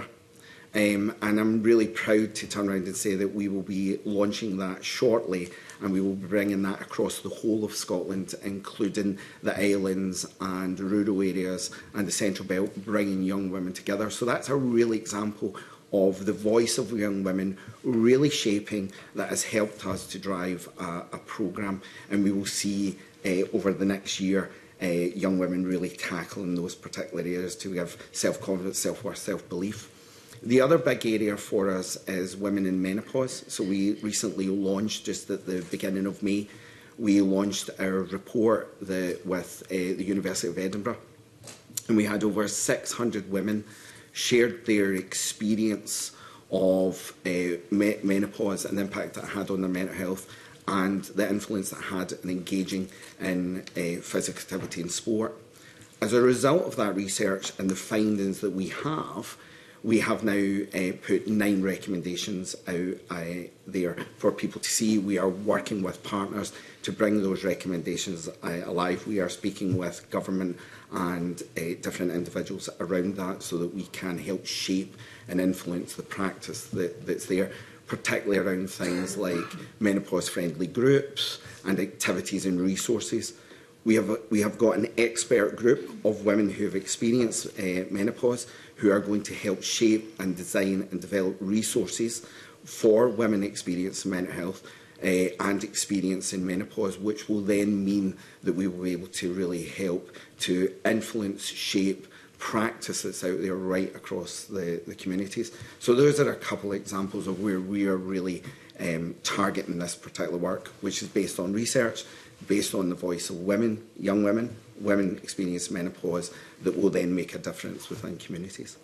Um, and I'm really proud to turn around and say that we will be launching that shortly, and we will be bringing that across the whole of Scotland, including the islands and rural areas and the Central Belt, bringing young women together. So that's a real example of the voice of young women really shaping that has helped us to drive a, a programme, and we will see uh, over the next year uh, young women really tackling those particular areas to give self-confidence, self-worth, self-belief. The other big area for us is women in menopause. So we recently launched, just at the beginning of May, we launched our report the, with uh, the University of Edinburgh, and we had over six hundred women shared their experience of uh, me menopause and the impact that it had on their mental health and the influence that it had in engaging in uh, physical activity and sport. As a result of that research and the findings that we have, we have now uh, put nine recommendations out uh, there for people to see. We are working with partners to bring those recommendations uh, alive. We are speaking with government and uh, different individuals around that so that we can help shape and influence the practice that, that's there, particularly around things like menopause-friendly groups and activities and resources. We have, a, we have got an expert group of women who have experienced uh, menopause who are going to help shape and design and develop resources for women experiencing mental health uh, and experiencing menopause, which will then mean that we will be able to really help to influence, shape practice that's out there right across the, the communities. So those are a couple of examples of where we are really um, targeting this particular work, which is based on research, based on the voice of women, young women, women experiencing menopause, that will then make a difference within communities.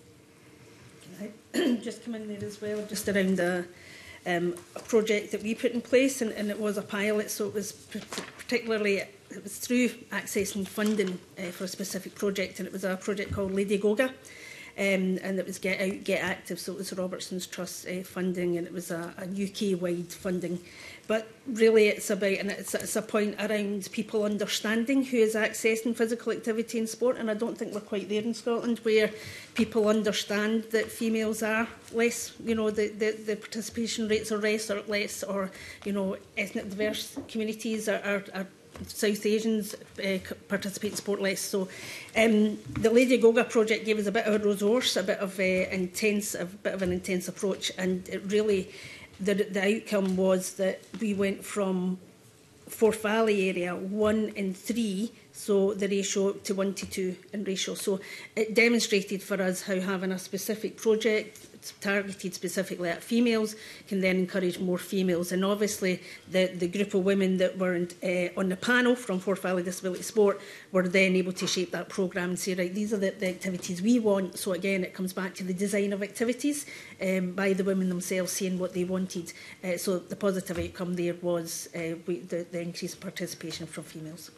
Can I just come in there as well, just around a, um, a project that we put in place, and, and it was a pilot, so it was particularly, it was through accessing funding uh, for a specific project, and it was a project called Lady Goga. Um, and it was Get Out, Get Active, so it was Robertson's Trust uh, funding, and it was a, a U K-wide funding. But really it's about, and it's, it's a point around people understanding who is accessing physical activity and sport, and I don't think we're quite there in Scotland, where people understand that females are less, you know, the, the, the participation rates are less, or less, or, you know, ethnic diverse communities are, are, are South Asians uh, participate in sport less. So um, the Lady Goga project gave us a bit of a resource, a bit of a intense, a bit of an intense approach, and it really, the, the outcome was that we went from Forth Valley area one in three, so the ratio to one to two in ratio. So it demonstrated for us how having a specific project targeted specifically at females can then encourage more females. And obviously the, the group of women that were in, uh, on the panel from Forth Valley Disability Sport were then able to shape that programme and say, right, these are the, the activities we want. So again, it comes back to the design of activities um, by the women themselves saying what they wanted. Uh, so the positive outcome there was uh, we, the, the increased participation from females.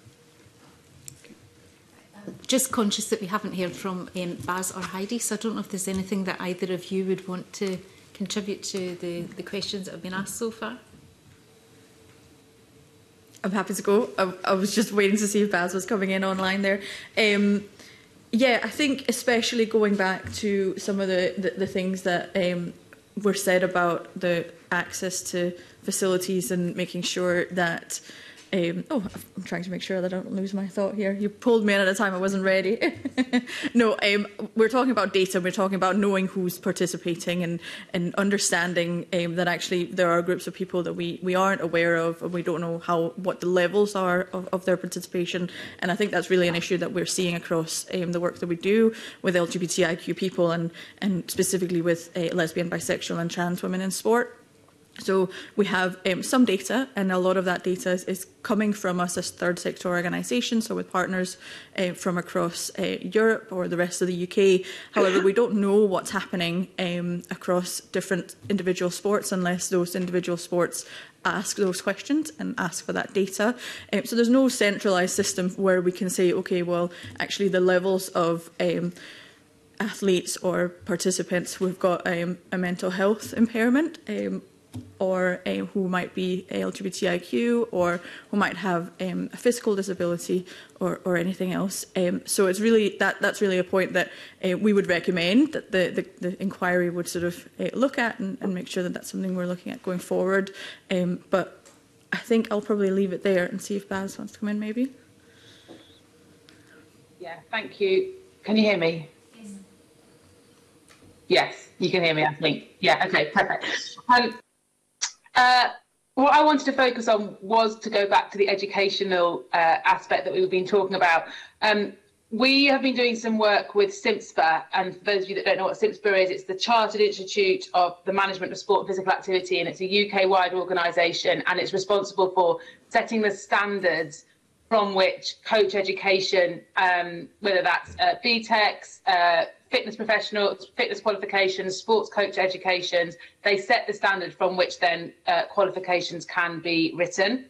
Just conscious that we haven't heard from um, Baz or Heidi, so I don't know if there's anything that either of you would want to contribute to the, the questions that have been asked so far. I'm happy to go. I, I was just waiting to see if Baz was coming in online there. Um, yeah, I think especially going back to some of the, the, the things that um, were said about the access to facilities and making sure that Um, oh, I'm trying to make sure that I don't lose my thought here. You pulled me in at a time I wasn't ready. no, um, we're talking about data. We're talking about knowing who's participating and, and understanding um, that actually there are groups of people that we, we aren't aware of and we don't know how what the levels are of, of their participation. And I think that's really an issue that we're seeing across um, the work that we do with L G B T I Q people and, and specifically with uh, lesbian, bisexual and trans women in sport. So we have um, some data, and a lot of that data is, is coming from us as third sector organisations, so with partners uh, from across uh, Europe or the rest of the U K. However, we don't know what's happening um, across different individual sports unless those individual sports ask those questions and ask for that data. Um, so there's no centralised system where we can say, okay, well, actually the levels of um, athletes or participants who've got um, a mental health impairment um, or uh, who might be L G B T I Q or who might have um, a physical disability or, or anything else. Um, so it's really that that's really a point that uh, we would recommend that the, the, the inquiry would sort of uh, look at and, and make sure that that's something we're looking at going forward. Um, but I think I'll probably leave it there and see if Baz wants to come in maybe. Yeah, thank you. Can you hear me? Yes, yes you can hear me, I think. Yeah, okay, perfect. Um, Uh, what I wanted to focus on was to go back to the educational uh, aspect that we've been talking about. Um, we have been doing some work with CIMSPA, and for those of you that don't know what CIMSPA is, it's the Chartered Institute of the Management of Sport and Physical Activity, and it's a U K-wide organisation, and it's responsible for setting the standards from which coach education, um, whether that's uh, B TECs, uh, fitness professionals, fitness qualifications, sports coach educations, they set the standard from which then uh, qualifications can be written.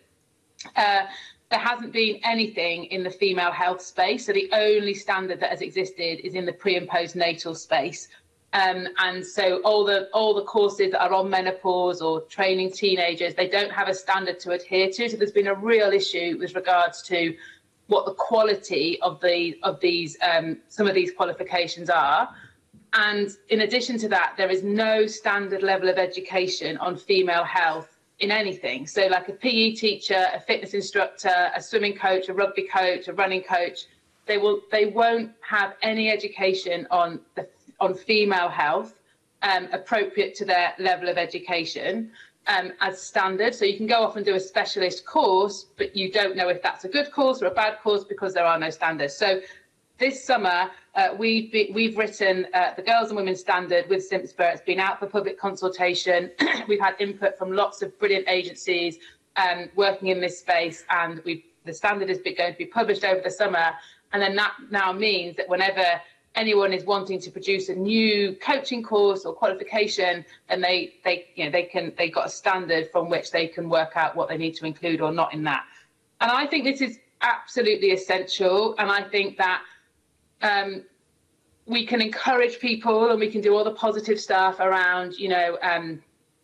Uh, there hasn't been anything in the female health space, so the only standard that has existed is in the pre and postnatal space. Um, and so all the all the courses that are on menopause or training teenagers, they don't have a standard to adhere to. So there's been a real issue with regards to what the quality of the of these um, some of these qualifications are. And in addition to that, there is no standard level of education on female health in anything. So like a P E teacher, a fitness instructor, a swimming coach, a rugby coach, a running coach, they will they won't have any education on the on female health um, appropriate to their level of education. Um, as standard. So you can go off and do a specialist course, but you don't know if that's a good course or a bad course because there are no standards. So this summer, uh, we've, be, we've written uh, the Girls and Women Standard with CIMSPA. It's been out for public consultation. We've had input from lots of brilliant agencies um, working in this space, and we've, the standard is going to be published over the summer. And then that now means that whenever anyone is wanting to produce a new coaching course or qualification, and they they you know they can they've got a standard from which they can work out what they need to include or not in that. And I think this is absolutely essential, and I think that um, we can encourage people and we can do all the positive stuff around you know um,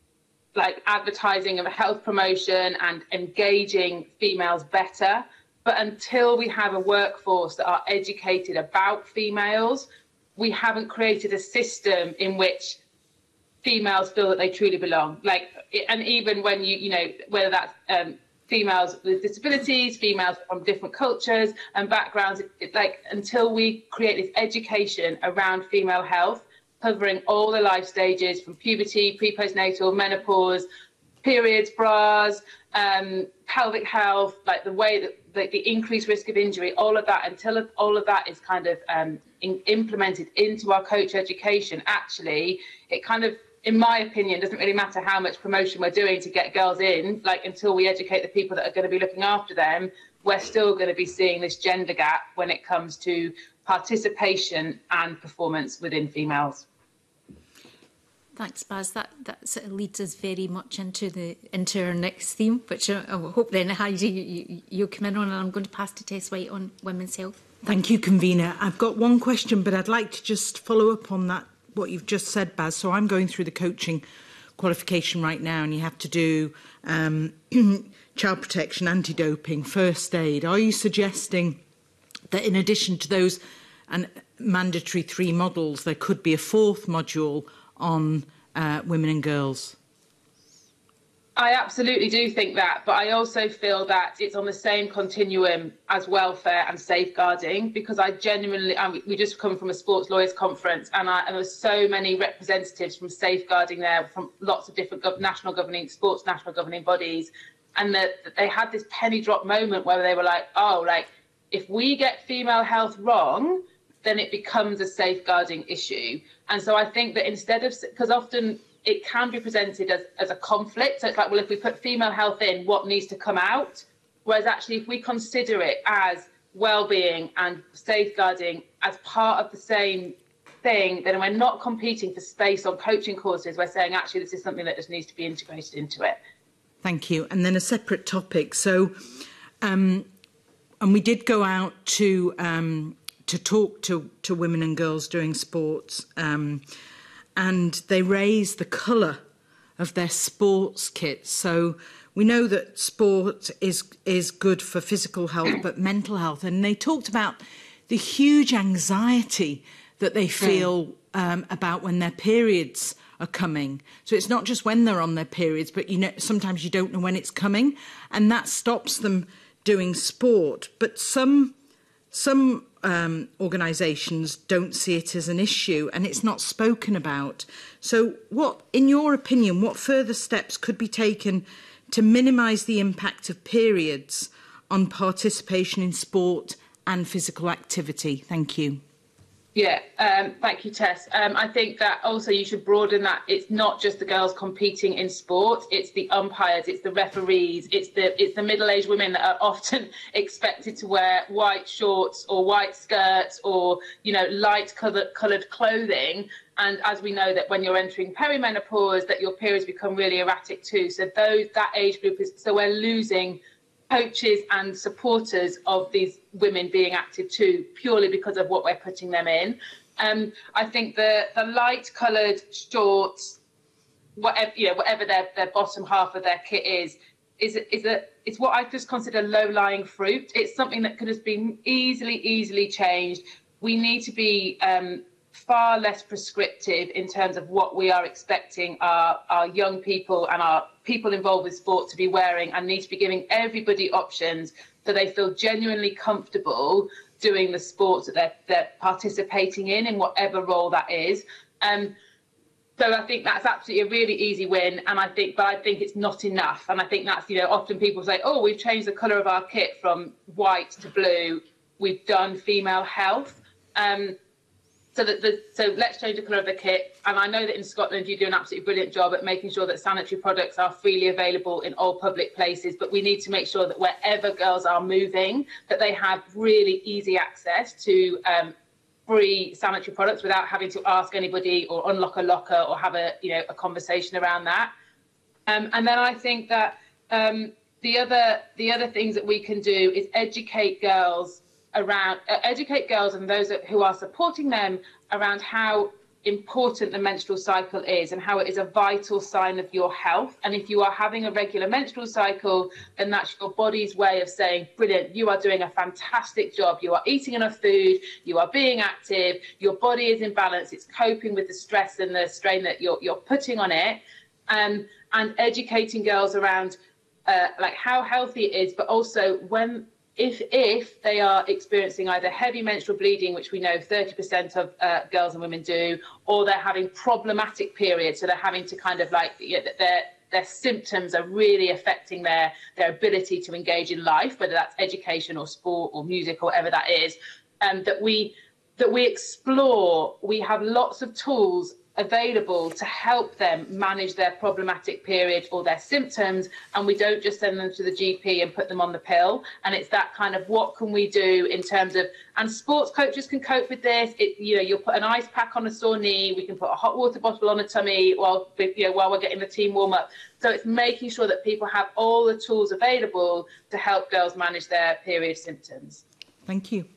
like advertising of health promotion and engaging females better. But until we have a workforce that are educated about females, we haven't created a system in which females feel that they truly belong. Like, and even when you, you know, whether that's um, females with disabilities, females from different cultures and backgrounds, it, like until we create this education around female health, covering all the life stages from puberty, pre-postnatal, menopause, periods, bras, um, pelvic health, like the way that like the increased risk of injury, all of that, until all of that is kind of um, in, implemented into our coach education, actually, it kind of, in my opinion, doesn't really matter how much promotion we're doing to get girls in, like until we educate the people that are going to be looking after them, we're still going to be seeing this gender gap when it comes to participation and performance within females. Thanks, Baz. That that sort of leads us very much into the into our next theme, which I, I hope then Heidi you, you, you'll come in on, and I'm going to pass to Tess White on women's health. Thank you, convener. I've got one question, but I'd like to just follow up on that what you've just said, Baz. So I'm going through the coaching qualification right now, and you have to do um, child protection, anti-doping, first aid. Are you suggesting that in addition to those and mandatory three models, there could be a fourth module on uh, women and girls? I absolutely do think that, but I also feel that it's on the same continuum as welfare and safeguarding, because I genuinely, I mean, we just come from a sports lawyers conference, and, I, and there were so many representatives from safeguarding there, from lots of different gov national governing, sports national governing bodies, and that, that they had this penny drop moment where they were like, oh, like, if we get female health wrong, then it becomes a safeguarding issue. And so I think that instead of, because often it can be presented as, as a conflict. So it's like, well, if we put female health in, what needs to come out? Whereas actually, if we consider it as well-being and safeguarding as part of the same thing, then we're not competing for space on coaching courses. We're saying, actually, this is something that just needs to be integrated into it. Thank you. And then a separate topic. So, um, and we did go out to um, to talk to, to women and girls doing sports, um, and they raised the colour of their sports kits. So we know that sport is is good for physical health, but mental health. And they talked about the huge anxiety that they feel um, about when their periods are coming. So it's not just when they're on their periods, but you know, sometimes you don't know when it's coming, and that stops them doing sport. But some some um, organisations don't see it as an issue, and it's not spoken about. So what, in your opinion, what further steps could be taken to minimise the impact of periods on participation in sport and physical activity? Thank you. Yeah, um, thank you, Tess. Um, I think that also you should broaden that. It's not just the girls competing in sport, it's the umpires, it's the referees, it's the it's the middle-aged women that are often expected to wear white shorts or white skirts or, you know, light coloured coloured clothing. And as we know that when you're entering perimenopause, that your periods become really erratic too. So those that age group is, so we're losing coaches and supporters of these women being active too, purely because of what we're putting them in. Um, I think the the light coloured shorts, whatever you know, whatever their their bottom half of their kit is, is is a it's what I just consider low lying fruit. It's something that could have been easily easily changed. We need to be um, far less prescriptive in terms of what we are expecting our our young people and our people involved with sport to be wearing, and need to be giving everybody options so they feel genuinely comfortable doing the sports that they're, they're participating in, in whatever role that is. Um, so I think that's absolutely a really easy win, and I think, but I think it's not enough. And I think that's, you know, often people say, oh, we've changed the colour of our kit from white to blue. We've done female health. Um, So, that the, so let's change the colour of the kit. And I know that in Scotland you do an absolutely brilliant job at making sure that sanitary products are freely available in all public places, but we need to make sure that wherever girls are moving, that they have really easy access to um, free sanitary products without having to ask anybody or unlock a locker or have a, you know, a conversation around that. Um, and then I think that um, the other the other things that we can do is educate girls around uh, educate girls and those who are supporting them around how important the menstrual cycle is and how it is a vital sign of your health. And if you are having a regular menstrual cycle, then that's your body's way of saying, brilliant, you are doing a fantastic job. You are eating enough food, you are being active, your body is in balance, it's coping with the stress and the strain that you're, you're putting on it. Um, and educating girls around uh, like how healthy it is, but also when If, if they are experiencing either heavy menstrual bleeding, which we know thirty percent of uh, girls and women do, or they're having problematic periods, so they're having to kind of like, you know, they're, their symptoms are really affecting their, their ability to engage in life, whether that's education or sport or music or whatever that is, um, that we that we explore. We have lots of tools available to help them manage their problematic period or their symptoms, and we don't just send them to the G P and put them on the pill. And it's that kind of, what can we do in terms of, and sports coaches can cope with this. It, you know, you'll put an ice pack on a sore knee, we can put a hot water bottle on a tummy while, you know, while we're getting the team warm up. So it's making sure that people have all the tools available to help girls manage their period symptoms. Thank you.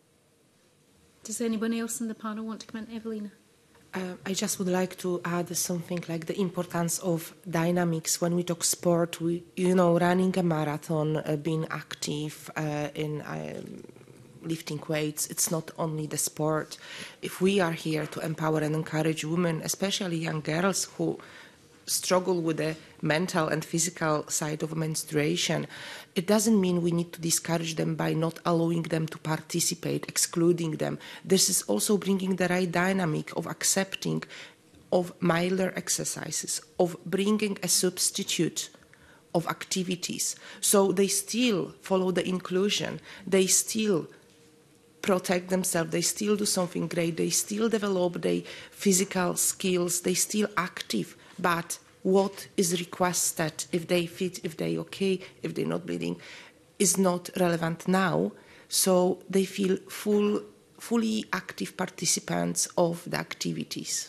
Does anyone else in the panel want to come in? Evelina? Uh, I just would like to add something like the importance of dynamics. When we talk sport, we, you know, running a marathon, uh, being active uh, in um, lifting weights, it's not only the sport. If we are here to empower and encourage women, especially young girls who struggle with the mental and physical side of menstruation, it doesn't mean we need to discourage them by not allowing them to participate, excluding them. This is also bringing the right dynamic of accepting of milder exercises, of bringing a substitute of activities. So they still follow the inclusion, they still protect themselves, they still do something great, they still develop their physical skills, they still active, but what is requested, if they fit, if they're okay, if they're not bleeding, is not relevant now. So they feel full, fully active participants of the activities.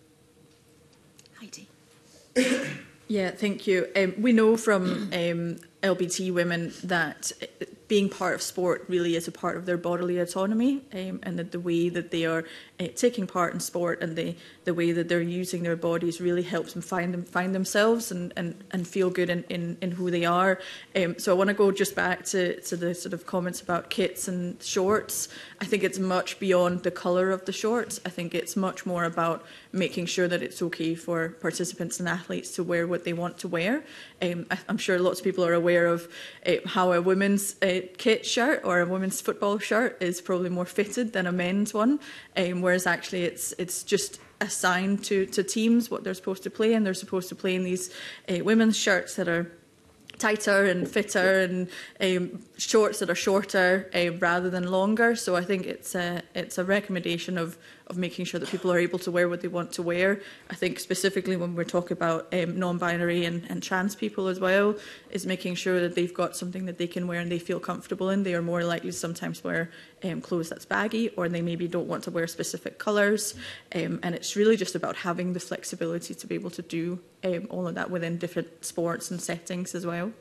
Heidi. Yeah, thank you. Um, we know from um, L B T women that being part of sport really is a part of their bodily autonomy, um, and that the way that they are uh, taking part in sport and the, the way that they're using their bodies really helps them find them find themselves and, and, and feel good in, in, in who they are. Um, so I want to go just back to, to the sort of comments about kits and shorts. I think it's much beyond the colour of the shorts. I think it's much more about making sure that it's okay for participants and athletes to wear what they want to wear. Um, I, I'm sure lots of people are aware of uh, how a women's uh, kit shirt or a women's football shirt is probably more fitted than a men's one, um, whereas actually it's it's just assigned to, to teams what they're supposed to play, and they're supposed to play in these uh, women's shirts that are tighter and fitter and um, shorts that are shorter uh, rather than longer. So I think it's a, it's a recommendation of, of making sure that people are able to wear what they want to wear. I think specifically when we're talking about um, non-binary and, and trans people as well, is making sure that they've got something that they can wear and they feel comfortable in. They are more likely to sometimes wear um, clothes that's baggy, or they maybe don't want to wear specific colours. Um, and it's really just about having the flexibility to be able to do um, all of that within different sports and settings as well.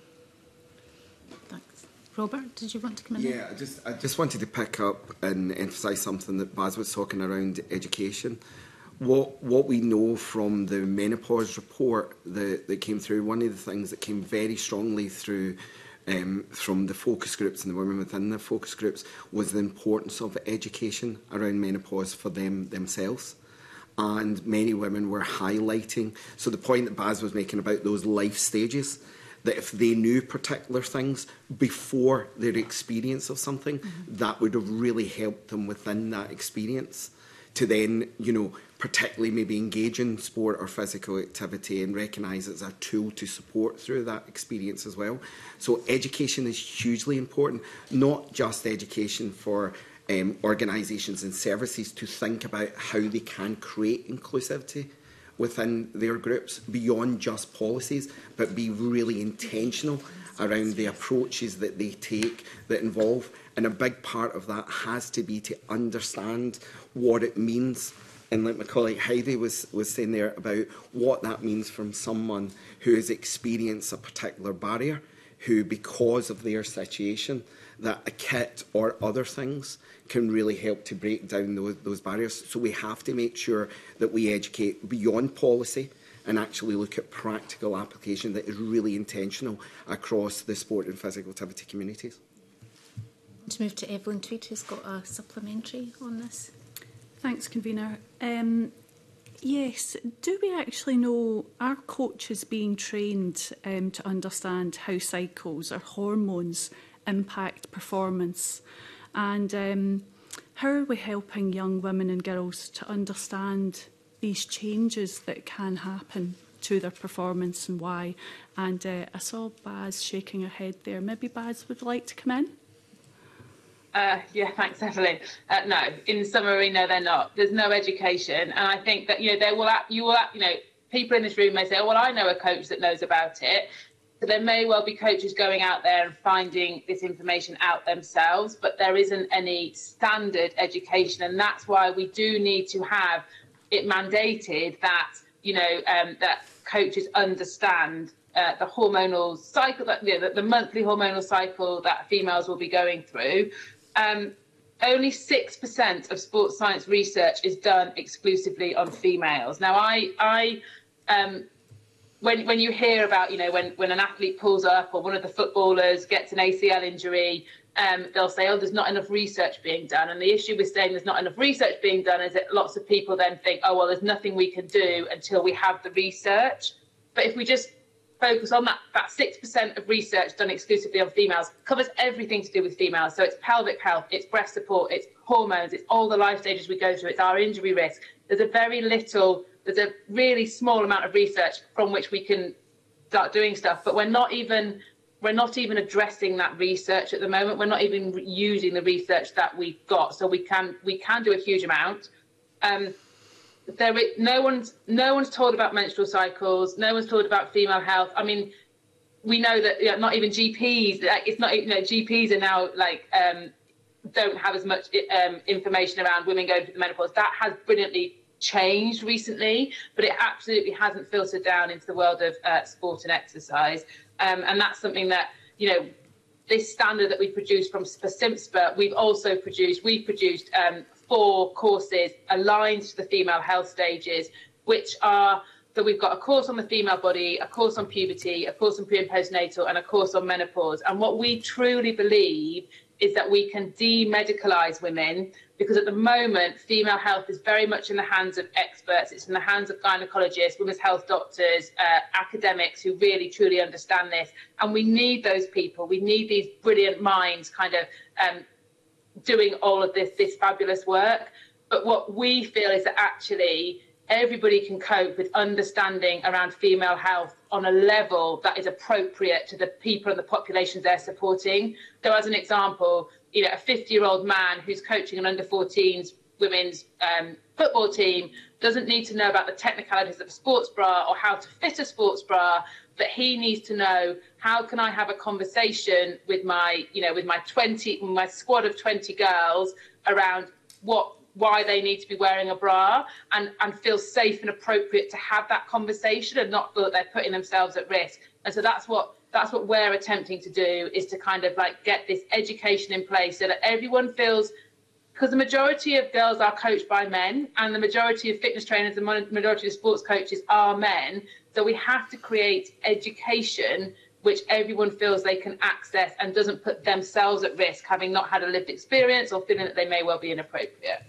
Thanks. Robert, did you want to come in? Yeah, I just, I just wanted to pick up and emphasise something that Baz was talking around education. What, what we know from the menopause report that, that came through, one of the things that came very strongly through um, from the focus groups and the women within the focus groups was the importance of education around menopause for them themselves. And many women were highlighting, so the point that Baz was making about those life stages, that if they knew particular things before their experience of something, mm-hmm. that would have really helped them within that experience to then, you know, particularly maybe engage in sport or physical activity and recognise it as a tool to support through that experience as well. So education is hugely important, not just education for um, organisations and services to think about how they can create inclusivity within their groups beyond just policies, but be really intentional around the approaches that they take that involve. And a big part of that has to be to understand what it means. And like my colleague Heidi was, was saying there about what that means from someone who has experienced a particular barrier, who because of their situation, that a kit or other things can really help to break down those, those barriers. So we have to make sure that we educate beyond policy and actually look at practical application that is really intentional across the sport and physical activity communities. To move to Evelyn Tweed, who's got a supplementary on this. Thanks, Convener. Um, yes, do we actually know, are coaches being trained um, to understand how cycles or hormones impact performance? And um, how are we helping young women and girls to understand these changes that can happen to their performance and why. And uh, I saw Baz shaking her head there. Maybe Baz would like to come in? Uh, yeah, thanks, Evelyn. Uh, no, in summary, no, they're not. There's no education, and I think that you know there will, you will, you know, people in this room may say, "Oh, well, I know a coach that knows about it." So there may well be coaches going out there and finding this information out themselves, but there isn't any standard education, and that's why we do need to have it mandated that you know um, that coaches understand uh, the hormonal cycle, that you know, the, the monthly hormonal cycle that females will be going through. Um, only six percent of sports science research is done exclusively on females. Now, I, I, um, when when you hear about, you know, when when an athlete pulls up or one of the footballers gets an A C L injury, um, they'll say, oh, there's not enough research being done. And the issue with saying there's not enough research being done is that lots of people then think, oh, well, there's nothing we can do until we have the research. But if we just focus on that, that six percent of research done exclusively on females covers everything to do with females. So it's pelvic health, it's breast support, it's hormones, it's all the life stages we go through, it's our injury risk. There's a very little, there's a really small amount of research from which we can start doing stuff, but we're not even, we're not even addressing that research at the moment. We're not even using the research that we've got. So we can, we can do a huge amount. Um, There, no one's no one's told about menstrual cycles. No one's told about female health. I mean, we know that you know, not even G Ps. Like, it's not you know G Ps are now like um, don't have as much um, information around women going through the menopause. That has brilliantly changed recently, but it absolutely hasn't filtered down into the world of uh, sport and exercise. Um, and that's something that you know this standard that we produced from SPA, we've also produced. We've produced. Um, four courses aligned to the female health stages, which are, so we've got a course on the female body, a course on puberty, a course on pre and postnatal, and a course on menopause. And what we truly believe is that we can demedicalise women, because at the moment, female health is very much in the hands of experts. It's in the hands of gynecologists, women's health doctors, uh, academics who really, truly understand this. And we need those people. We need these brilliant minds kind of um, doing all of this this fabulous work. But what we feel is that actually everybody can cope with understanding around female health on a level that is appropriate to the people and the populations they're supporting. So as an example, you know, a fifty year old man who's coaching an under fourteens women's um, football team doesn't need to know about the technicalities of a sports bra or how to fit a sports bra, but he needs to know, how can I have a conversation with my, you know, with my twenty, my squad of twenty girls around what, why they need to be wearing a bra, and, and feel safe and appropriate to have that conversation and not feel that they're putting themselves at risk. And so that's what, that's what we're attempting to do, is to kind of like get this education in place so that everyone feels, because the majority of girls are coached by men and the majority of fitness trainers and the majority of sports coaches are men. So we have to create education which everyone feels they can access and doesn't put themselves at risk, having not had a lived experience or feeling that they may well be inappropriate.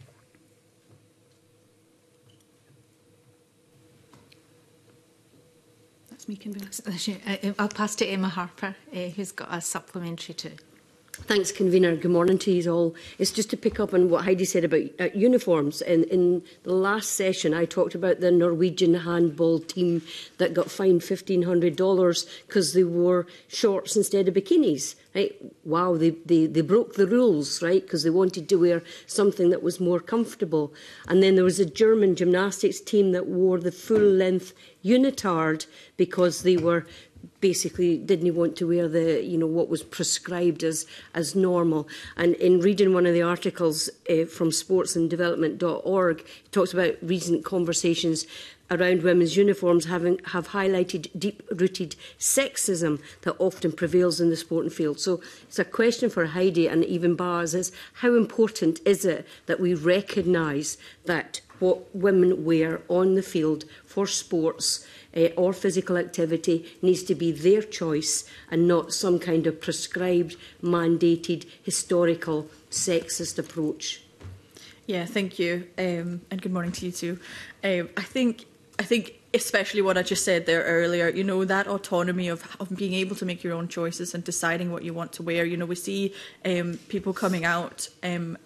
That's me, convener. I'll pass to Emma Harper, uh, who's got a supplementary too. Thanks, convener. Good morning to you all. It's just to pick up on what Heidi said about uh, uniforms. In, in the last session, I talked about the Norwegian handball team that got fined fifteen hundred dollars because they wore shorts instead of bikinis. Right? Wow, they, they, they broke the rules, right? Because they wanted to wear something that was more comfortable. And then there was a German gymnastics team that wore the full-length unitard because they were basically didn't want to wear the, you know, what was prescribed as as normal. And in reading one of the articles uh, from sports and development dot org, it talks about recent conversations around women's uniforms having have highlighted deep-rooted sexism that often prevails in the sporting field. So it's a question for Heidi and even Baz is, how important is it that we recognise that what women wear on the field for sports uh, or physical activity needs to be their choice and not some kind of prescribed, mandated, historical, sexist approach? Yeah, thank you, um, and good morning to you too. Um, I think, I think, especially what I just said there earlier, you know, that autonomy of, of being able to make your own choices and deciding what you want to wear. You know, we see um, people coming out. Um,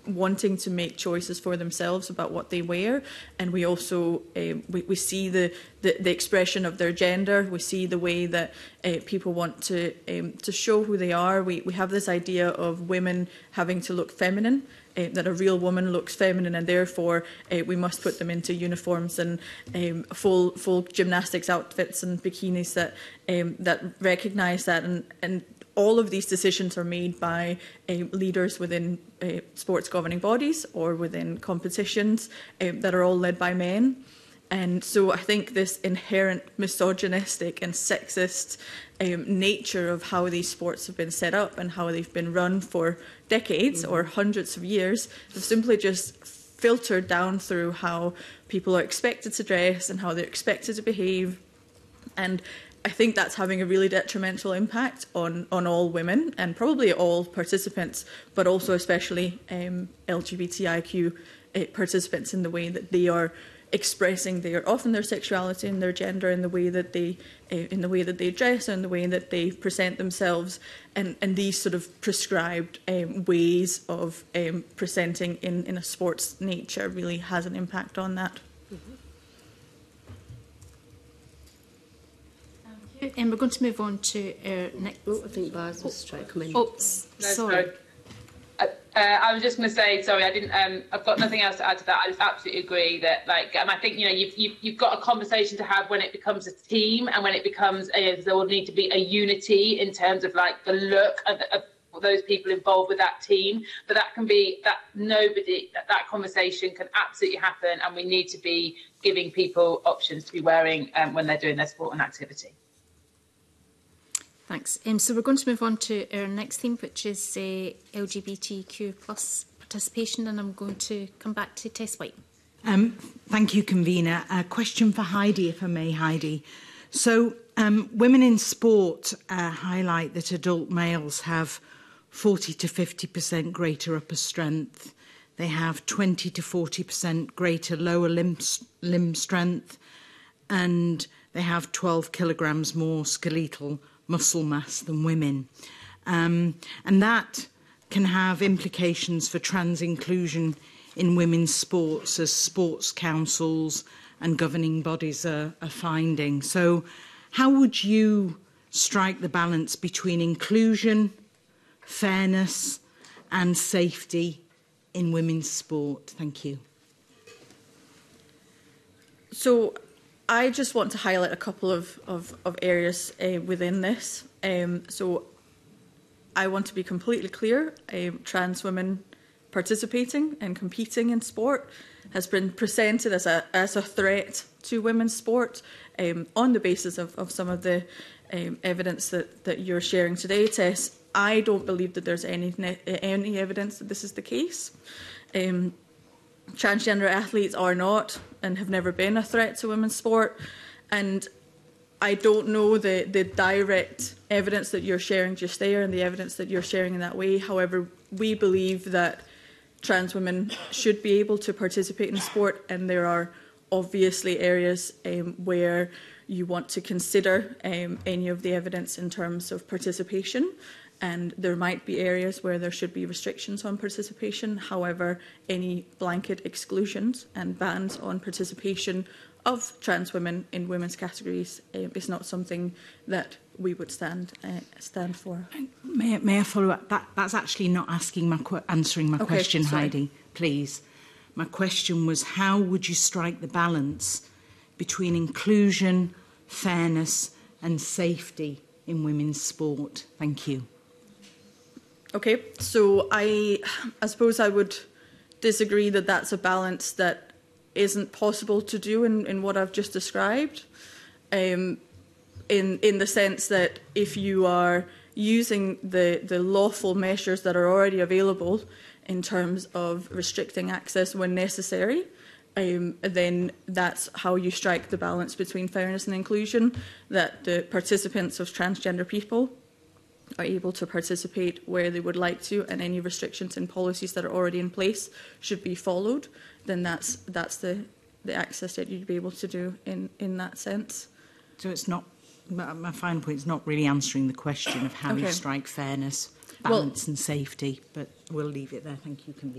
wanting to make choices for themselves about what they wear, and we also um, we, we see the, the the expression of their gender. We see the way that uh, people want to um, to show who they are. We we have this idea of women having to look feminine. Uh, that a real woman looks feminine, and therefore uh, we must put them into uniforms and um, full full gymnastics outfits and bikinis that um, that recognise that, and and all of these decisions are made by uh, leaders within uh, sports governing bodies or within competitions um, that are all led by men. And so I think this inherent misogynistic and sexist um, nature of how these sports have been set up and how they've been run for decades mm-hmm. or hundreds of years have simply just filtered down through how people are expected to dress and how they're expected to behave. And I think that's having a really detrimental impact on, on all women and probably all participants, but also especially um, L G B T I Q uh, participants in the way that they are expressing their often their sexuality and their gender in the way that they uh, in the way that they dress and the way that they present themselves, and, and these sort of prescribed um, ways of um, presenting in, in a sports nature really has an impact on that. Mm-hmm. And we're going to move on to our next. Oh, I think Baz was trying to come in. Oh, sorry. Uh, uh, I was just going to say, sorry, I didn't. Um, I've got nothing else to add to that. I just absolutely agree that, like, and I think you know, you've you've, you've got a conversation to have when it becomes a team and when it becomes a, there will need to be a unity in terms of like the look of, of those people involved with that team. But that can be that nobody that that conversation can absolutely happen, and we need to be giving people options to be wearing um, when they're doing their sport and activity. Thanks. Um, so we're going to move on to our next theme, which is uh, L G B T Q plus participation, and I'm going to come back to Tess White. Um, thank you, Convener. A question for Heidi, if I may, Heidi. So um, women in sport uh, highlight that adult males have forty to fifty percent greater upper strength. They have twenty to forty percent greater lower limb, limb strength, and they have twelve kilograms more skeletal muscle mass than women. Um, and that can have implications for trans inclusion in women's sports, as sports councils and governing bodies are, are finding. So how would you strike the balance between inclusion, fairness and safety in women's sport? Thank you. So I just want to highlight a couple of, of, of areas uh, within this. Um, so I want to be completely clear. Um, trans women participating and competing in sport has been presented as a, as a threat to women's sport um, on the basis of, of some of the um, evidence that, that you're sharing today, Tess. I don't believe that there's any, any evidence that this is the case. Um, Transgender athletes are not and have never been a threat to women's sport, and I don't know the, the direct evidence that you're sharing just there and the evidence that you're sharing in that way. However, we believe that trans women should be able to participate in sport, and there are obviously areas um, where you want to consider um, any of the evidence in terms of participation. And there might be areas where there should be restrictions on participation. However, any blanket exclusions and bans on participation of trans women in women's categories uh, is not something that we would stand uh, stand for. May, may I follow up? That, that's actually not asking my qu answering my okay, question, sorry. Heidi, please. My question was, how would you strike the balance between inclusion, fairness and safety in women's sport? Thank you. Okay, so I, I suppose I would disagree that that's a balance that isn't possible to do in, in what I've just described, um, in, in the sense that if you are using the, the lawful measures that are already available in terms of restricting access when necessary, um, then that's how you strike the balance between fairness and inclusion, that the participants of transgender people are able to participate where they would like to, and any restrictions and policies that are already in place should be followed, then that's that's the, the access that you'd be able to do in, in that sense. So it's not, my final point is not really answering the question of how okay. you strike fairness, balance well, and safety, but we'll leave it there. Thank you, Convener.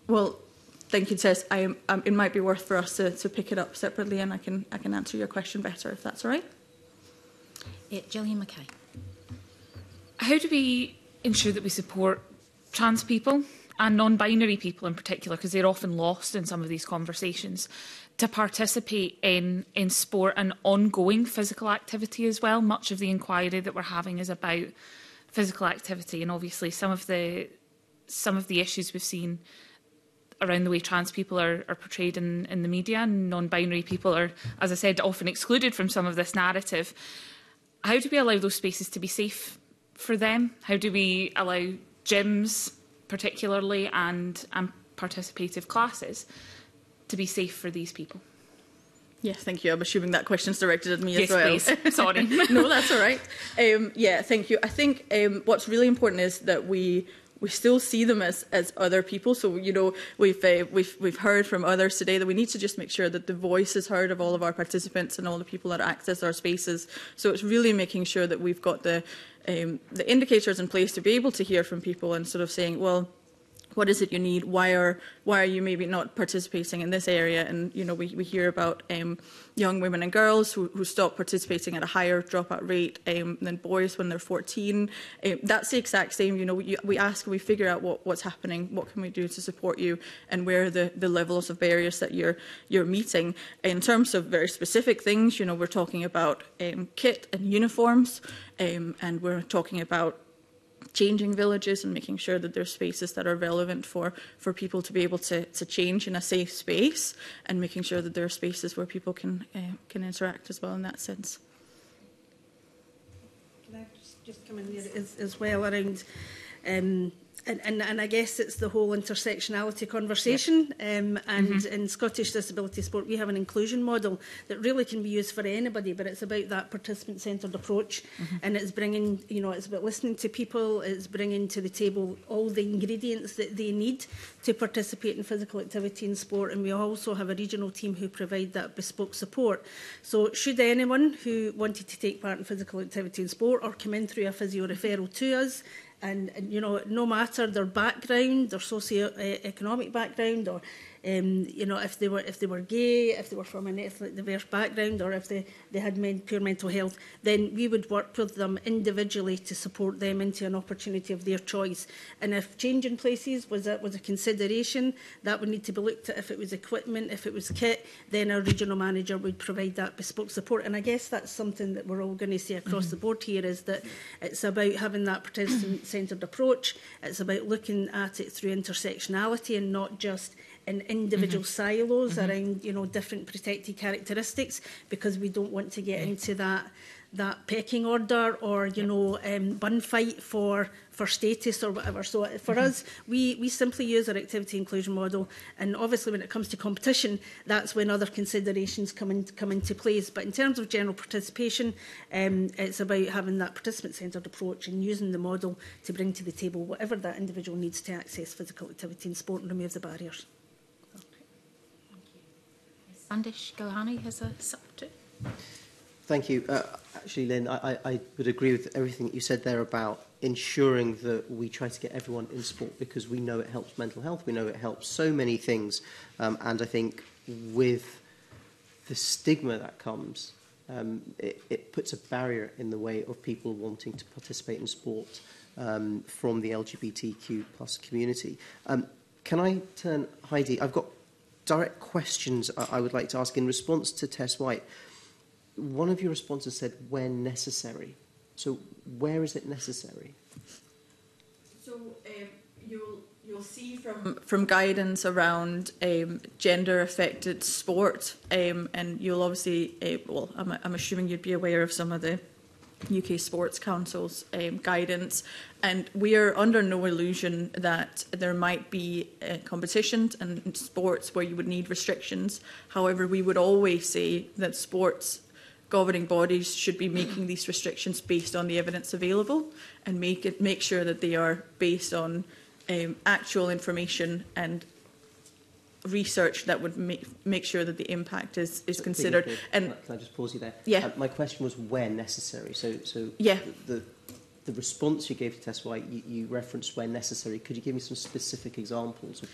Well, thank you, Tess. I, um, it might be worth for us to, to pick it up separately, and I can I can answer your question better if that's all right. Uh, Gillian Mackay. How do we ensure that we support trans people and non-binary people in particular, because they're often lost in some of these conversations, to participate in, in sport and ongoing physical activity as well? Much of the inquiry that we're having is about physical activity, and obviously some of the some of the issues we've seen around the way trans people are, are portrayed in, in the media, and non-binary people are, as I said, often excluded from some of this narrative. How do we allow those spaces to be safe for them? How do we allow gyms, particularly, and, and participative classes to be safe for these people? Yes, thank you. I'm assuming that question's directed at me yes, as well. Yes, please. Sorry. No, that's all right. Um, yeah, thank you. I think um, what's really important is that we we still see them as, as other people. So, you know, we've, uh, we've, we've heard from others today that we need to just make sure that the voice is heard of all of our participants and all the people that access our spaces. So it's really making sure that we've got the, um, the indicators in place to be able to hear from people and sort of saying, well, what is it you need? Why are why are you maybe not participating in this area? And you know, we, we hear about um, young women and girls who, who stop participating at a higher dropout rate um, than boys when they're fourteen. Um, that's the exact same. You know, we, we ask, we figure out what, what's happening, what can we do to support you, and where are the, the levels of barriers that you're you're meeting. In terms of very specific things, you know, we're talking about um, kit and uniforms, um, and we're talking about changing villages and making sure that there's spaces that are relevant for, for people to be able to, to change in a safe space, and making sure that there are spaces where people can uh, can interact as well in that sense. Can I just, just come in there as, as well around, um, and, and, and I guess it's the whole intersectionality conversation. Yep. Um, and mm-hmm. in Scottish Disability Sport, we have an inclusion model that really can be used for anybody, but it's about that participant-centred approach. Mm-hmm. And it's bringing, you know, it's about listening to people, it's bringing to the table all the ingredients that they need to participate in physical activity and sport. And we also have a regional team who provide that bespoke support. So should anyone who wanted to take part in physical activity and sport or come in through a physio referral to us, And, and, you know, no matter their background, their socio-economic background, or, um, you know, if they were if they were gay, if they were from an ethnic diverse background, or if they, they had men, poor mental health, then we would work with them individually to support them into an opportunity of their choice. And if changing places was a, was a consideration, that would need to be looked at. If it was equipment, if it was kit, then our regional manager would provide that bespoke support. And I guess that's something that we're all going to see across mm-hmm. the board here, is that it's about having that participant-centred approach. It's about looking at it through intersectionality and not just in individual mm-hmm. silos mm-hmm. around, you know, different protected characteristics, because we don't want to get into that that pecking order or, you know, um, bun fight for for status or whatever. So for mm-hmm. us, we, we simply use our activity inclusion model, and obviously when it comes to competition, that's when other considerations come, in, come into place. But in terms of general participation, um, it's about having that participant-centred approach and using the model to bring to the table whatever that individual needs to access physical activity and sport and remove the barriers. Sandish Galhani has a subject. Thank you. Uh, actually, Lynn, I, I would agree with everything that you said there about ensuring that we try to get everyone in sport, because we know it helps mental health, we know it helps so many things. Um, and I think with the stigma that comes, um, it, it puts a barrier in the way of people wanting to participate in sport um, from the L G B T Q plus community. Um, can I turn, Heidi, I've got direct questions I would like to ask in response to Tess White. One of your responses said, when necessary. So where is it necessary? So um, you'll, you'll see from, from guidance around um, gender-affected sport, um, and you'll obviously, uh, well, I'm, I'm assuming you'd be aware of some of the U K Sports Council's um, guidance, and we are under no illusion that there might be uh, competitions and sports where you would need restrictions. However, we would always say that sports governing bodies should be making these restrictions based on the evidence available, and make it make sure that they are based on um, actual information and research that would make, make sure that the impact is, is considered. Can, and can I, can I just pause you there? Yeah. Uh, my question was where necessary. So, so yeah. the, the, the response you gave to Tess White, you, you referenced where necessary. Could you give me some specific examples of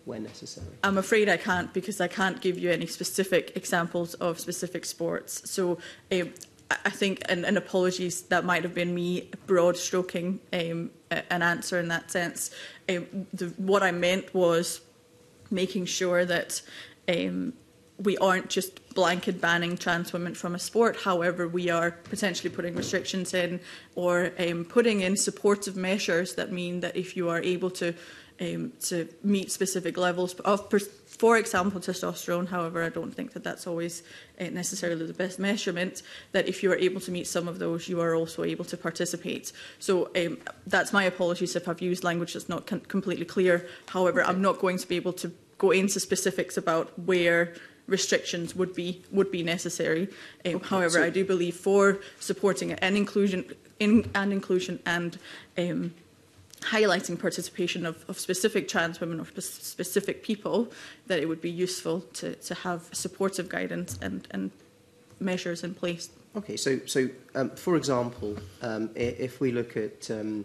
where necessary? I'm afraid I can't, because I can't give you any specific examples of specific sports. So um, I think, and, and apologies, that might have been me broad stroking um, an answer in that sense. Um, the, what I meant was making sure that um, we aren't just blanket banning trans women from a sport. However, we are potentially putting restrictions in, or um, putting in supportive measures that mean that if you are able to um, to meet specific levels of, for example, testosterone. However, I don't think that that's always uh, necessarily the best measurement, that if you are able to meet some of those, you are also able to participate. So um, that's my apologies if I've used language that's not completely clear. However, I'm not going to be able to go into specifics about where restrictions would be would be necessary. Um, okay, however, so I do believe for supporting an inclusion in and inclusion and um, highlighting participation of, of specific trans women or spe specific people, that it would be useful to, to have supportive guidance and, and measures in place. Okay, so so um, for example, um, if we look at um,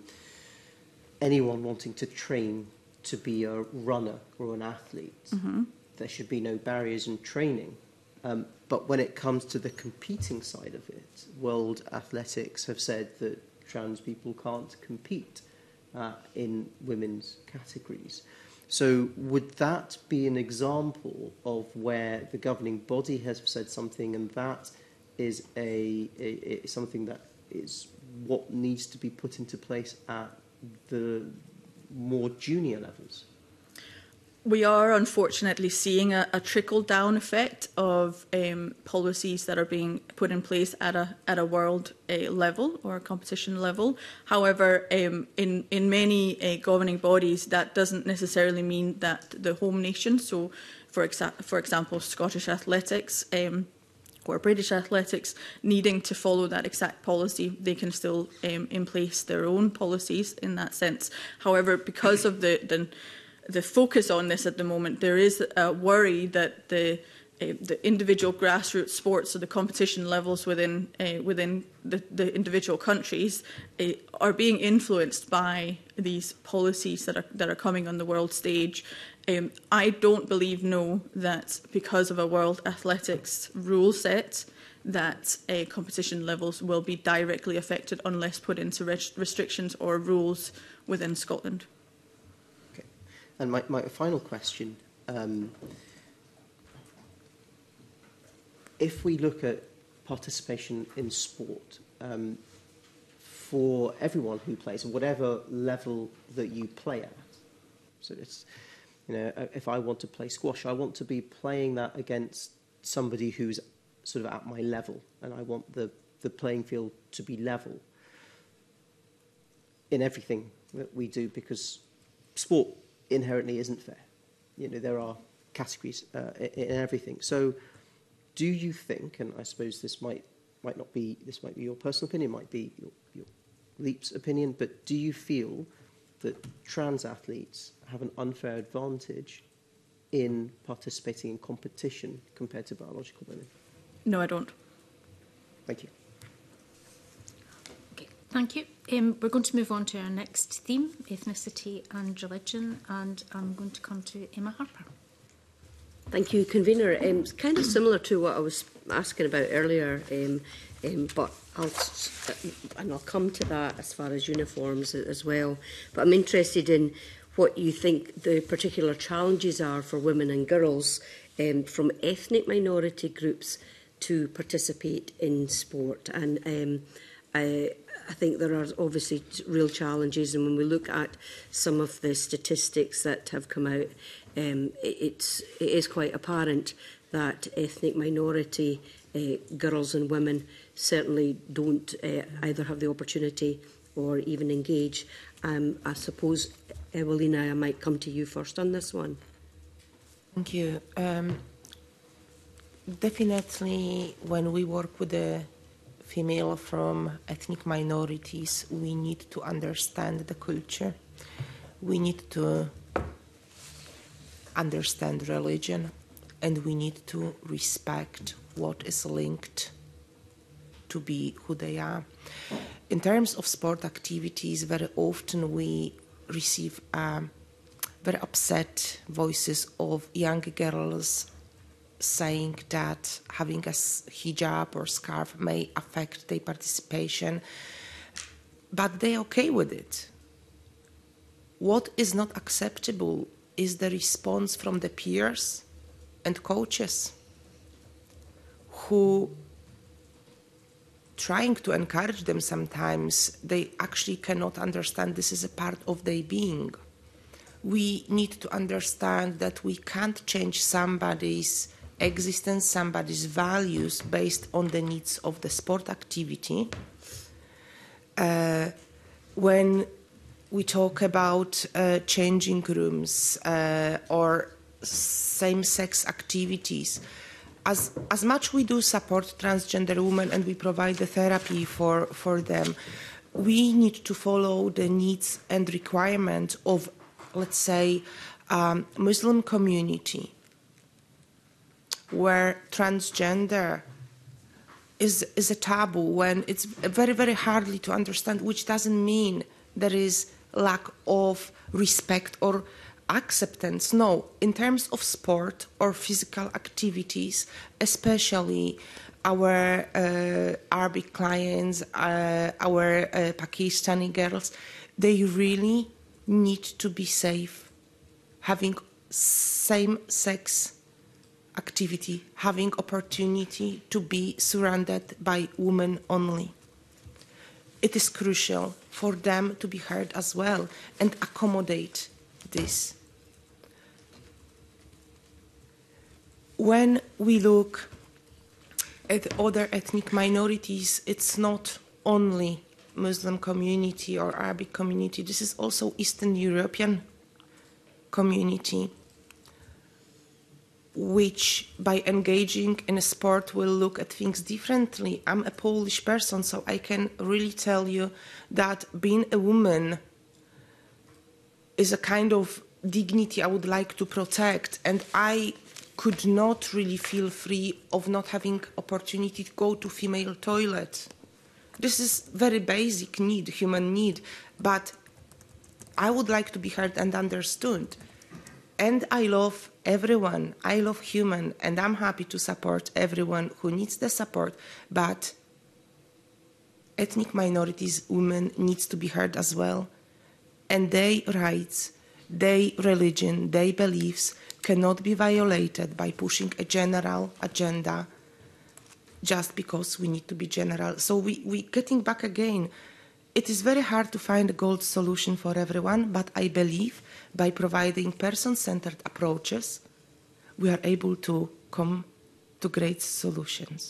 anyone wanting to train to be a runner or an athlete, mm-hmm. there should be no barriers in training. Um, but when it comes to the competing side of it, World Athletics have said that trans people can't compete uh, in women's categories. So would that be an example of where the governing body has said something, and that is a, a, a something that is what needs to be put into place at the more junior levels? We are unfortunately seeing a, a trickle-down effect of um, policies that are being put in place at a at a world uh, level or a competition level. However, um, in in many uh, governing bodies, that doesn't necessarily mean that the home nation. So, for exa for example, Scottish Athletics um, or British Athletics needing to follow that exact policy, they can still um, in place their own policies in that sense. However, because of the the the focus on this at the moment, there is a worry that the uh, the individual grassroots sports, so the competition levels within uh, within the, the individual countries, uh, are being influenced by these policies that are that are coming on the world stage. Um, I don't believe, no, that because of a World Athletics rule set, that uh, competition levels will be directly affected unless put into restrictions or rules within Scotland. And my, my final question, um, if we look at participation in sport, um, for everyone who plays, whatever level that you play at, so it's, you know, if I want to play squash, I want to be playing that against somebody who's sort of at my level, and I want the, the playing field to be level in everything that we do, because sport inherently isn't fair. You know, there are categories uh, in, in everything. So, do you think, and I suppose this might might not be this might be your personal opinion, might be your, your Leap's opinion, but do you feel that trans athletes have an unfair advantage in participating in competition compared to biological women? No, I don't. Thank you. Thank you. Um, we're going to move on to our next theme, ethnicity and religion, and I'm going to come to Emma Harper. Thank you, Convener. Um, it's kind of similar to what I was asking about earlier, um, um, but I'll, and I'll come to that as far as uniforms as well. But I'm interested in what you think the particular challenges are for women and girls um, from ethnic minority groups to participate in sport. And um, I, I think there are obviously real challenges, and when we look at some of the statistics that have come out, um, it, it's, it is quite apparent that ethnic minority uh, girls and women certainly don't uh, either have the opportunity or even engage. Um, I suppose, Ewelina, I might come to you first on this one. Thank you. Um, definitely, when we work with the female from ethnic minorities, we need to understand the culture. We need to understand religion, and we need to respect what is linked to be who they are. In terms of sport activities, very often we receive a very upset voices of young girls saying that having a hijab or scarf may affect their participation, but they're okay with it. What is not acceptable is the response from the peers and coaches who, trying to encourage them sometimes, they actually cannot understand this is a part of their being. We need to understand that we can't change somebody's existence, somebody's values based on the needs of the sport activity. Uh, when we talk about uh, changing rooms uh, or same-sex activities, as, as much we do support transgender women and we provide the therapy for, for them, we need to follow the needs and requirements of, let's say, um, Muslim community, where transgender is, is a taboo, when it's very, very hardly to understand, which doesn't mean there is lack of respect or acceptance. No, in terms of sport or physical activities, especially our uh, Arabic clients, uh, our uh, Pakistani girls, they really need to be safe, having same-sex activity, having opportunity to be surrounded by women only. It is crucial for them to be heard as well and accommodate this. When we look at other ethnic minorities, it's not only Muslim community or Arabic community, this is also Eastern European community, which by engaging in a sport will look at things differently. I'm a Polish person, so I can really tell you that being a woman is a kind of dignity I would like to protect, and I could not really feel free of not having opportunity to go to female toilet. This is very basic need, human need, but I would like to be heard and understood. And I love everyone, I love human, and I'm happy to support everyone who needs the support, but ethnic minorities, women, needs to be heard as well. And their rights, their religion, their beliefs cannot be violated by pushing a general agenda just because we need to be general. So we, we getting back again, it is very hard to find a gold solution for everyone, but I believe by providing person-centered approaches, we are able to come to great solutions.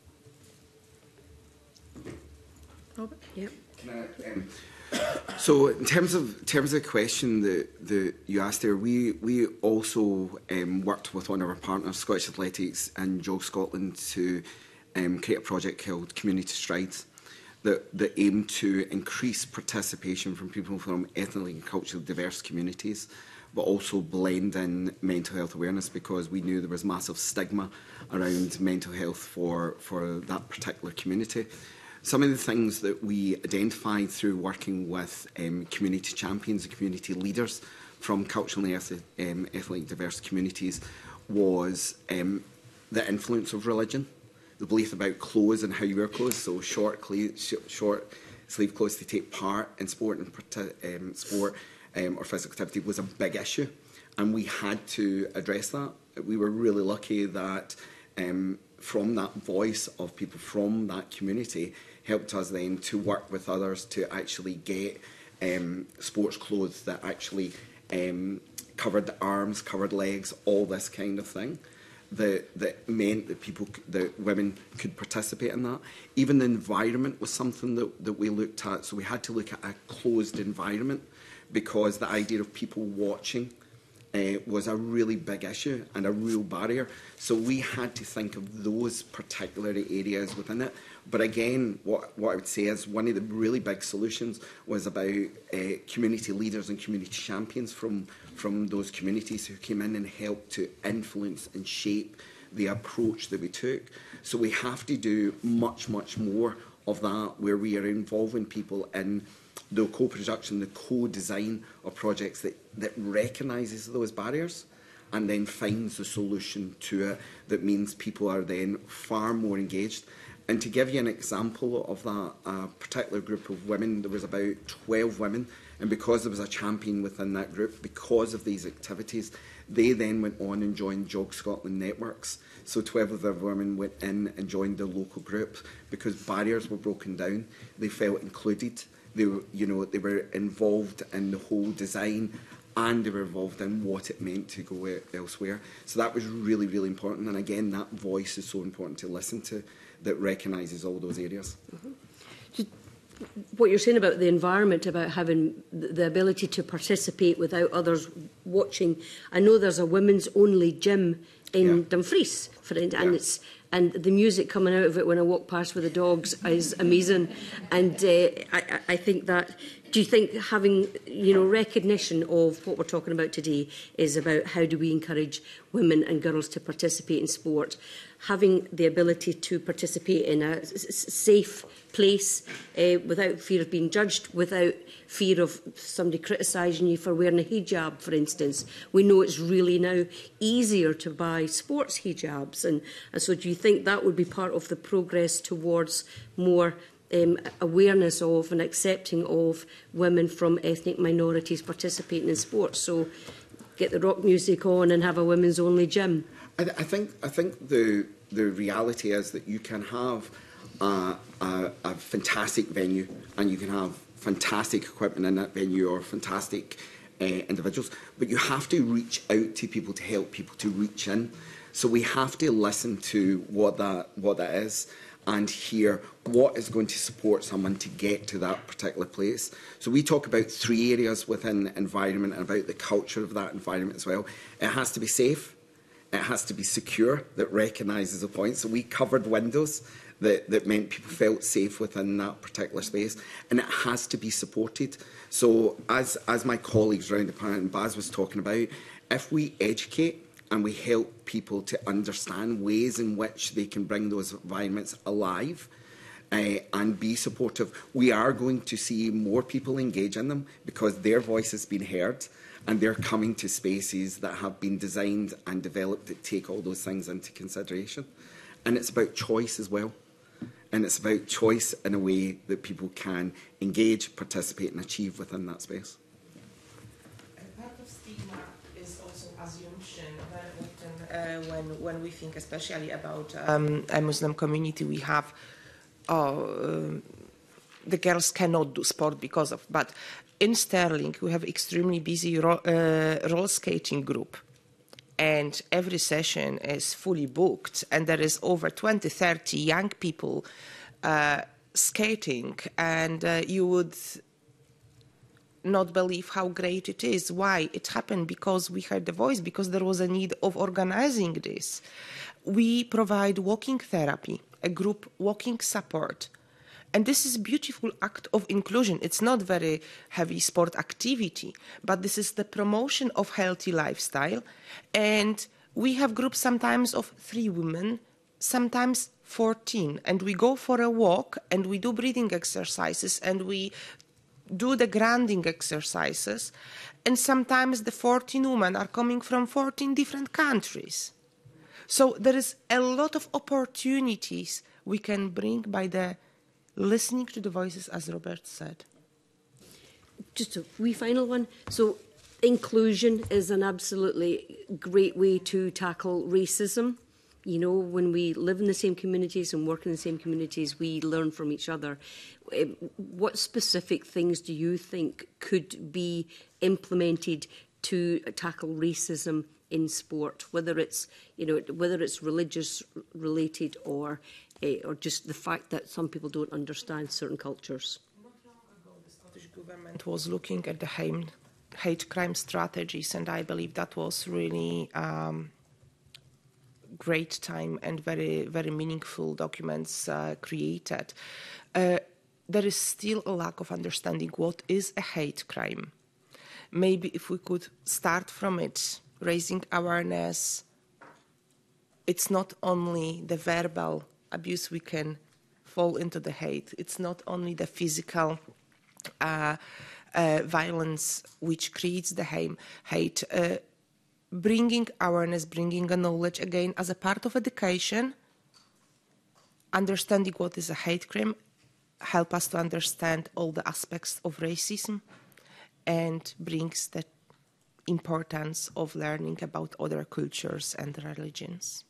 Robert? Yep. Can I, um, so in terms of in terms of the question that, that you asked there, we we also um, worked with one of our partners, Scottish Athletics and Joe Scotland, to um, create a project called Community Strides that, that aimed to increase participation from people from ethnically and culturally diverse communities, but also blend in mental health awareness, because we knew there was massive stigma around mental health for, for that particular community. Some of the things that we identified through working with um, community champions and community leaders from culturally and um, ethnically diverse communities was um, the influence of religion, the belief about clothes and how you wear clothes, so short, short sleeve clothes to take part in sport and um, sport um, or physical activity was a big issue, and we had to address that. We were really lucky that um, from that voice of people from that community helped us then to work with others to actually get um, sports clothes that actually um, covered the arms, covered legs, all this kind of thing, that, that meant that people, that women could participate in that. Even the environment was something that, that we looked at. So we had to look at a closed environment, because the idea of people watching Uh, was a really big issue and a real barrier. So we had to think of those particular areas within it. But again, what, what I would say is one of the really big solutions was about uh, community leaders and community champions from, from those communities who came in and helped to influence and shape the approach that we took. So we have to do much, much more of that, where we are involving people in the co-production, the co-design of projects that, that recognises those barriers and then finds the solution to it that means people are then far more engaged. And to give you an example of that, a particular group of women, there was about twelve women, and because there was a champion within that group, because of these activities, they then went on and joined Jog Scotland networks. So twelve of the women went in and joined the local group because barriers were broken down. They felt included. They were, you know, they were involved in the whole design, and they were involved in what it meant to go elsewhere. So that was really, really important. And again, that voice is so important to listen to, that recognises all those areas. Mm-hmm. What you're saying about the environment, about having the ability to participate without others watching. I know there's a women's only gym in yeah. Dumfries, for instance, and yeah. it's and the music coming out of it when I walk past with the dogs is amazing. And uh, I, I think that. Do you think having, you know, recognition of what we're talking about today is about how do we encourage women and girls to participate in sport? Having the ability to participate in a safe place uh, without fear of being judged, without fear of somebody criticising you for wearing a hijab, for instance. We know it's really now easier to buy sports hijabs. And, and so do you think that would be part of the progress towards more Um, awareness of and accepting of women from ethnic minorities participating in sports? So get the rock music on and have a women's only gym. I, th I think I think the the reality is that you can have a, a, a fantastic venue and you can have fantastic equipment in that venue or fantastic uh, individuals, but you have to reach out to people to help people to reach in. So we have to listen to what that what that is. And hear what is going to support someone to get to that particular place. So we talk about three areas within the environment and about the culture of that environment as well. It has to be safe, it has to be secure, that recognises a point. So we covered windows that, that meant people felt safe within that particular space, and it has to be supported. So as, as my colleagues around the panel and Baz was talking about, if we educate and we help people to understand ways in which they can bring those environments alive uh, and be supportive, we are going to see more people engage in them because their voice has been heard and they're coming to spaces that have been designed and developed that take all those things into consideration. And it's about choice as well. And it's about choice in a way that people can engage, participate and achieve within that space. Uh, when when we think especially about um, a Muslim community, we have oh, uh, the girls cannot do sport because of. But in Stirling, we have extremely busy ro uh, roller skating group, and every session is fully booked, and there is over twenty, thirty young people uh, skating, and uh, you would not believe how great it is. Why? It happened because we heard the voice, because there was a need of organizing this. We provide walking therapy, a group walking support. And this is a beautiful act of inclusion. It's not very heavy sport activity, but this is the promotion of healthy lifestyle. And we have groups sometimes of three women, sometimes fourteen. And we go for a walk and we do breathing exercises and we do the grounding exercises, and sometimes the fourteen women are coming from fourteen different countries. So there is a lot of opportunities we can bring by the listening to the voices, as Robert said. Just a wee final one. So inclusion is an absolutely great way to tackle racism. You know, when we live in the same communities and work in the same communities, we learn from each other. What specific things do you think could be implemented to tackle racism in sport, whether it's, you know, whether it's religious related or uh, or just the fact that some people don't understand certain cultures? Not long ago, the Scottish government was looking at the hate, hate crime strategies, and I believe that was really um, great time and very, very meaningful documents uh, created. Uh, there is still a lack of understanding what is a hate crime. Maybe if we could start from it, raising awareness, it's not only the verbal abuse we can fall into the hate, it's not only the physical uh, uh, violence which creates the hate, hate uh, bringing awareness, bringing a knowledge again as a part of education, understanding what is a hate crime, help us to understand all the aspects of racism, and brings the importance of learning about other cultures and religions.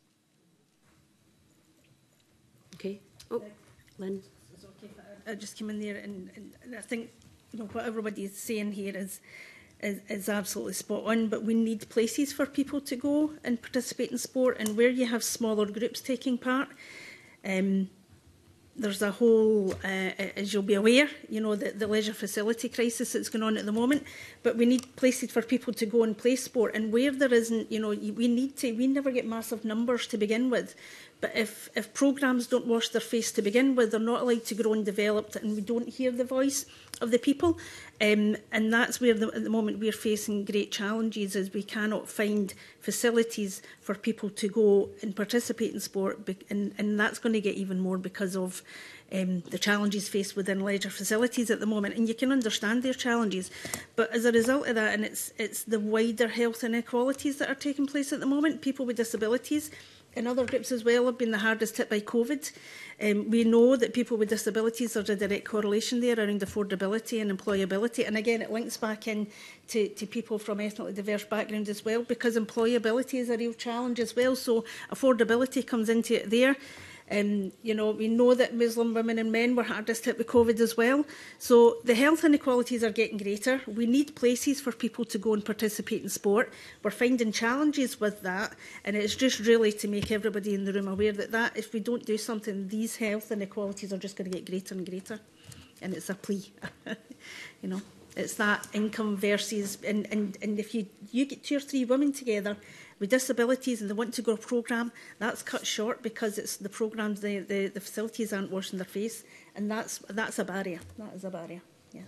Okay. Oh, Lynn. It's okay if I, I just came in there, and, and, and I think you know what everybody is saying here is, is is absolutely spot on. But we need places for people to go and participate in sport, and where you have smaller groups taking part. Um, There's a whole, uh, as you'll be aware, you know, the, the leisure facility crisis that's going on at the moment. But we need places for people to go and play sport. And where there isn't, you know, we need to, we never get massive numbers to begin with. But if, if programmes don't wash their face to begin with, they're not allowed to grow and develop, and we don't hear the voice of the people. Um, and that's where, the, at the moment, we're facing great challenges, is we cannot find facilities for people to go and participate in sport. And, and that's going to get even more because of um, the challenges faced within leisure facilities at the moment. And you can understand their challenges. But as a result of that, and it's, it's the wider health inequalities that are taking place at the moment, people with disabilities and other groups as well have been the hardest hit by COVID. Um, we know that people with disabilities, there's a direct correlation there around affordability and employability. And again, it links back in to, to people from ethnically diverse backgrounds as well, because employability is a real challenge as well. So affordability comes into it there. Um, you know, we know that Muslim women and men were hardest hit with COVID as well. So the health inequalities are getting greater. We need places for people to go and participate in sport. We're finding challenges with that, and it's just really to make everybody in the room aware that, that if we don't do something, these health inequalities are just going to get greater and greater. And it's a plea, you know. It's that income versus, and, and, and if you, you get two or three women together with disabilities and they want to go a programme, that's cut short because it's the programmes, the, the, the facilities aren't washing their face, and that's that's a barrier. That is a barrier. Yeah.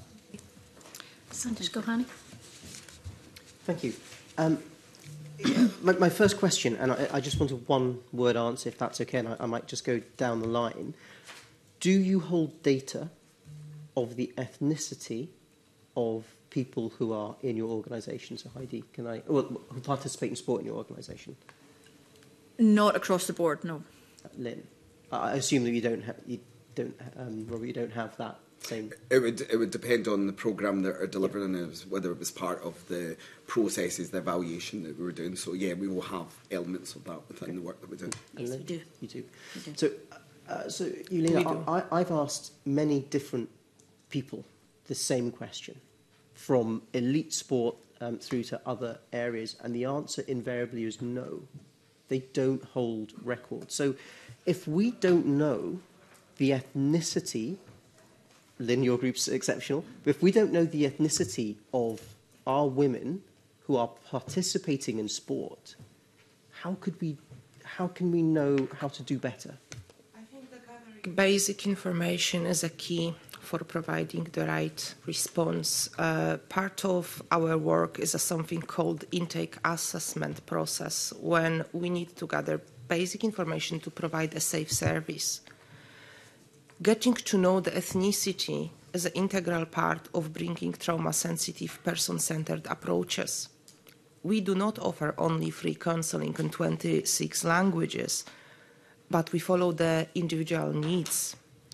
Sandra Gohani. Thank you. Um, my, my first question, and I, I just want a one-word answer, if that's okay, and I, I might just go down the line. Do you hold data of the ethnicity of people who are in your organisation? So Heidi, can I, well, who participate in sport in your organisation? Not across the board, no. Lynn, I assume that you don't have, you don't, um, Robert, you don't have that same. It would it would depend on the programme that are delivered, and it was, whether it was part of the processes, the evaluation that we were doing. So yeah, we will have elements of that within okay. the work that we do. Yes, we do. You do. We do. So, uh, so Yelena, I, I've asked many different people the same question, from elite sport um, through to other areas, and the answer invariably is no. They don't hold records. So if we don't know the ethnicity, Lynn, your group's exceptional, but if we don't know the ethnicity of our women who are participating in sport, how could we, how can we know how to do better? I think the gathering basic information is a key for providing the right response. Uh, part of our work is a something called intake assessment process, when we need to gather basic information to provide a safe service. Getting to know the ethnicity is an integral part of bringing trauma-sensitive, person-centered approaches. We do not offer only free counselling in twenty-six languages, but we follow the individual needs.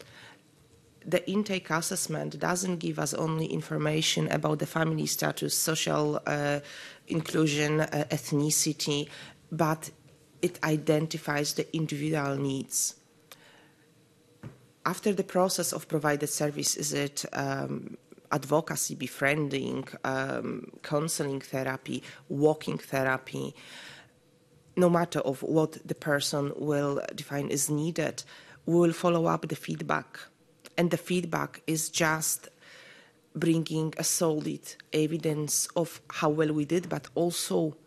The intake assessment doesn't give us only information about the family status, social uh, inclusion, uh, ethnicity, but it identifies the individual needs. After the process of provided service, is it um, advocacy, befriending, um, counseling therapy, walking therapy, no matter of what the person will define is needed, we will follow up the feedback. And the feedback is just bringing a solid evidence of how well we did, but also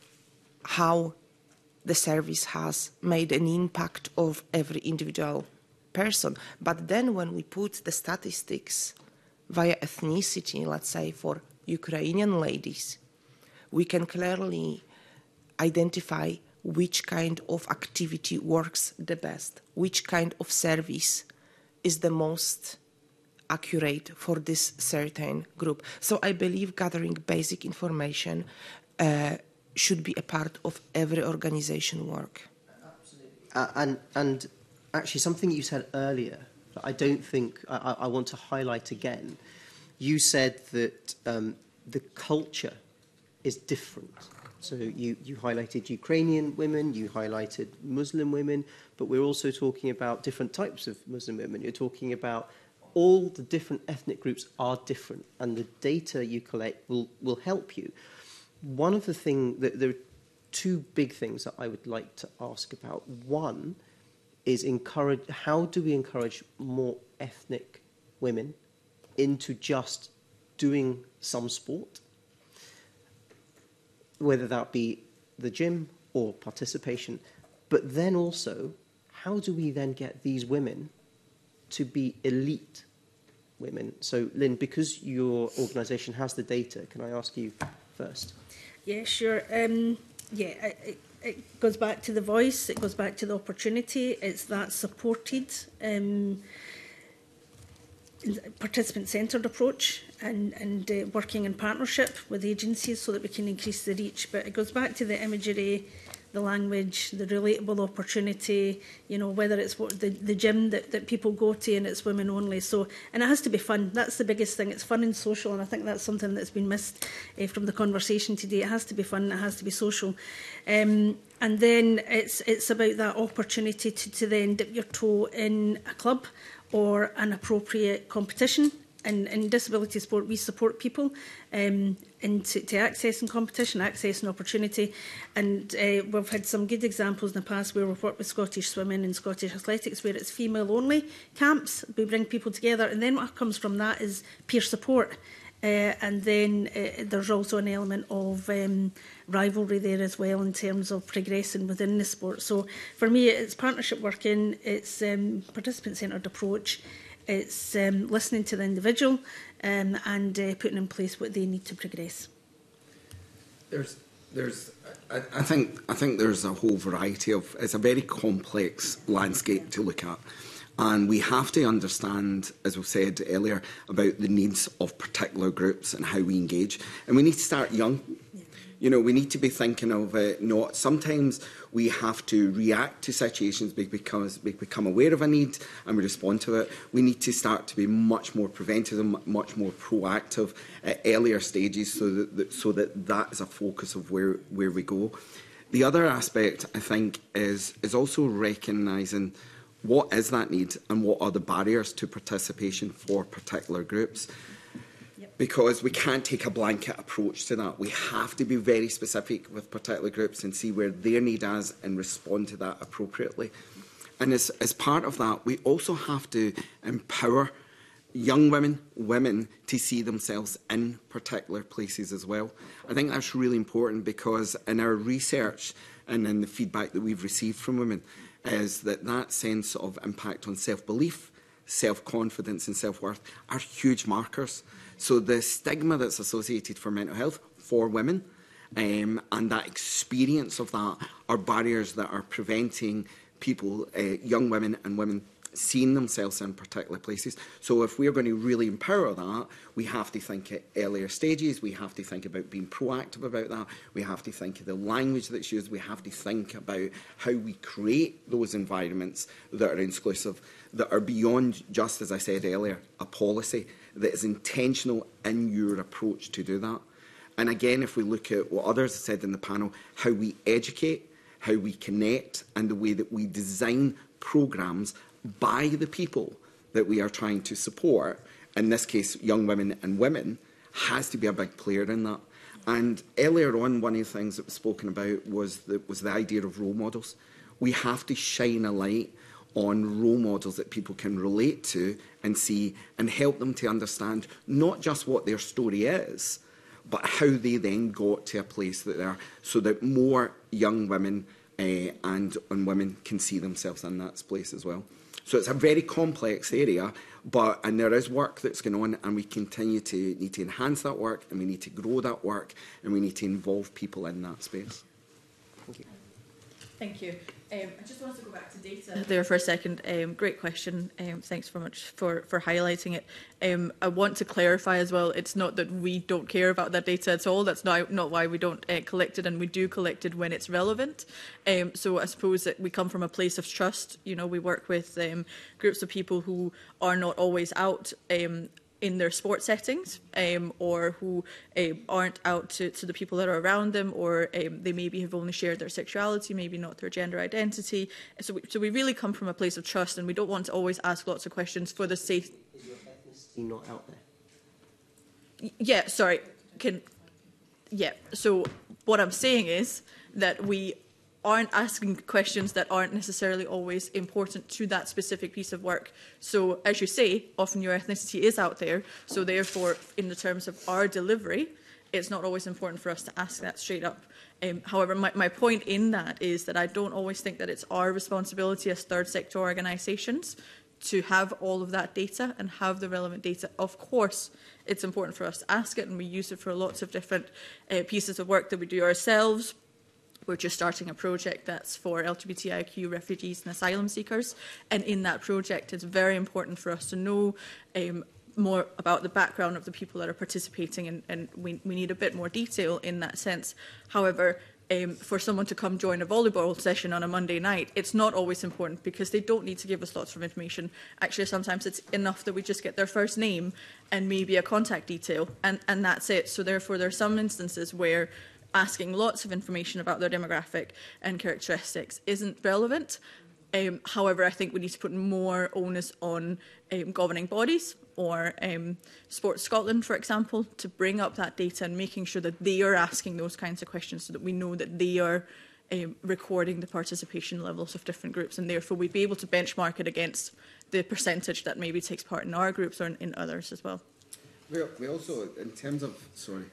how the service has made an impact of every individual person. But then when we put the statistics via ethnicity, let's say for Ukrainian ladies, we can clearly identify which kind of activity works the best, which kind of service is the most accurate for this certain group. So I believe gathering basic information uh, should be a part of every organisation work. Uh, and, and actually, something you said earlier that I don't think I, I want to highlight again. You said that um, the culture is different. So you, you highlighted Ukrainian women, you highlighted Muslim women, but we're also talking about different types of Muslim women. You're talking about all the different ethnic groups are different, and the data you collect will, will help you. One of the things that there are two big things that I would like to ask about. One is encourage, how do we encourage more ethnic women into just doing some sport, whether that be the gym or participation, but then also, how do we then get these women to be elite women? So, Lynn, because your organisation has the data, can I ask you first? Yeah, sure. Um, yeah, it, it goes back to the voice, it goes back to the opportunity, it's that supported um, participant-centred approach and, and uh, working in partnership with agencies so that we can increase the reach. But it goes back to the imagery, the language, the relatable opportunity, you know, whether it's what the, the gym that, that people go to and it's women only. So, and it has to be fun. That's the biggest thing. It's fun and social, and I think that's something that's been missed uh, from the conversation today. It has to be fun, it has to be social. Um, and then it's, it's about that opportunity to, to then dip your toe in a club or an appropriate competition. In, in disability sport, we support people um, into to access and competition, access and opportunity. And uh, we've had some good examples in the past where we've worked with Scottish Swimming and Scottish Athletics, where it's female-only camps. We bring people together, and then what comes from that is peer support. Uh, and then uh, there's also an element of um, rivalry there as well in terms of progressing within the sport. So for me, it's partnership working, it's um, participant-centred approach, it's um, listening to the individual um, and uh, putting in place what they need to progress. There's, there's, I, I think, I think there's a whole variety of. It's a very complex landscape to look at, and we have to understand, as we said earlier, about the needs of particular groups and how we engage. And we need to start young. Yeah. You know, we need to be thinking of it. Not sometimes we have to react to situations because we become aware of a need and we respond to it. We need to start to be much more preventive and much more proactive at earlier stages, so that, that so that that is a focus of where where we go. The other aspect, I think, is is also recognising what is that need and what are the barriers to participation for particular groups. Because we can't take a blanket approach to that. We have to be very specific with particular groups and see where their need is and respond to that appropriately. And as, as part of that, we also have to empower young women, women, to see themselves in particular places as well. I think that's really important, because in our research and in the feedback that we've received from women is that that sense of impact on self-belief, self-confidence and self-worth are huge markers. So the stigma that's associated for mental health for women um, and that experience of that are barriers that are preventing people, uh, young women and women, seeing themselves in particular places. So if we're going to really empower that, we have to think at earlier stages, we have to think about being proactive about that, we have to think of the language that's used, we have to think about how we create those environments that are inclusive, that are beyond just, as I said earlier, a policy, that is intentional in your approach to do that. And again, if we look at what others have said in the panel, how we educate, how we connect, and the way that we design programmes by the people that we are trying to support, in this case young women and women, has to be a big player in that. And earlier on, one of the things that was spoken about was the, was the idea of role models. We have to shine a light on role models that people can relate to and see, and help them to understand not just what their story is, but how they then got to a place that they are, so that more young women uh, and, and women can see themselves in that place as well. So it's a very complex area, but and there is work that's going on, and we continue to need to enhance that work, and we need to grow that work, and we need to involve people in that space. Thank you. Thank you. Um, I just wanted to go back to data there for a second. Um, great question. Um, thanks very much for, for highlighting it. Um, I want to clarify as well, it's not that we don't care about that data at all. That's not, not why we don't uh, collect it, and we do collect it when it's relevant. Um, so I suppose that we come from a place of trust. You know, we work with um, groups of people who are not always out um, in their sport settings, um, or who um, aren't out to, to the people that are around them, or um, they maybe have only shared their sexuality, maybe not their gender identity. So we, so we really come from a place of trust, and we don't want to always ask lots of questions for the sake. Is your ethnicity not out there? Yeah, sorry. Can yeah. So what I'm saying is that we aren't asking questions that aren't necessarily always important to that specific piece of work. So, as you say, often your ethnicity is out there, so therefore, in the terms of our delivery, it's not always important for us to ask that straight up. Um, however, my, my point in that is that I don't always think that it's our responsibility as third sector organisations to have all of that data and have the relevant data. Of course, it's important for us to ask it, and we use it for lots of different uh, pieces of work that we do ourselves. We're just starting a project that's for L G B T I Q refugees and asylum seekers. And in that project, it's very important for us to know um, more about the background of the people that are participating, and, and we, we need a bit more detail in that sense. However, um, for someone to come join a volleyball session on a Monday night, it's not always important, because they don't need to give us lots of information. Actually, sometimes it's enough that we just get their first name and maybe a contact detail, and, and that's it. So therefore, there are some instances where asking lots of information about their demographic and characteristics isn't relevant. Um, however, I think we need to put more onus on um, governing bodies, or um, Sports Scotland, for example, to bring up that data and making sure that they are asking those kinds of questions, so that we know that they are um, recording the participation levels of different groups, and therefore we'd be able to benchmark it against the percentage that maybe takes part in our groups or in, in others as well. We, we also, in terms of, sorry,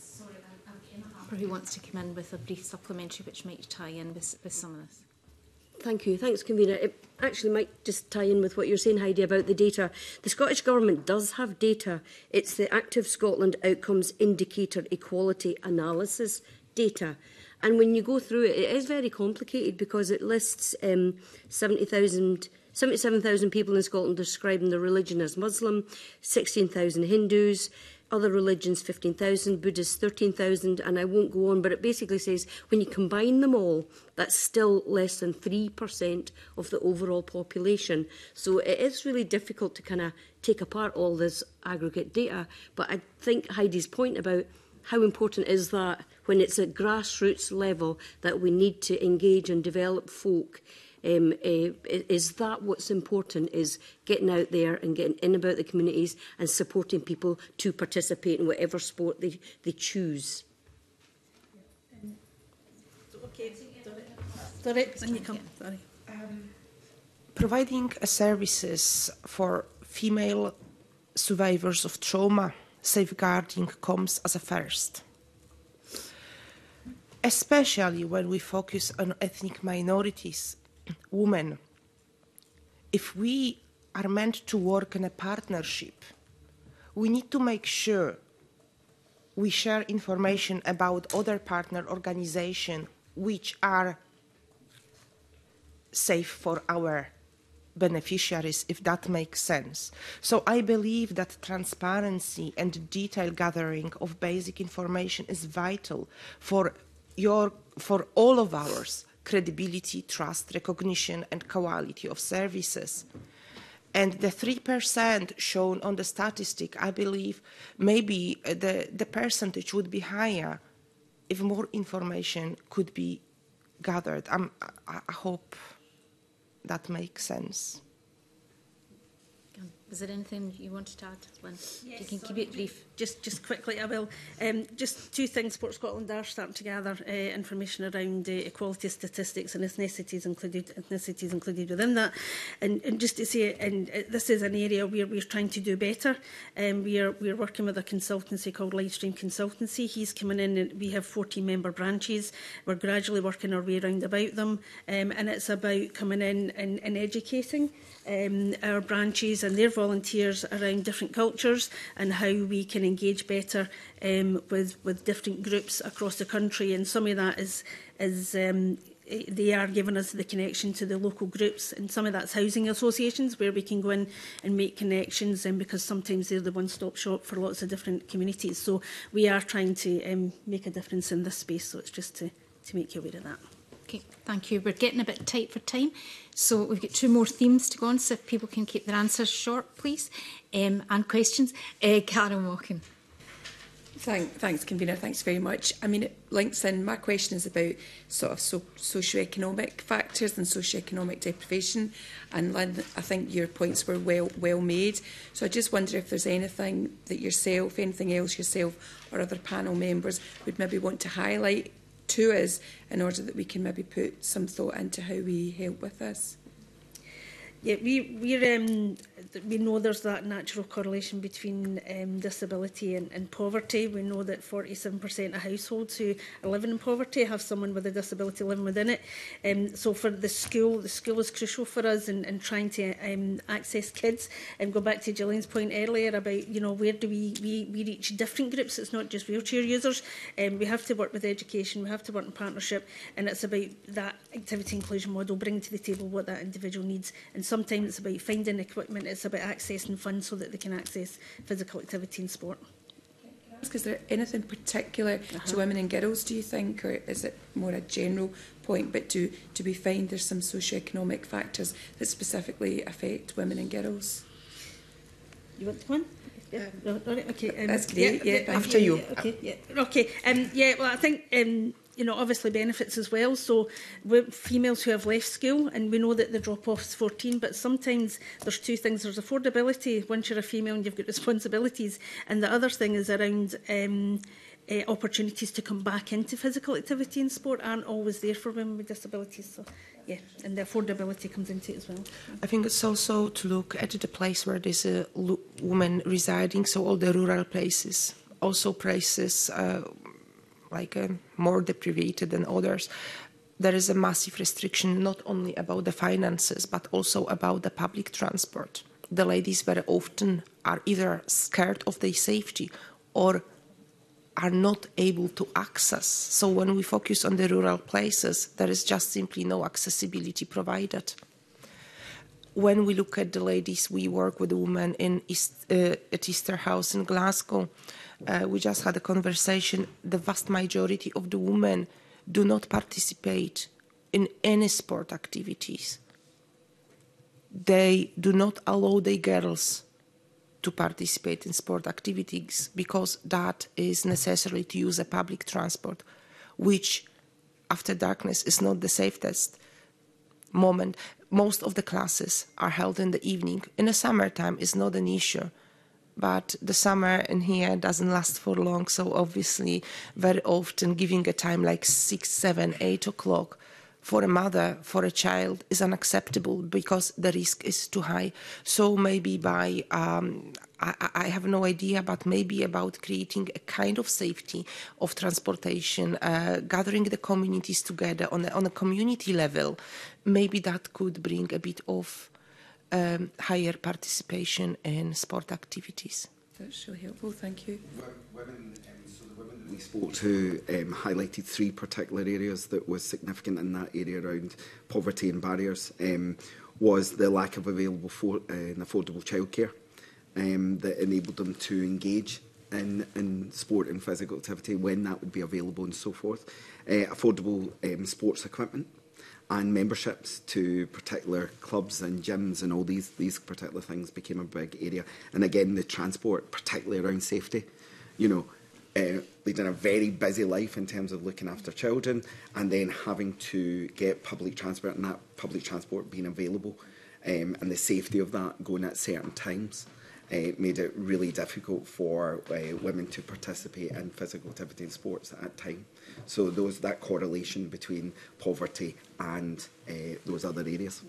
who wants to come in with a brief supplementary which might tie in with, with some of this. Thank you. Thanks, Convener. It actually might just tie in with what you're saying, Heidi, about the data. The Scottish Government does have data. It's the Active Scotland Outcomes Indicator Equality Analysis data. And when you go through it, it is very complicated, because it lists um, seventy thousand, seventy-seven thousand people in Scotland describing their religion as Muslim, sixteen thousand Hindus, other religions fifteen thousand, Buddhists thirteen thousand, and I won't go on, but it basically says when you combine them all, that's still less than three percent of the overall population. So it is really difficult to kind of take apart all this aggregate data. But I think Heidi's point about how important is that when it's at grassroots level that we need to engage and develop folk. Um, uh, is that what's important, is getting out there and getting in about the communities and supporting people to participate in whatever sport they, they choose. Okay, sorry, when you come, sorry. Um, providing uh, services for female survivors of trauma, safeguarding comes as a first. Especially when we focus on ethnic minorities, women. If we are meant to work in a partnership, we need to make sure we share information about other partner organizations which are safe for our beneficiaries, if that makes sense. So I believe that transparency and detail gathering of basic information is vital for your, for all of ours, credibility, trust, recognition, and quality of services. And the three percent shown on the statistic, I believe maybe the, the percentage would be higher if more information could be gathered. I'm, I, I hope that makes sense. Is there anything you wanted to add, Lynn? Yes, you can sorry, keep it brief. Just, just quickly, I will. Um, just two things. Sport Scotland are starting to gather uh, information around uh, equality statistics and ethnicities included, ethnicities included within that. And, and just to say, and uh, this is an area where we're trying to do better. Um, we are we're working with a consultancy called Livestream Consultancy. He's coming in, and we have fourteen member branches. We're gradually working our way around about them, um, and it's about coming in and, and educating um, our branches and their volunteers around different cultures and how we can engage better um, with with different groups across the country. And some of that is is um, they are giving us the connection to the local groups, and some of that's housing associations where we can go in and make connections, and because sometimes they're the one-stop shop for lots of different communities. So we are trying to um, make a difference in this space, so it's just to, to make you aware of that. Okay, thank you. We're getting a bit tight for time, so we've got two more themes to go on, so if people can keep their answers short, please, um, and questions. Uh, Karen Walken. Thank, thanks, Convener. Thanks very much. I mean, it links in. My question is about sort of so, socio-economic factors and socio-economic deprivation. And Lynn, I think your points were well well made. So I just wonder if there's anything that yourself, anything else yourself or other panel members would maybe want to highlight to us in order that we can maybe put some thought into how we help with this. Yeah, we we're, um, we know there's that natural correlation between um, disability and, and poverty. We know that forty-seven percent of households who are living in poverty have someone with a disability living within it. Um, so for the school, the school is crucial for us in, in trying to um, access kids. And go back to Gillian's point earlier about, you know, where do we, we, we reach different groups? It's not just wheelchair users. Um, we have to work with education, we have to work in partnership, and it's about that activity inclusion model, bringing to the table what that individual needs. And sometimes it's about finding equipment, it's about accessing funds so that they can access physical activity and sport. Is there anything particular uh-huh. to women and girls, do you think, or is it more a general point? But do, do we find there's some socio-economic factors that specifically affect women and girls? You want to come in? Yeah. No, no, okay. Um, That's great. Yeah, yeah, after you. Yeah, okay. Yeah. Okay. Um, yeah. Well, I think um, you know, obviously benefits as well. So females who have left school, and we know that the drop-off is fourteen, but sometimes there's two things. There's affordability once you're a female and you've got responsibilities, and the other thing is around um, uh, opportunities to come back into physical activity and sport aren't always there for women with disabilities. So yeah, and the affordability comes into it as well. I think it's also to look at the place where there's a woman residing, so all the rural places, also places uh, like uh, more deprived than others. There is a massive restriction, not only about the finances, but also about the public transport. The ladies very often are either scared of their safety or are not able to access. So when we focus on the rural places, there is just simply no accessibility provided. When we look at the ladies, we work with women in East, uh, at Easter House in Glasgow. Uh, we just had a conversation. The vast majority of the women do not participate in any sport activities. They do not allow their girls to participate in sport activities because that is necessary to use a public transport, which after darkness is not the safest moment. Most of the classes are held in the evening. In the summertime is not an issue, but the summer in here doesn't last for long, so obviously very often giving a time like six, seven, eight o'clock for a mother, for a child, is unacceptable because the risk is too high. So maybe by, um, I, I have no idea, but maybe about creating a kind of safety of transportation, uh, gathering the communities together on a, on a community level, maybe that could bring a bit of um, higher participation in sport activities. That's really helpful, thank you. Women, we spoke to um, highlighted three particular areas that was significant in that area around poverty and barriers. Um, was the lack of available for, uh, and affordable childcare um, that enabled them to engage in, in sport and physical activity when that would be available and so forth. Uh, affordable um, sports equipment and memberships to particular clubs and gyms and all these, these particular things became a big area. And again, the transport, particularly around safety, you know, Uh, leading a very busy life in terms of looking after children and then having to get public transport and that public transport being available um, and the safety of that going at certain times uh, made it really difficult for uh, women to participate in physical activity and sports at that time. So those that correlation between poverty and uh, those other areas.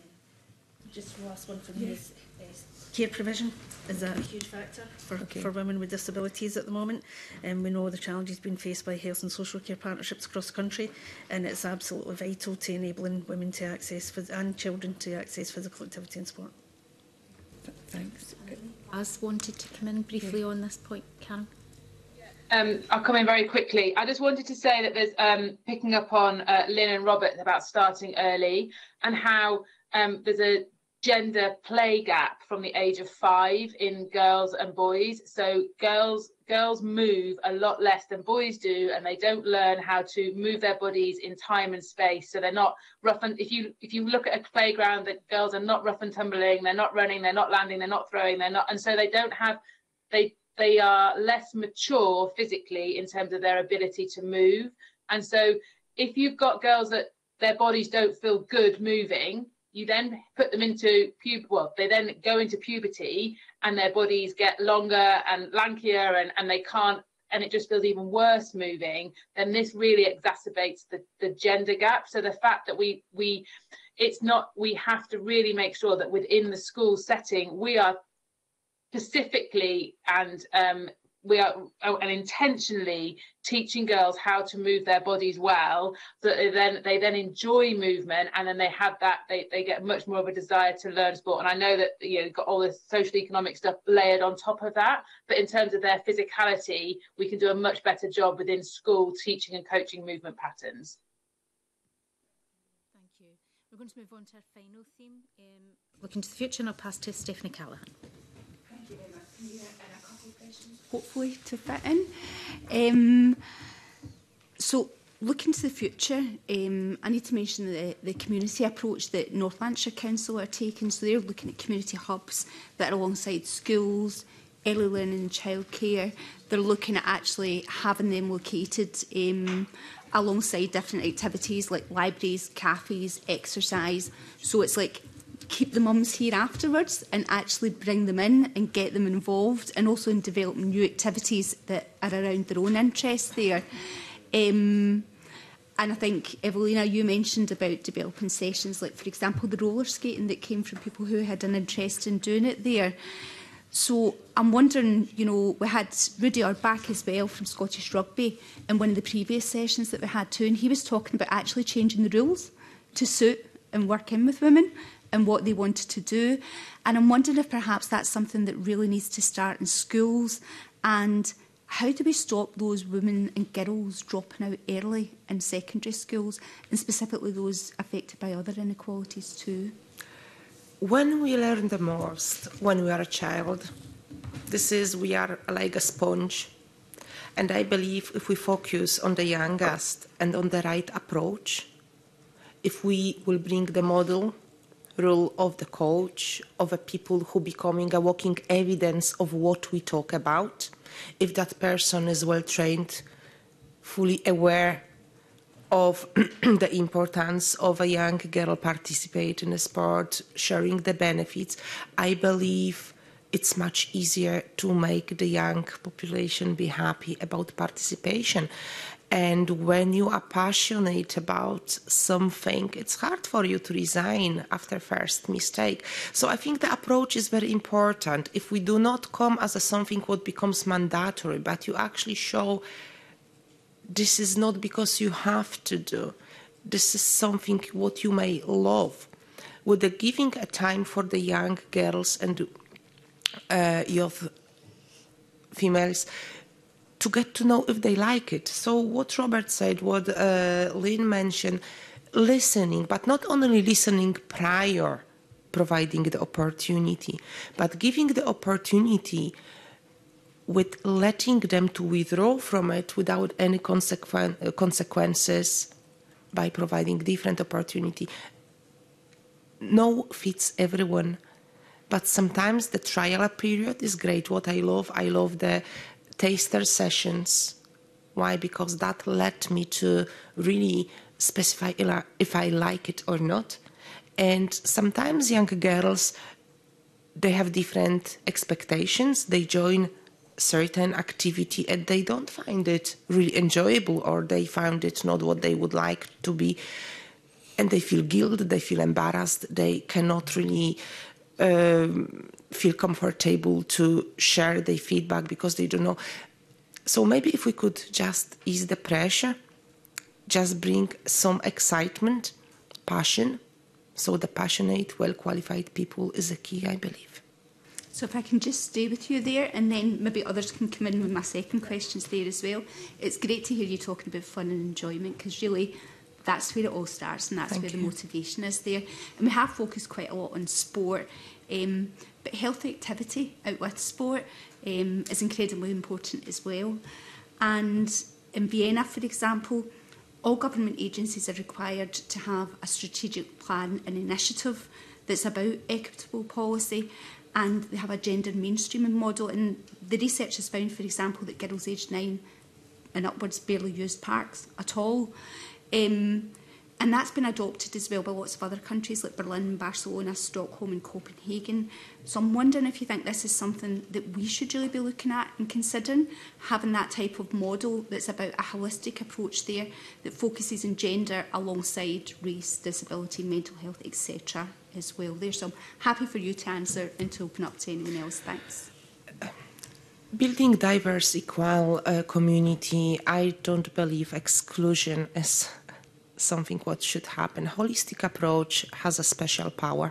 Just the last one for me is uh, care provision is a huge factor for, okay. for women with disabilities at the moment. And um, we know the challenges being faced by health and social care partnerships across the country, and it's absolutely vital to enabling women to access and children to access physical activity and sport. Thanks. As wanted to come in briefly yeah. on this point, Karen. Um, I'll come in very quickly. I just wanted to say that there's um, picking up on uh, Lynn and Robert about starting early and how um, there's a gender play gap from the age of five in girls and boys. So girls girls move a lot less than boys do, and they don't learn how to move their bodies in time and space. So they're not rough and if you if you look at a playground, that girls are not rough and tumbling, they're not running, they're not landing, they're not throwing, they're not, and so they don't have they they are less mature physically in terms of their ability to move. And so if you've got girls that their bodies don't feel good moving, you then put them into pub well they then go into puberty and their bodies get longer and lankier and, and they can't, and it just feels even worse moving, then this really exacerbates the, the gender gap. So the fact that we we it's not we have to really make sure that within the school setting we are specifically and um, we are oh, and intentionally teaching girls how to move their bodies well, so that they then they then enjoy movement, and then they have that they, they get much more of a desire to learn sport. And I know that you know got all this social economic stuff layered on top of that, but in terms of their physicality, we can do a much better job within school teaching and coaching movement patterns. Thank you. We're going to move on to our final theme, um, looking to the future, and I'll pass to Stephanie Callaghan. Thank you very much. Can you, uh, a couple of questions, hopefully, to fit in. Um, so, looking to the future, um, I need to mention the, the community approach that North Lanarkshire Council are taking. So, they're looking at community hubs that are alongside schools, early learning and childcare. They're looking at actually having them located um, alongside different activities like libraries, cafes, exercise. So, it's like keep the mums here afterwards and actually bring them in and get them involved, and also in developing new activities that are around their own interests there. Um, and I think, Evelina, you mentioned about developing sessions like, for example, the roller skating that came from people who had an interest in doing it there. So I'm wondering, you know, we had Rudy Urbach as well from Scottish Rugby in one of the previous sessions that we had too, and he was talking about actually changing the rules to suit and work in with women and what they wanted to do. And I'm wondering if perhaps that's something that really needs to start in schools, and how do we stop those women and girls dropping out early in secondary schools, and specifically those affected by other inequalities too? When we learn the most, when we are a child, this is, we are like a sponge. And I believe if we focus on the youngest and on the right approach, if we will bring the model role of the coach, of a people who becoming a walking evidence of what we talk about, if that person is well trained, fully aware of the importance of a young girl participating in a sport, sharing the benefits, I believe it's much easier to make the young population be happy about participation. And when you are passionate about something, it's hard for you to resign after first mistake. So I think the approach is very important. If we do not come as a something what becomes mandatory, but you actually show this is not because you have to do, this is something what you may love. With the giving a time for the young girls and uh, youth females, to get to know if they like it. So what Robert said, what uh, Lynn mentioned, listening, but not only listening prior providing the opportunity, but giving the opportunity with letting them to withdraw from it without any consequen consequences by providing different opportunity. No fits everyone, but sometimes the trial period is great. What I love, I love the taster sessions. Why? Because that led me to really specify if I like it or not. And sometimes young girls, they have different expectations. They join certain activity and they don't find it really enjoyable, or they found it not what they would like to be. And they feel guilt, they feel embarrassed, they cannot really um, feel comfortable to share their feedback because they don't know. So maybe if we could just ease the pressure, just bring some excitement, passion. So the passionate, well-qualified people is a key, I believe. So if I can just stay with you there, and then maybe others can come in with my second questions there as well. It's great to hear you talking about fun and enjoyment, because really that's where it all starts, and that's Thank where you. the motivation is there. And we have focused quite a lot on sport, um, but healthy activity out with sport um, is incredibly important as well. And in Vienna, for example, all government agencies are required to have a strategic plan and initiative that's about equitable policy, and they have a gender mainstreaming model. And the research has found, for example, that girls aged nine and upwards barely use parks at all. Um, and that's been adopted as well by lots of other countries like Berlin, Barcelona, Stockholm and Copenhagen. So I'm wondering if you think this is something that we should really be looking at and considering, having that type of model that's about a holistic approach there that focuses on gender alongside race, disability, mental health, et cetera as well there. So I'm happy for you to answer and to open up to anyone else. Thanks. Building diverse, equal uh, community, I don't believe exclusion is something what should happen. Holistic approach has a special power,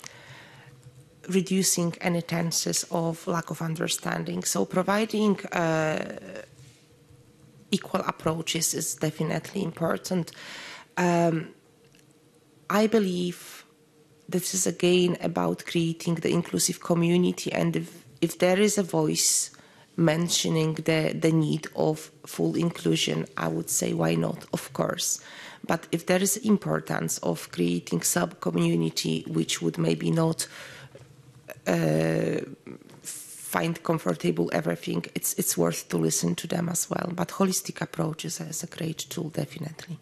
reducing any chances of lack of understanding. So providing uh, equal approaches is definitely important. Um, I believe this is again about creating the inclusive community, and if, if there is a voice mentioning the, the need of full inclusion, I would say why not, of course. But if there is importance of creating sub-community which would maybe not uh, find comfortable everything, it's, it's worth to listen to them as well. But holistic approach is a, is a great tool, definitely.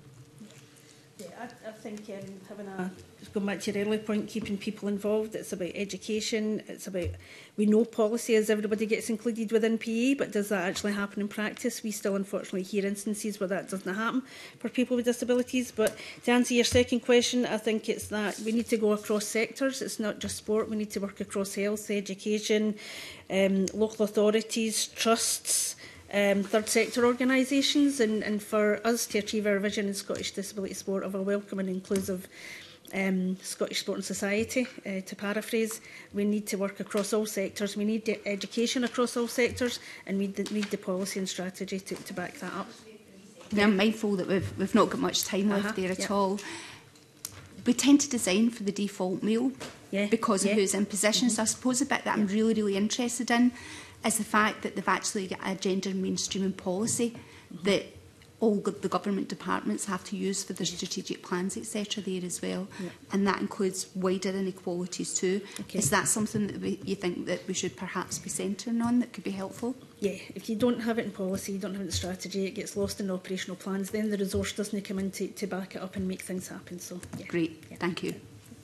Yeah, I, I think um, having a, just going back to your earlier point, keeping people involved, it's about education, it's about, we know policy as everybody gets included within P E, but does that actually happen in practice? We still unfortunately hear instances where that doesn't happen for people with disabilities. But to answer your second question, I think it's that we need to go across sectors. It's not just sport, we need to work across health, education, um, local authorities, trusts, Um, third sector organisations, and, and for us to achieve our vision in Scottish Disability Sport of a welcome and inclusive um, Scottish Sport and Society, uh, to paraphrase, we need to work across all sectors. We need the education across all sectors, and we need the policy and strategy to, to back that up. Yeah, I'm mindful that we've, we've not got much time left uh-huh, there at yeah. all. We tend to design for the default male yeah, because of yeah. who's in position. Mm-hmm. So I suppose a bit that yeah. I'm really, really interested in is the fact that they've actually got a gender mainstreaming policy mm-hmm. that all the government departments have to use for their strategic plans, et cetera there as well. Yeah. And that includes wider inequalities too. Okay. Is that something that we, you think that we should perhaps be centering on that could be helpful? Yeah, if you don't have it in policy, you don't have it in strategy, it gets lost in operational plans, then the resource doesn't come in to, to back it up and make things happen. So, yeah. Great, yeah. Thank you.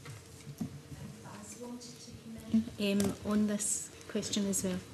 Um, on this question as well.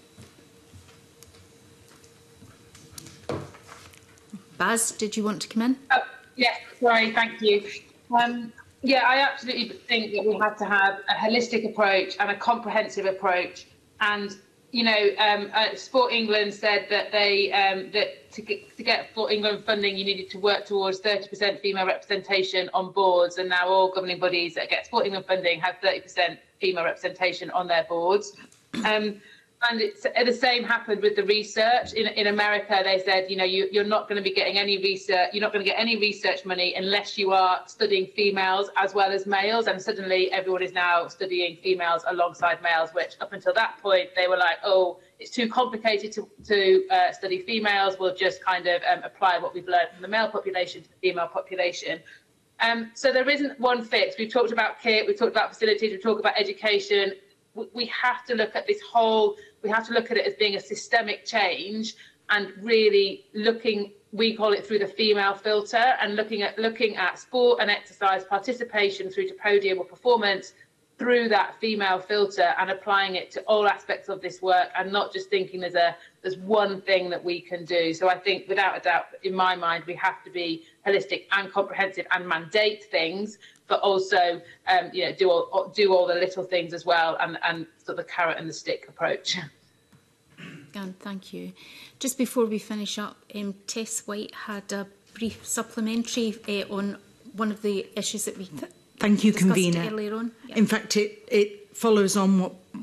Baz, did you want to come in? Oh, yes, sorry, thank you. Um, yeah, I absolutely think that we have to have a holistic approach and a comprehensive approach. And, you know, um, uh, Sport England said that they um, that to get, to get Sport England funding, you needed to work towards thirty percent female representation on boards. And now all governing bodies that get Sport England funding have thirty percent female representation on their boards. Um, And it's, the same happened with the research. In, in America, they said, you know, you, you're not going to be getting any research, you're not going to get any research money unless you are studying females as well as males. And suddenly everyone is now studying females alongside males, which up until that point, they were like, oh, it's too complicated to, to uh, study females. We'll just kind of um, apply what we've learned from the male population to the female population. Um, so there isn't one fix. We've talked about kit, we've talked about facilities, we've talked about education. We have to look at this whole, we have to look at it as being a systemic change and really looking, we call it through the female filter, and looking at looking at sport and exercise participation through to podium or performance through that female filter and applying it to all aspects of this work and not just thinking there's a there's one thing that we can do. So I think without a doubt, in my mind, we have to be holistic and comprehensive and mandate things, but also, um, you know, do all do all the little things as well, and and sort of the carrot and the stick approach. Gan, thank you. Just before we finish up, um, Tess White had a brief supplementary uh, on one of the issues that we th thank you, discussed convener. earlier on. Yep. In fact, it it follows on what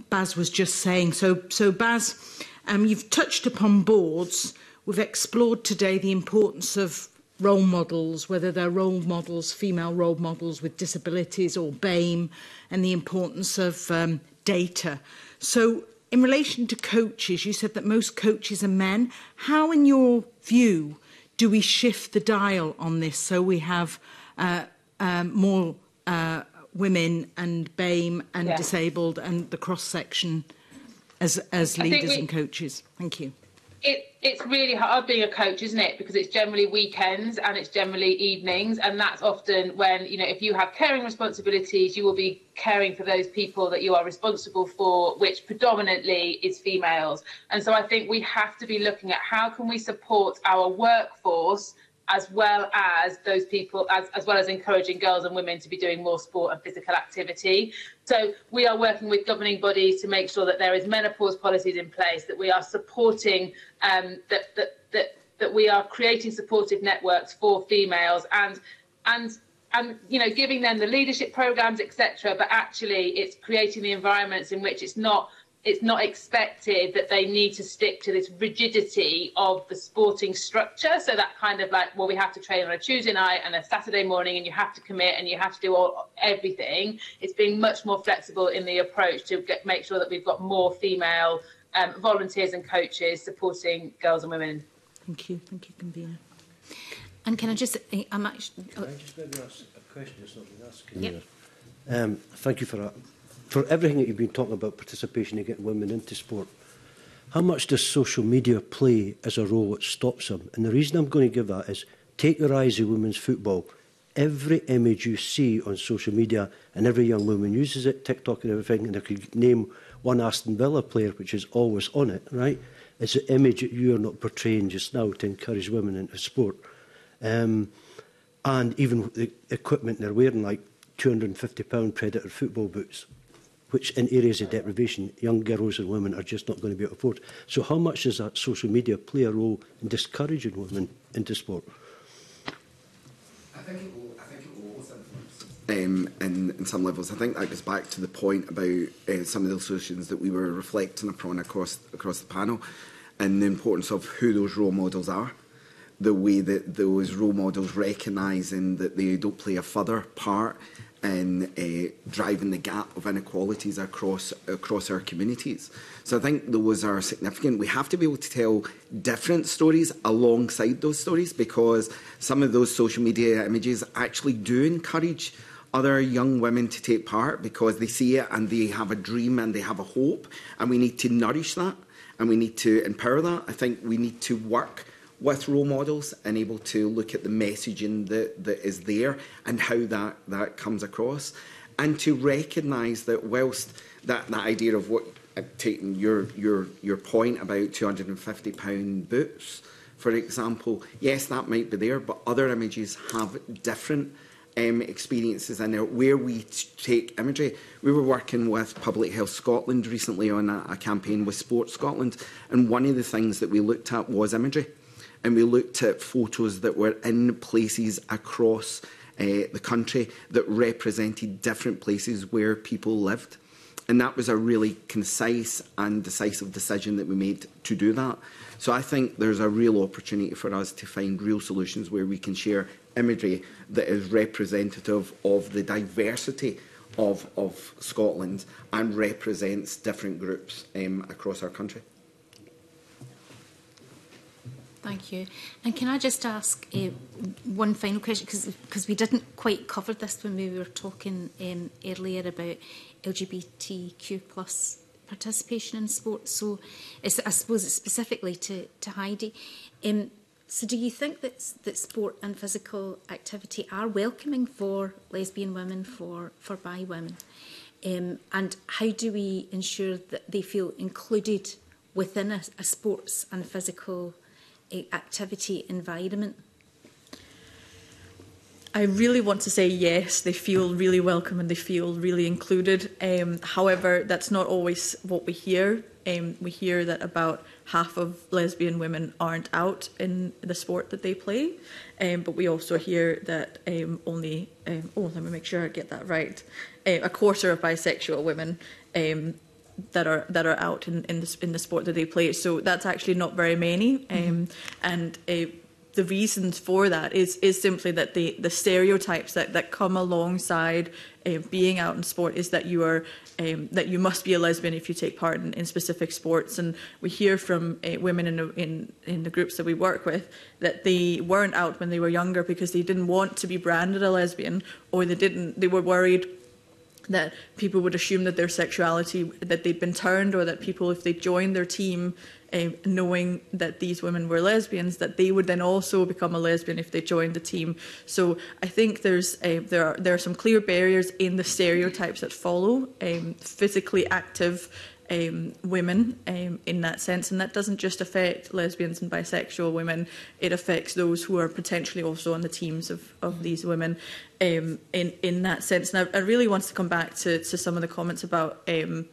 Baz was just saying. So, so Baz, um, you've touched upon boards. We've explored today the importance of role models, whether they're role models, female role models with disabilities or B A M E, and the importance of um, data. So in relation to coaches, you said that most coaches are men. How, in your view, do we shift the dial on this so we have uh, um, more uh, women and B A M E and yeah. disabled and the cross-section as, as leaders we, and coaches? Thank you. It, it's really hard being a coach, isn't it? Because it's generally weekends and it's generally evenings, and that's often when, you know, if you have caring responsibilities, you will be caring for those people that you are responsible for, which predominantly is females. And so I think we have to be looking at how can we support our workforce as well as those people, as, as well as encouraging girls and women to be doing more sport and physical activity. So we are working with governing bodies to make sure that there is menopause policies in place, that we are supporting, um, that, that, that, that we are creating supportive networks for females and, and, and you know, giving them the leadership programs, et cetera. But actually it's creating the environments in which it's not It's not expected that they need to stick to this rigidity of the sporting structure. So that kind of like, well, we have to train on a Tuesday night and a Saturday morning, and you have to commit and you have to do all everything. It's being much more flexible in the approach to get, make sure that we've got more female um, volunteers and coaches supporting girls and women. Thank you. Thank you, Convener. And can I just, I'm actually... Can I just maybe ask a question that's not been asked? Yep. Um, thank you for that. For everything that you've been talking about, participation and getting women into sport, how much does social media play as a role that stops them? And the reason I'm going to give that is, take your eyes of women's football. Every image you see on social media, and every young woman uses it, TikTok and everything, and I could name one Aston Villa player which is always on it, right? It's the image that you are not portraying just now to encourage women into sport. Um, and even the equipment they're wearing, like two hundred and fifty pound Predator football boots, which in areas of deprivation, young girls and women are just not going to be able to afford. So how much does that social media play a role in discouraging women into sport? I think it will, I think it will also influence um, in, in some levels. I think that goes back to the point about uh, some of the solutions that we were reflecting upon across, across the panel, and the importance of who those role models are. The way that those role models recognising that they don't play a further part in uh, driving the gap of inequalities across across our communities. So I think those are significant. We have to be able to tell different stories alongside those stories, because some of those social media images actually do encourage other young women to take part, because they see it and they have a dream and they have a hope, and we need to nourish that and we need to empower that. I think we need to work with role models and able to look at the messaging that, that is there and how that, that comes across, and to recognise that whilst that, that idea of what, uh, taking your, your, your point about two hundred and fifty pound boots, for example, yes, that might be there, but other images have different um, experiences in there where we take imagery. We were working with Public Health Scotland recently on a, a campaign with Sport Scotland, and one of the things that we looked at was imagery. And we looked at photos that were in places across uh, the country that represented different places where people lived. And that was a really concise and decisive decision that we made to do that. So I think there's a real opportunity for us to find real solutions where we can share imagery that is representative of the diversity of, of Scotland and represents different groups um, across our country. Thank you. And can I just ask uh, one final question, because we didn't quite cover this when we were talking um, earlier about L G B T Q plus participation in sport. So it's, I suppose it's specifically to, to Heidi. Um, so do you think that, that sport and physical activity are welcoming for lesbian women, for, for bi women? Um, and how do we ensure that they feel included within a, a sports and physical activity environment? I really want to say yes, they feel really welcome and they feel really included. Um, however, that's not always what we hear. Um, we hear that about half of lesbian women aren't out in the sport that they play. Um, but we also hear that um, only, um, oh, let me make sure I get that right, uh, a quarter of bisexual women um, that are that are out in in the in the sport that they play. So that's actually not very many, um, mm-hmm. and. Uh, The reasons for that is is simply that the the stereotypes that, that come alongside uh, being out in sport is that you are um, that you must be a lesbian if you take part in, in specific sports. And we hear from uh, women in, in in the groups that we work with that they weren't out when they were younger because they didn't want to be branded a lesbian, or they didn't they were worried that people would assume that their sexuality, that they'd been turned, or that people, if they joined their team um, knowing that these women were lesbians, that they would then also become a lesbian if they joined the team. So I think there's a, there are there are some clear barriers in the stereotypes that follow um, physically active Um, women um, in that sense, and that doesn't just affect lesbians and bisexual women, it affects those who are potentially also on the teams of, of these women um, in, in that sense. And I, I really want to come back to, to some of the comments about um,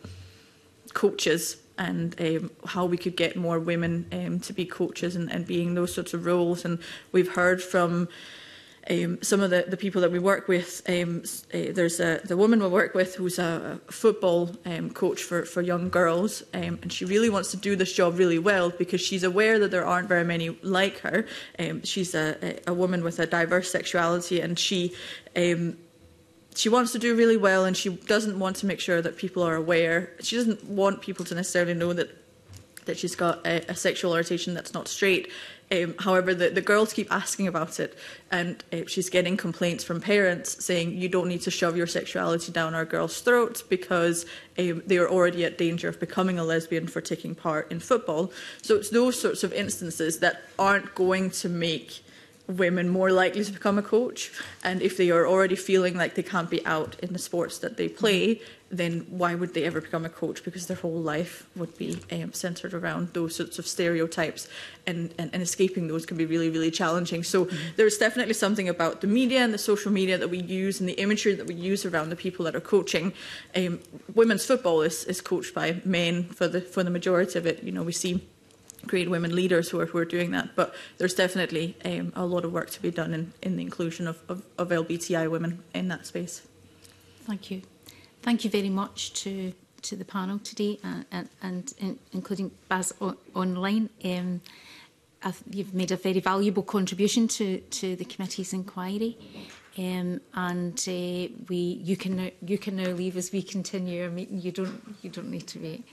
coaches and um, how we could get more women um, to be coaches and, and being those sorts of roles. And we've heard from Um, some of the, the people that we work with, um, uh, there's a, the woman we work with who's a, a football um, coach for, for young girls, um, and she really wants to do this job really well because she's aware that there aren't very many like her. Um, she's a, a woman with a diverse sexuality, and she um, she wants to do really well, and she doesn't want to make sure that people are aware. She doesn't want people to necessarily know that that she's got a, a sexual orientation that's not straight. Um, however, the, the girls keep asking about it, and uh, she's getting complaints from parents saying you don't need to shove your sexuality down our girls' throats because um, they are already at danger of becoming a lesbian for taking part in football. So it's those sorts of instances that aren't going to make women more likely to become a coach. And if they are already feeling like they can't be out in the sports that they play, then why would they ever become a coach? Because their whole life would be um, centred around those sorts of stereotypes, and, and, and escaping those can be really, really challenging. So mm-hmm. there's definitely something about the media and the social media that we use and the imagery that we use around the people that are coaching. Um, women's football is, is coached by men for the for the majority of it. You know, we see great women leaders who are, who are doing that, but there's definitely um, a lot of work to be done in, in the inclusion of, of, of L G B T I women in that space. Thank you. Thank you very much to, to the panel today, uh, and, and in, including Baz o online. Um, you've made a very valuable contribution to, to the committee's inquiry, um, and uh, we you can now, you can now leave as we continue our meeting. You don't you don't need to wait.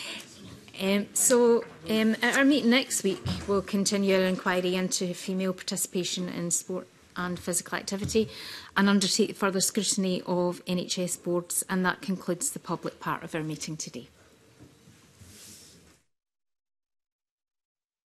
Um, so um, at our meeting next week, we'll continue our inquiry into female participation in sport and physical activity, and undertake further scrutiny of N H S boards, and that concludes the public part of our meeting today.